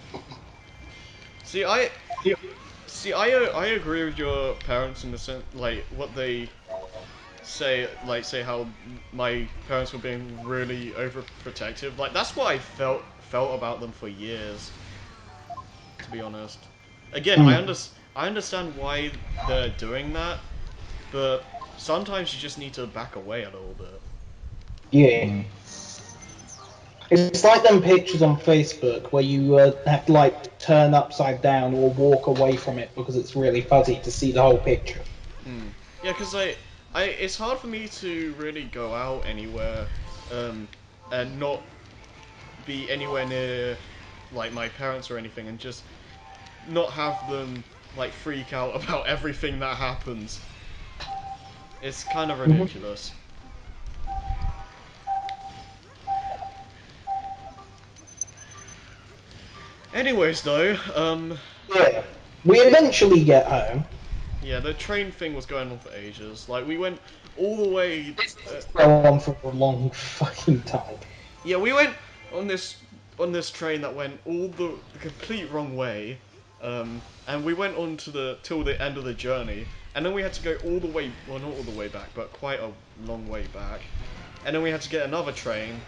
See, I. See, I uh, I agree with your parents in the sense, like, what they say, like, say how my parents were being really overprotective. Like, that's what I felt felt about them for years, to be honest. Again, I Mm. under, I understand why they're doing that, but sometimes you just need to back away a little bit. Yeah. It's like them pictures on Facebook where you uh, have to like turn upside down or walk away from it because it's really fuzzy to see the whole picture. Hmm. Yeah, because I, I, it's hard for me to really go out anywhere, um, and not be anywhere near, like, my parents or anything, and just not have them, like, freak out about everything that happens. It's kind of Mhm. ridiculous. Anyways, though, um, Yeah. We eventually get home. yeah, the train thing was going on for ages. Like, we went all the way. This Uh, go on for a long fucking time. yeah, we went on this on this train that went all the, the complete wrong way, um, and we went on to the till the end of the journey, and then we had to go all the way. Well, not all the way back, but quite a long way back, and then we had to get another train,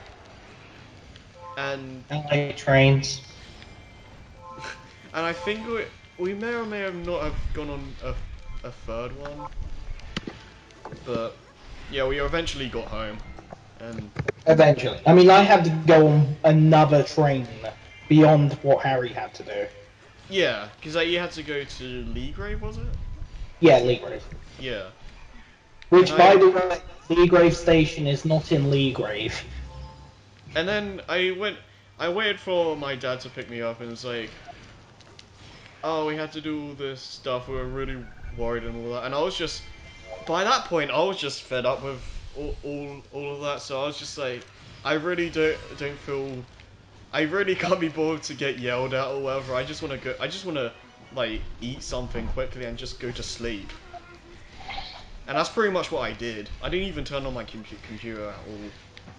and I like trains. and I think we we may or may have not have gone on a a third one, but yeah, we eventually got home, and Eventually. I mean, I had to go on another train beyond what Harry had to do. yeah, because like, you had to go to Leagrave, was it? Yeah, Leagrave. Yeah, and Which, by I the way, Leagrave Station is not in Leagrave. and then I went. I waited for my dad to pick me up, and it's like, oh, we had to do all this stuff. We were really worried and all that, and I was just by that point, I was just fed up with all all, all of that. So I was just like, I really don't don't feel. I really can't be bothered to get yelled at or whatever. I just want to go. I just want to like eat something quickly and just go to sleep. And that's pretty much what I did. I didn't even turn on my compu- computer at all.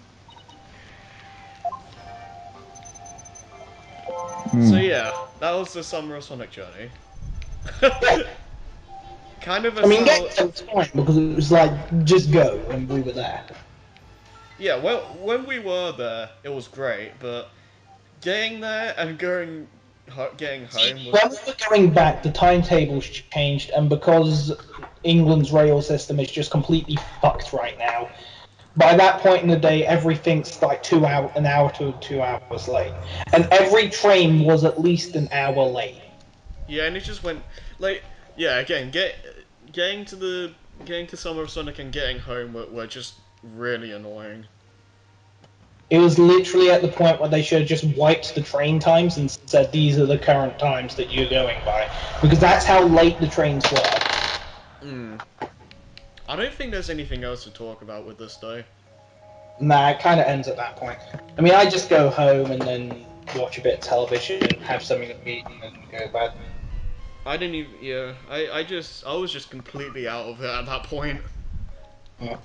So Hmm. yeah, that was the summer of Sonic Journey. Yeah, Kind of a I mean, sour. getting there was fine because it was like, just go, and we were there. Yeah, well, when we were there, it was great, but getting there and going, ho- getting See, home was. when we were going back, the timetables changed, and because England's rail system is just completely fucked right now, by that point in the day, everything's like two hour, an hour to two hours late, and every train was at least an hour late. Yeah, and it just went like, yeah, again, get getting to the getting to Summer of Sonic and getting home were, were just really annoying. It was literally at the point where they should have just wiped the train times and said these are the current times that you're going by, because that's how late the trains were. Mm. I don't think there's anything else to talk about with this though. Nah, it kind of ends at that point. I mean, I just go home and then watch a bit of television, have something to eat, and then go to bed. I didn't even. Yeah, I I just I was just completely out of it at that point. Yeah.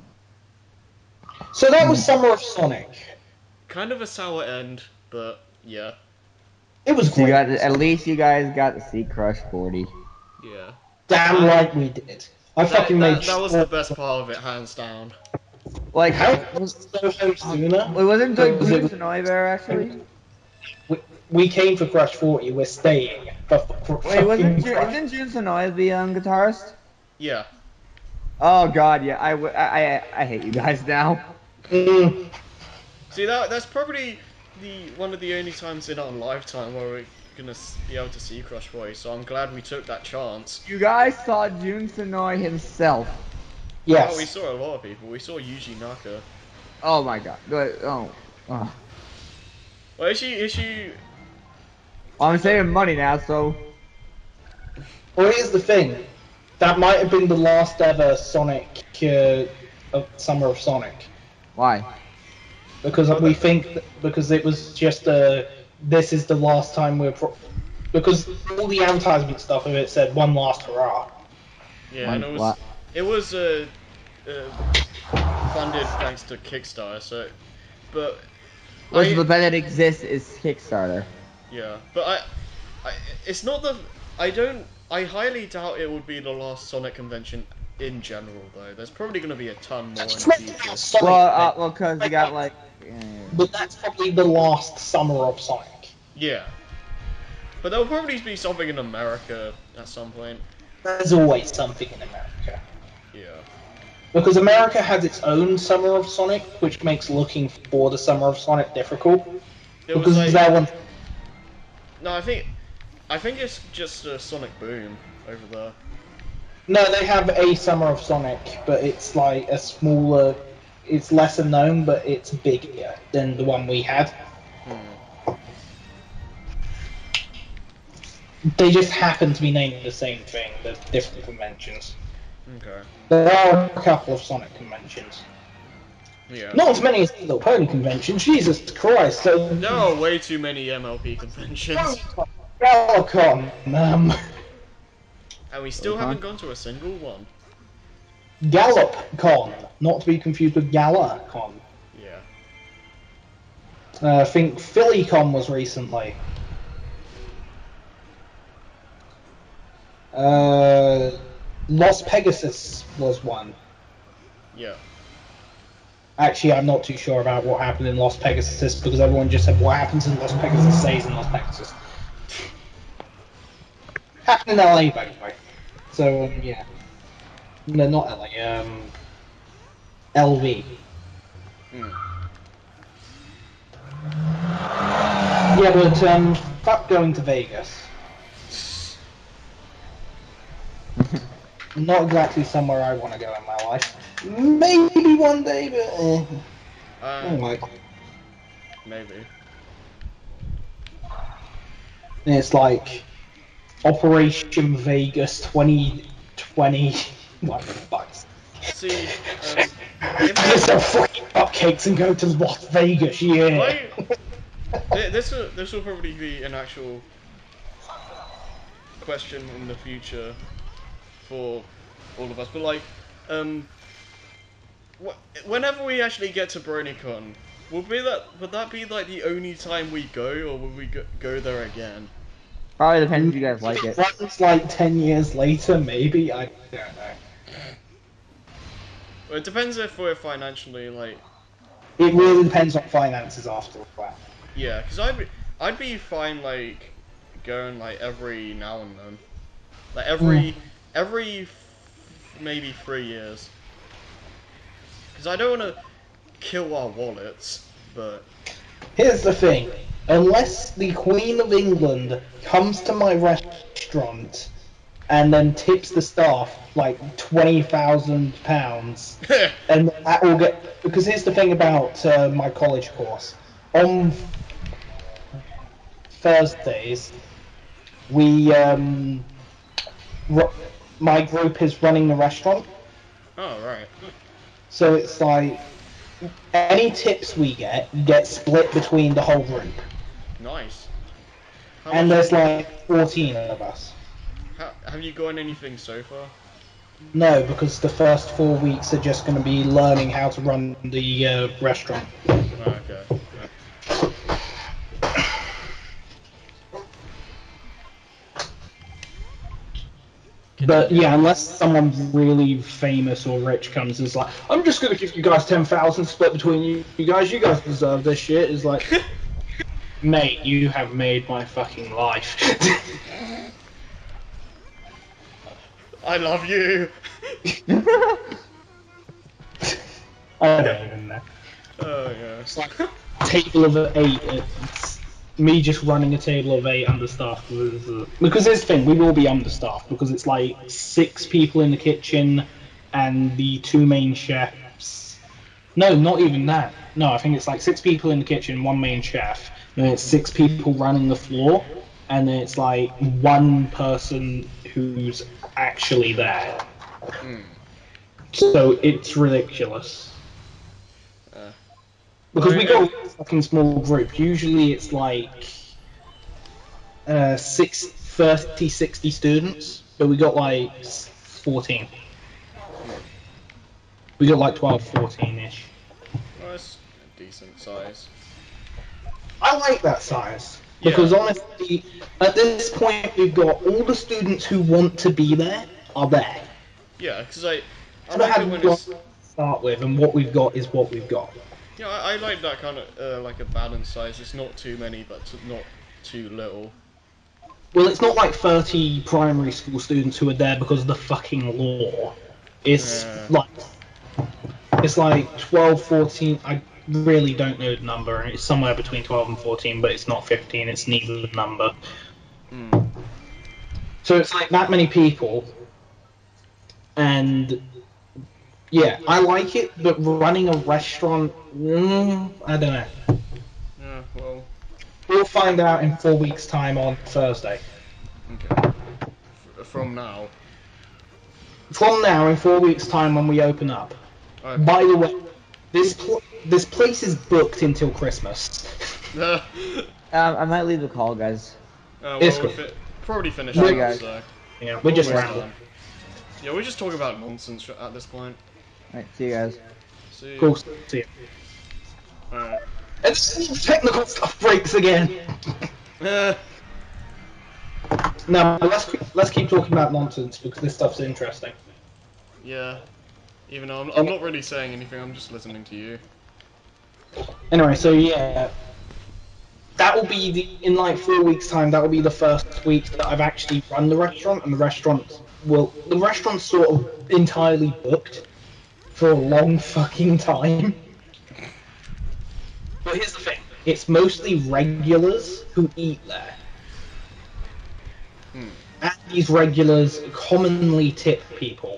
So that was Summer of Sonic. Kind of a sour end, but yeah, It was So you great. got at least you guys got to see Crush forty. yeah. Damn That right we did. I fucking that made that that was the sure. best part of it, hands down. Like, How did was, we go home um, sooner? it wasn't like Because it June was, Sonoy there actually. we, we came for Crush forty. We're staying for, for Wait, wasn't fucking Ju- Crush. isn't June Sonoy the um, guitarist? Yeah. Oh God, yeah. I, w- I, I, I hate you guys now. Mm, See that that's probably the one of the only times in our lifetime where we're gonna be able to see Crush Boy. So I'm glad we took that chance. You guys saw June Sonoy himself. Oh, we yes. saw a lot of people. We saw Yuji Naka. Oh my God. But, oh, oh. Well, is she? Is she? Well, I'm I don't. saving money now, so Well, here's the thing. That might have been the last ever Sonic uh, of Summer of Sonic, why? because Oh, we that. think that, because it was just uh, this is the last time we're pro- because all the advertisement stuff of it said one last hurrah. Yeah, and One it was. what? It was. Uh, uh, funded thanks to Kickstarter. So, but Which I the bet that exists is Kickstarter. yeah, but I, I it's not the I don't I highly doubt it would be the last Sonic convention in general though. There's probably going to be a ton more in It's the not the future. last Sonic Well, uh, event, well, cause you got like. Yeah, but that's probably the last summer of Sonic. Yeah, but there'll probably be something in America at some point. There's always something in America. Yeah. Because America has its own Summer of Sonic, which makes looking for the Summer of Sonic difficult. There was Because like that one. no, I think I think it's just a Sonic Boom over there. No, they have a Summer of Sonic, but it's like a smaller. It's lesser known, but it's bigger than the one we had. Hmm. They just happen to be named the same thing. They're different conventions. Okay. There are a couple of Sonic conventions. Yeah. Not as many as Little Pony conventions. Jesus Christ! So There are way too many M L P conventions, Galacon, um, and we still haven't gone to a single one. GallopCon, not to be confused with GalaCon. Yeah. Uh, I think PhillyCon was recently. Uh, Los Pegasus was one. Yeah. Actually, I'm not too sure about what happened in Los Pegasus because everyone just said what happens in Los Pegasus stays in Los Pegasus. Happened in L A, by the way. So um, yeah, no, not L A. Um, L V. Hmm. Yeah, but um, fuck going to Vegas. Not exactly somewhere I want to go in my life. Maybe one day, but eh. Uh, Unlikely. maybe. It's like Operation Vegas twenty twenty. What the fuck? See, um, if Get they some fucking cupcakes and go to Las Vegas, yeah. like, th- this will this will probably be an actual question in the future for all of us. But like, um, wh- whenever we actually get to BronyCon, will be that would that be like the only time we go, or will we go, go there again? Probably depends if you guys like If it. it runs like ten years later, maybe. I don't know. Well, it depends if we're financially like, It really depends on finances after that. yeah, because I'd be I'd be fine like going like every now and then, like every Mm. every f- maybe three years, because I don't want to kill our wallets, but Here's the thing. Unless the Queen of England comes to my restaurant and then tips the staff like twenty thousand pounds, and that will get. Because here's the thing about uh, my college course. On Thursdays, we um, ru- my group is running the restaurant, oh right, so it's like any tips we get get split between the whole group, nice. How and much? there's like fourteen of us. How, have you gotten anything so far? No, because the first four weeks are just going to be learning how to run the uh, restaurant. Oh, okay. But Continue. yeah, unless someone really famous or rich comes and is like, I'm just going to give you guys ten thousand split between you, you guys, you guys deserve this shit, is like, mate, you have made my fucking life. I love you. I don't even know. Oh yeah. It's like table of eight. It's me just running a table of eight understaffed. Was, uh, because this thing, we will be understaffed because it's like six people in the kitchen and the two main chefs. No, not even that. No, I think it's like six people in the kitchen, one main chef, and it's six people running the floor, and then it's like one person who's actually there. Mm. So it's ridiculous. Uh, well, Because we if, got a fucking small group. Usually it's like uh, six, thirty, sixty students, but we got like fourteen. hmm. We got like twelve, fourteen ish. Well, that's a decent size. I like that size Yeah. because honestly, at this point, we've got all the students who want to be there are there. Yeah, because I, I I like had it when one it's. to start with, and what we've got is what we've got. Yeah, I, I like that kind of uh, like a balanced size. It's not too many, but t- not too little. Well, it's not like thirty primary school students who are there because of the fucking law. It's Yeah. like it's like twelve, fourteen. I really don't know the number. It's somewhere between twelve and fourteen, but it's not fifteen. It's neither number. Mm. So it's like that many people, and yeah, I like it. But running a restaurant, mm, I don't know. Yeah. Well. We'll find out in four weeks' time on Thursday. Okay. F- from now. From now, in four weeks' time, when we open up. Okay. By the way, this pl- this place is booked until Christmas. uh, Um, I might leave the call, guys. well, It's we're cool. fi- probably finished Sorry, up, guys. so Yeah, we're just almost rambling. done. Yeah, we're just talking about nonsense at this point. Alright, see you guys. See. Cool. See you. Alright. And technical stuff breaks again. Uh, Now let's let's keep talking about nonsense because this stuff's interesting. yeah. Even though I'm, I'm not really saying anything, I'm just listening to you. Anyway, so yeah, that will be the in like four weeks' time. That will be the first week that I've actually run the restaurant, and the restaurant will the restaurant's sort of entirely booked for a long fucking time. But here's the thing: it's mostly regulars who eat there, Hmm. and these regulars commonly tip people.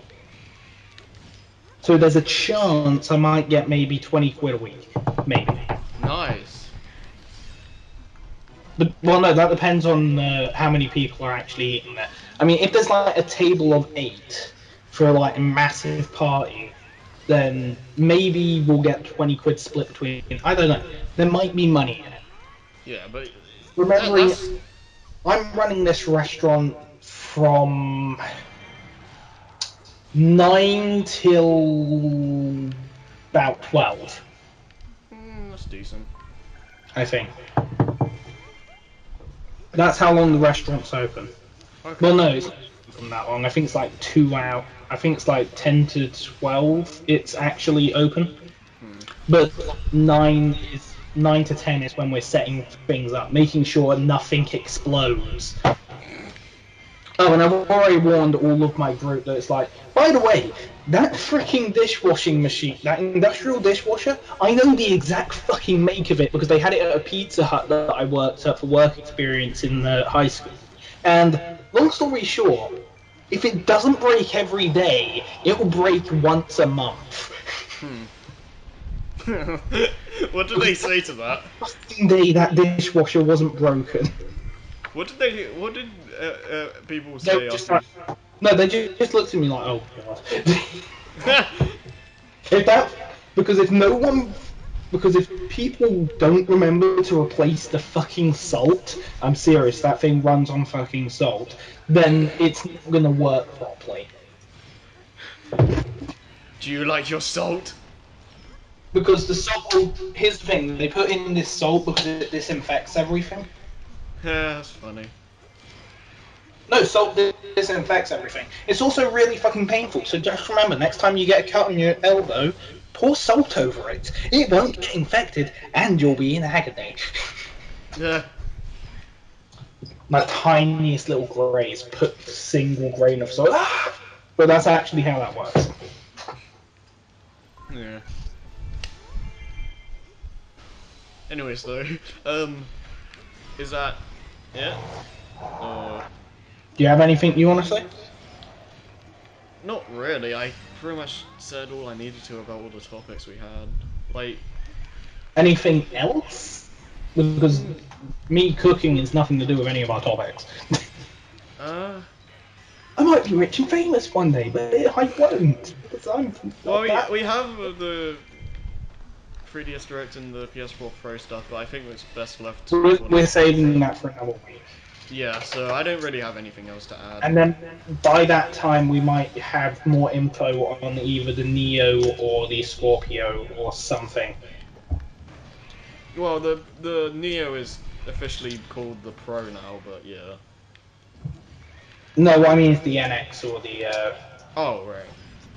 So there's a chance I might get maybe twenty quid a week, maybe. Nice. The, well, no, that depends on uh, how many people are actually eating there. I mean, if there's like a table of eight for like a massive party, then maybe we'll get twenty quid split between. I don't know. There might be money in it. Yeah, but Remembering, that's I'm running this restaurant from nine till about twelve, mm, that's decent. I think. That's how long the restaurant's open. Okay. Well, no, it's not from that long. I think it's like two hours. I think it's like ten to twelve. It's actually open, Hmm. but nine is nine to ten is when we're setting things up, making sure nothing explodes. Oh, and I've already warned all of my group that it's like, by the way, that freaking dishwashing machine, that industrial dishwasher, I know the exact fucking make of it because they had it at a Pizza Hut that I worked at for work experience in uh, high school. And long story short, if it doesn't break every day, it will break once a month. Hmm. What did they say to that? Fucking day that dishwasher wasn't broken. What did they? What did uh, uh, people They say were just after? like, no, they just, just looked at me like, oh god. If that, because if no one, because if people don't remember to replace the fucking salt, I'm serious, that thing runs on fucking salt, then it's not gonna work properly. Do you like your salt? Because the salt, here's the thing, they put in this salt because it disinfects everything. Yeah, that's funny. No, salt disinfects everything. It's also really fucking painful, so just remember, next time you get a cut on your elbow, pour salt over it. It won't get infected, and you'll be in agony. Yeah. My tiniest little graze, put a single grain of salt. Ah! But that's actually how that works. Yeah. Anyways, though, um, is that it? Or Do you have anything you want to say? not really? I pretty much said all I needed to about all the topics we had. Like, Anything else? Because me cooking is nothing to do with any of our topics. uh, I might be rich and famous one day, but I won't. Because I'm well, not we that. we have uh, the three D S Direct and the P S four Pro stuff, but I think it's best left. We're, for we're next saving time. that for another week. Yeah, so I don't really have anything else to add. And then by that time, we might have more info on either the Neo or the Scorpio or something. Well, the the Neo is officially called the Pro now, but yeah. No, what I mean is the N X or the. Uh... Oh right,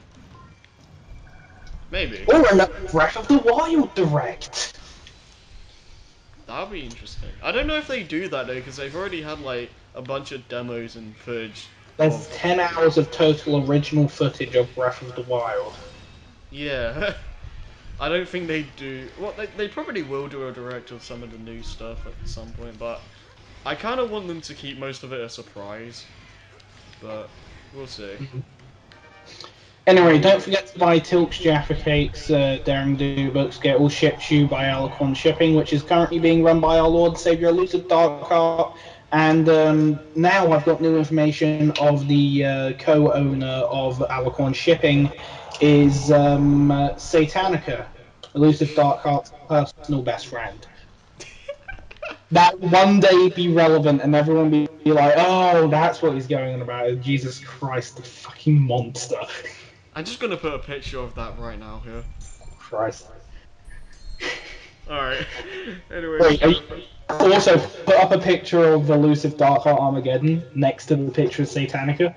maybe Or another Breath of the Wild direct. that'll be interesting. I don't know if they do that though, because they've already had like a bunch of demos and footage There's of. ten hours of total original footage of Breath of the Wild. Yeah, I don't think they do. Well, they they probably will do a direct of some of the new stuff at some point, but I kind of want them to keep most of it a surprise. But we'll see. Anyway, don't forget to buy Tilk's Jaffa Cakes, uh, Daring Do books, get all shipped to you by Alicorn Shipping, which is currently being run by our Lord Savior Elusive Darkheart. And um, now I've got new information of the uh, co-owner of Alicorn Shipping is um, uh, Satanica, Elusive Darkheart's personal best friend. That one day be relevant and everyone be like, oh, that's what he's going on about. Jesus Christ, the fucking monster. I'm just gonna put a picture of that right now here. Christ. Alright. Anyways, Wait, are you, uh, also put up a picture of Elusive Darkheart Armageddon next to the picture of Satanica.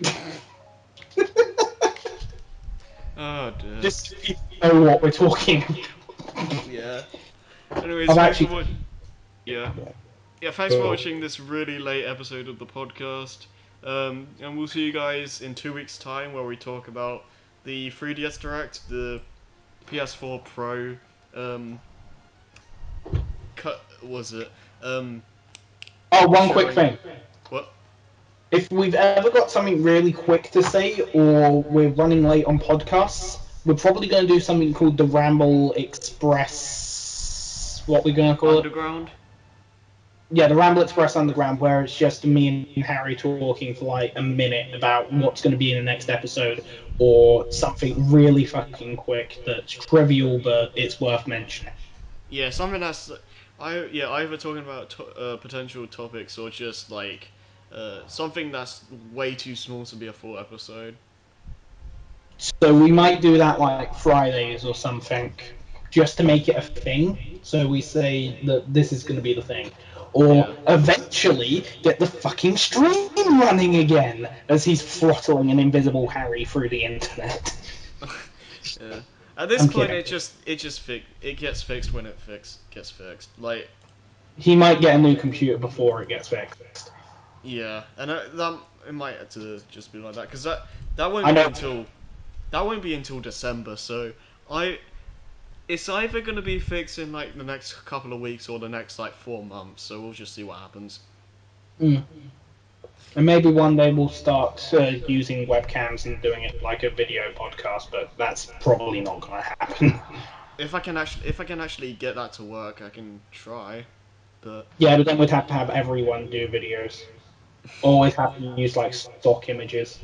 oh dear. Just so people know what we're talking about. Yeah. Anyways, I've thanks for actually. watching. Yeah. Yeah, thanks for Cool. watching this really late episode of the podcast. Um, and we'll see you guys in two weeks' time where we talk about the three D S Direct, the P S four Pro, um, cut was it? Um, Oh, one quick showing thing. what? If we've ever got something really quick to say, or we're running late on podcasts, we're probably going to do something called the Ramble Express. What we're going to call it? Underground? Yeah, the Ramble Express Underground, where it's just me and Harry talking for like a minute about what's going to be in the next episode, or something really fucking quick that's trivial but it's worth mentioning. Yeah, something that's I yeah either talking about to, uh, potential topics or just like uh, something that's way too small to be a full episode. So we might do that like Fridays or something, just to make it a thing. So we say that this is going to be the thing. Or Yeah. eventually get the fucking stream running again as he's throttling an invisible Harry through the internet. yeah. At this I'm point, kidding. it just it just fi- it gets fixed when it fix gets fixed. Like He might get a new computer before it gets fixed. yeah, and uh, that it might have to just be like that because that that won't I be know. until that won't be until December. So I it's either going to be fixed in like the next couple of weeks or the next like four months. So we'll just see what happens. Mm. And maybe one day we'll start uh, using webcams and doing it like a video podcast, but that's probably not going to happen. If I can actually if I can actually get that to work, I can try. But Yeah, but then we'd have to have everyone do videos. Always have to use like stock images.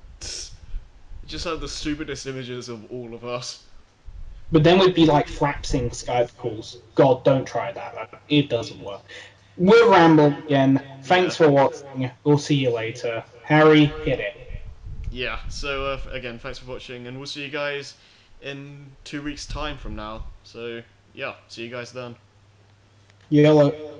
just have the stupidest images of all of us. But then we'd be like frapsing Skype calls. God, don't try that. It doesn't work. We're Ramble again. Yeah. Thanks for watching. We'll see you later. Harry, hit it. Yeah. So uh, again, thanks for watching, and we'll see you guys in two weeks' time from now. So yeah, see you guys then. Yellow.